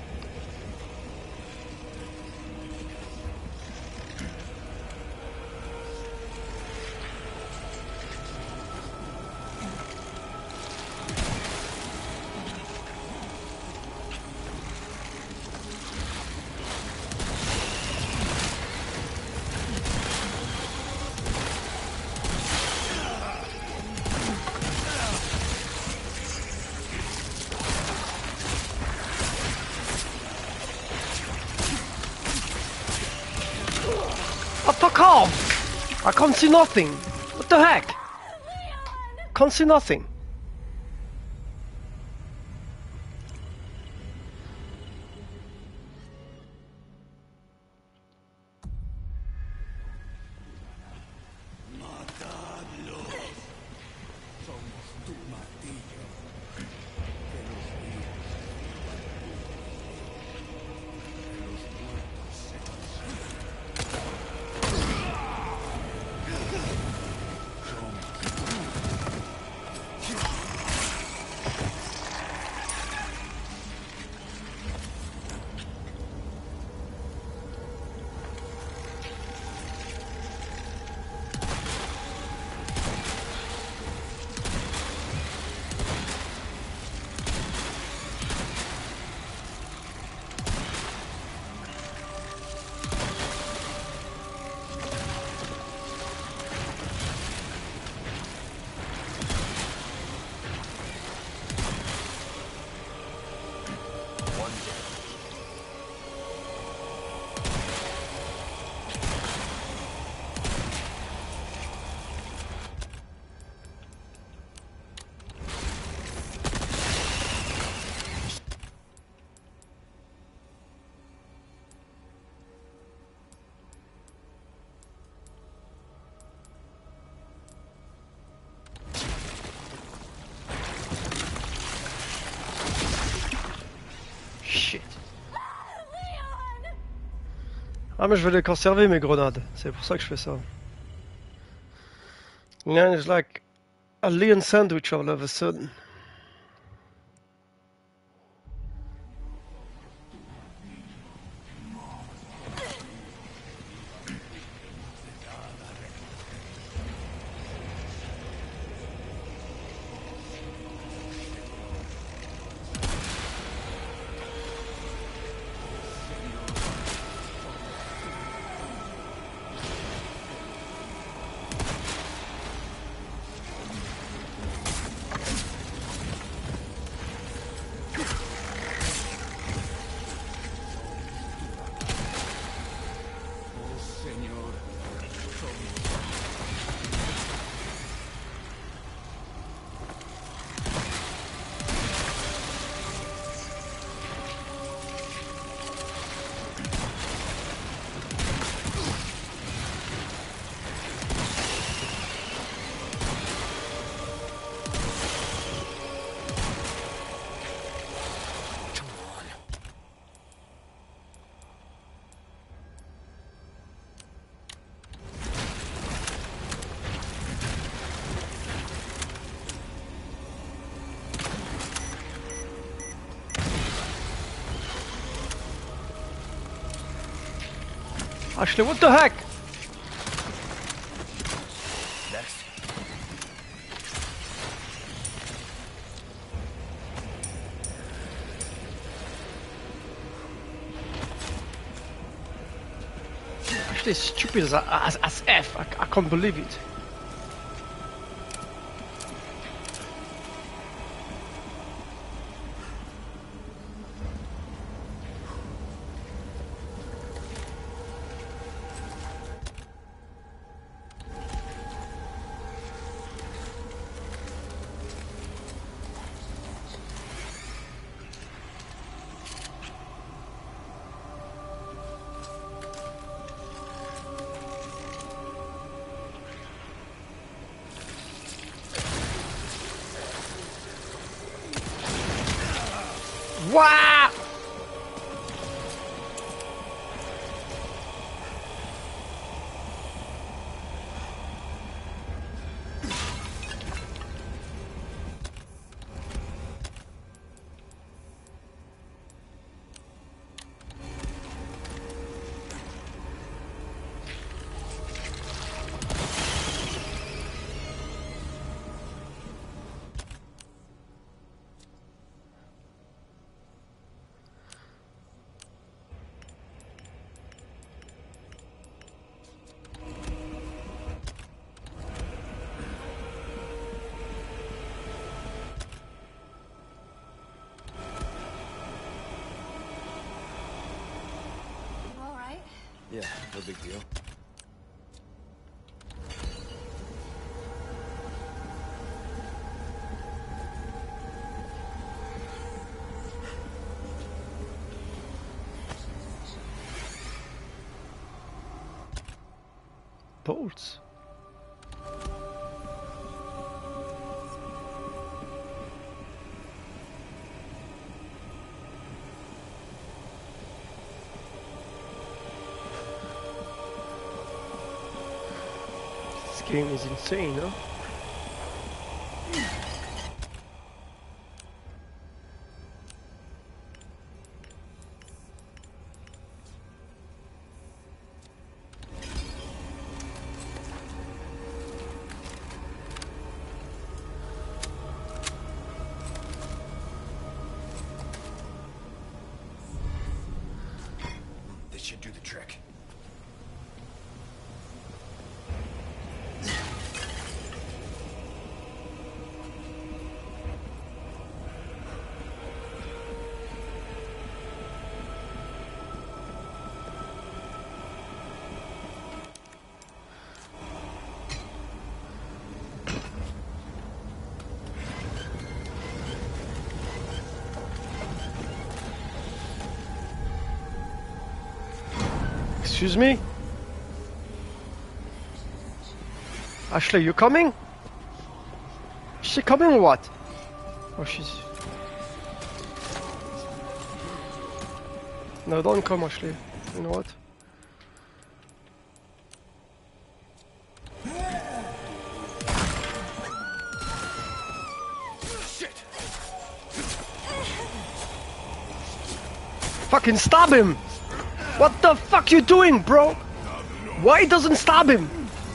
Oh, fuck off! I can't see nothing. What the heck? Can't see nothing. Ah mais je veux les conserver mes grenades, c'est pour ça que je fais ça. Yeah, it's like a Leon sandwich all of a sudden. Ashley, what the heck? Next. Ashley is stupid as, as, as F. I, I can't believe it. Wow! Yeah, no big deal. Bolts. This game is insane, huh? This should do the trick. Excuse me? Ashley, you coming? Is she coming or what? Oh, she's... No, don't come, Ashley. You know what? Shit! Fucking stab him! What the fuck you doing, bro? Why doesn't stab him?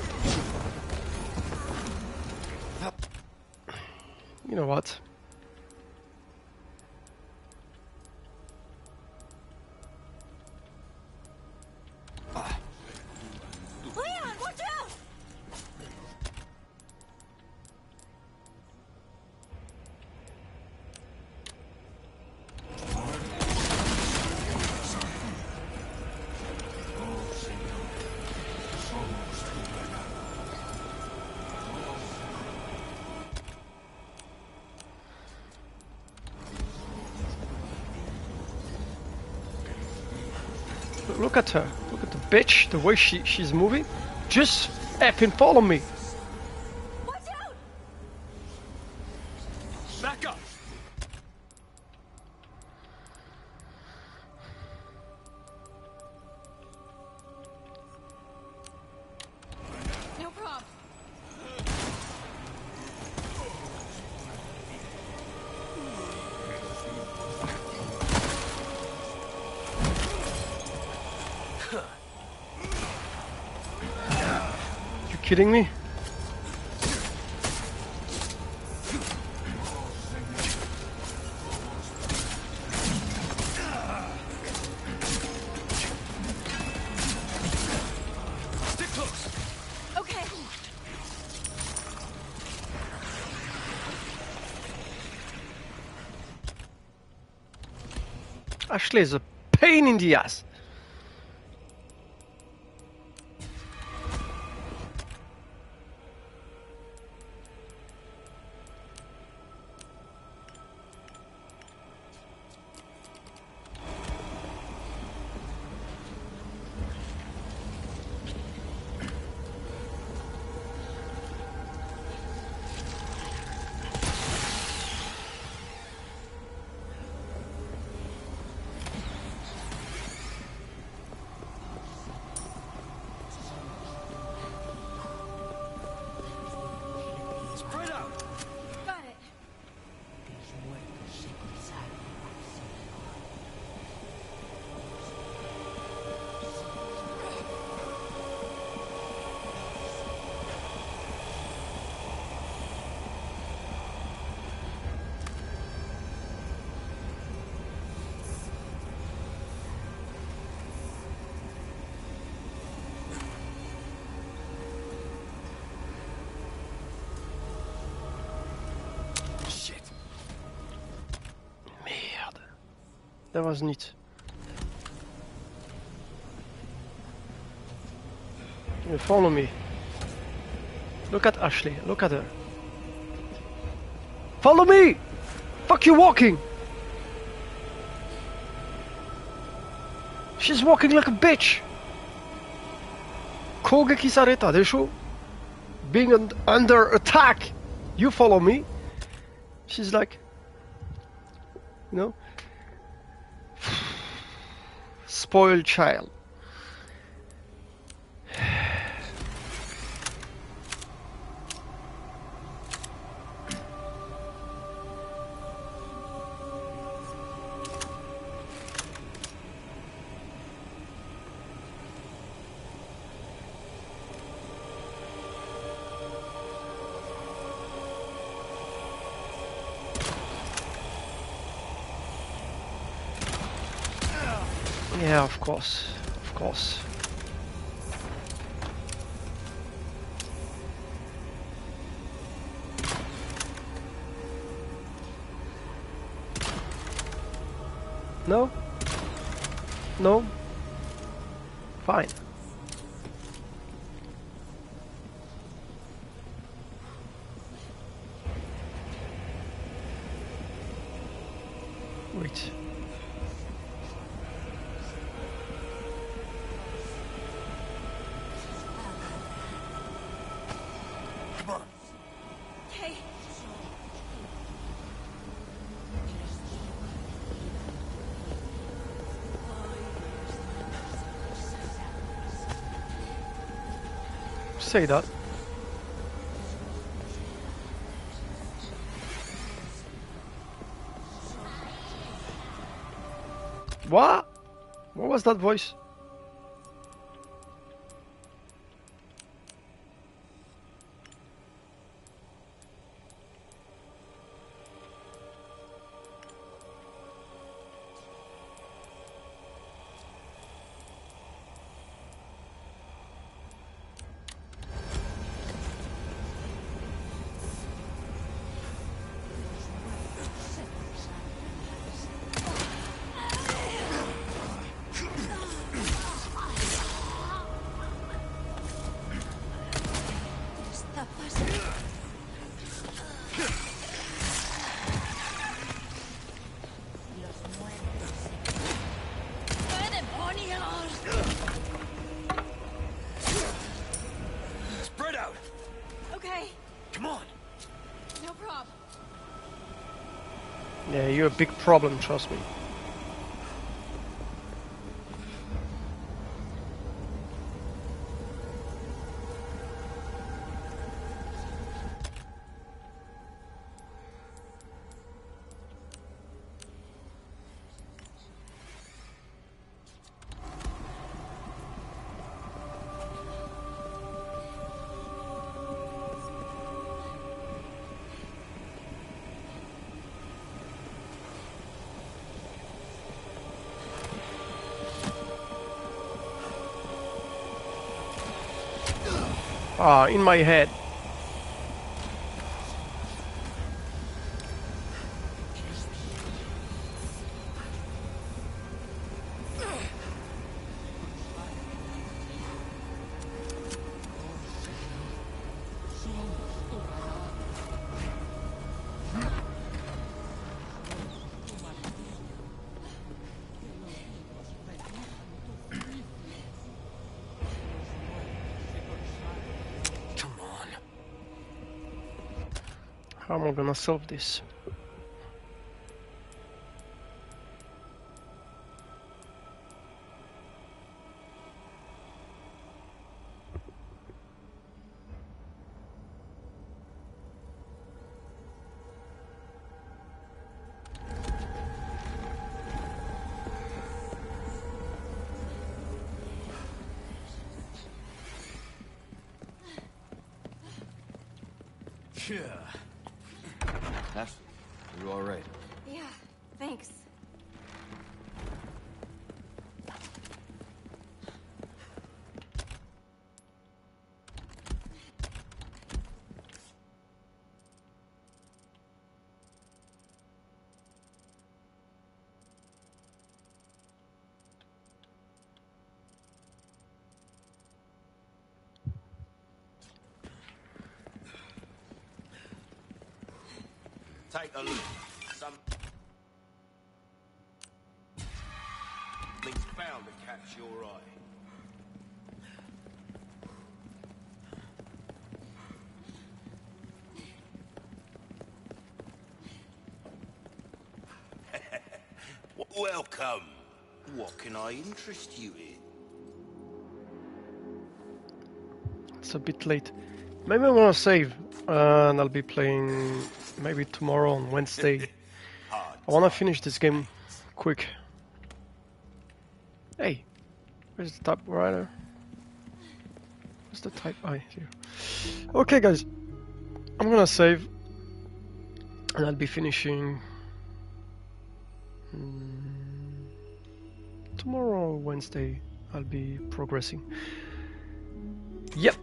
You know what? Leon, watch out! Look at her. Look at the bitch, the way she, she's moving. Just effing follow me. Watch out! Back up! No problem. You kidding me? Stick close! Okay. Ashley is a pain in the ass. Spread out! Got it. Shit! Merde. Dat was niet. You follow me. Look at Ashley. Look at her. Follow me! Fuck you walking! She's walking like a bitch! 攻撃されたでしょ? Being un under attack! You follow me? She's like... You know? Spoiled child. Yeah, of course, of course. No? No? Fine. Wait. Say that. What? What was that voice? Yeah, you're a big problem, trust me. Ah, in my head. How am I gonna solve this? Yeah. Ashley, are you all right? Yeah, thanks. Take a look. Some... Something's bound to catch your eye. Welcome. What can I interest you in? It's a bit late. Maybe I'm gonna save, uh, and I'll be playing maybe tomorrow on Wednesday. I wanna finish this game quick. Hey, where's the typewriter? Where's the type? I here. Okay, guys, I'm gonna save, and I'll be finishing mm, tomorrow, Wednesday. I'll be progressing. Yep.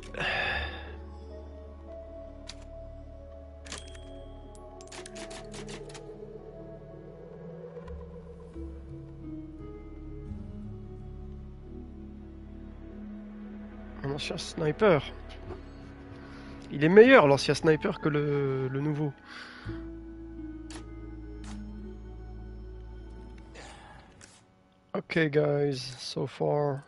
Un ancien sniper. Il est meilleur l'ancien sniper que le, le nouveau. Okay guys, so far.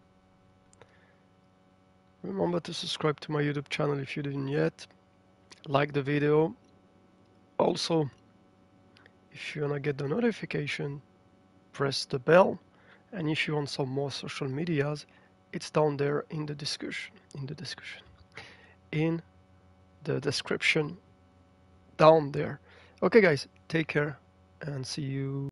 Remember to subscribe to my YouTube channel if you didn't yet. Like the video. Also, if you wanna get the notification, press the bell. And if you want some more social medias, it's down there in the discussion. In the discussion. In the description down there. Okay guys, take care and see you.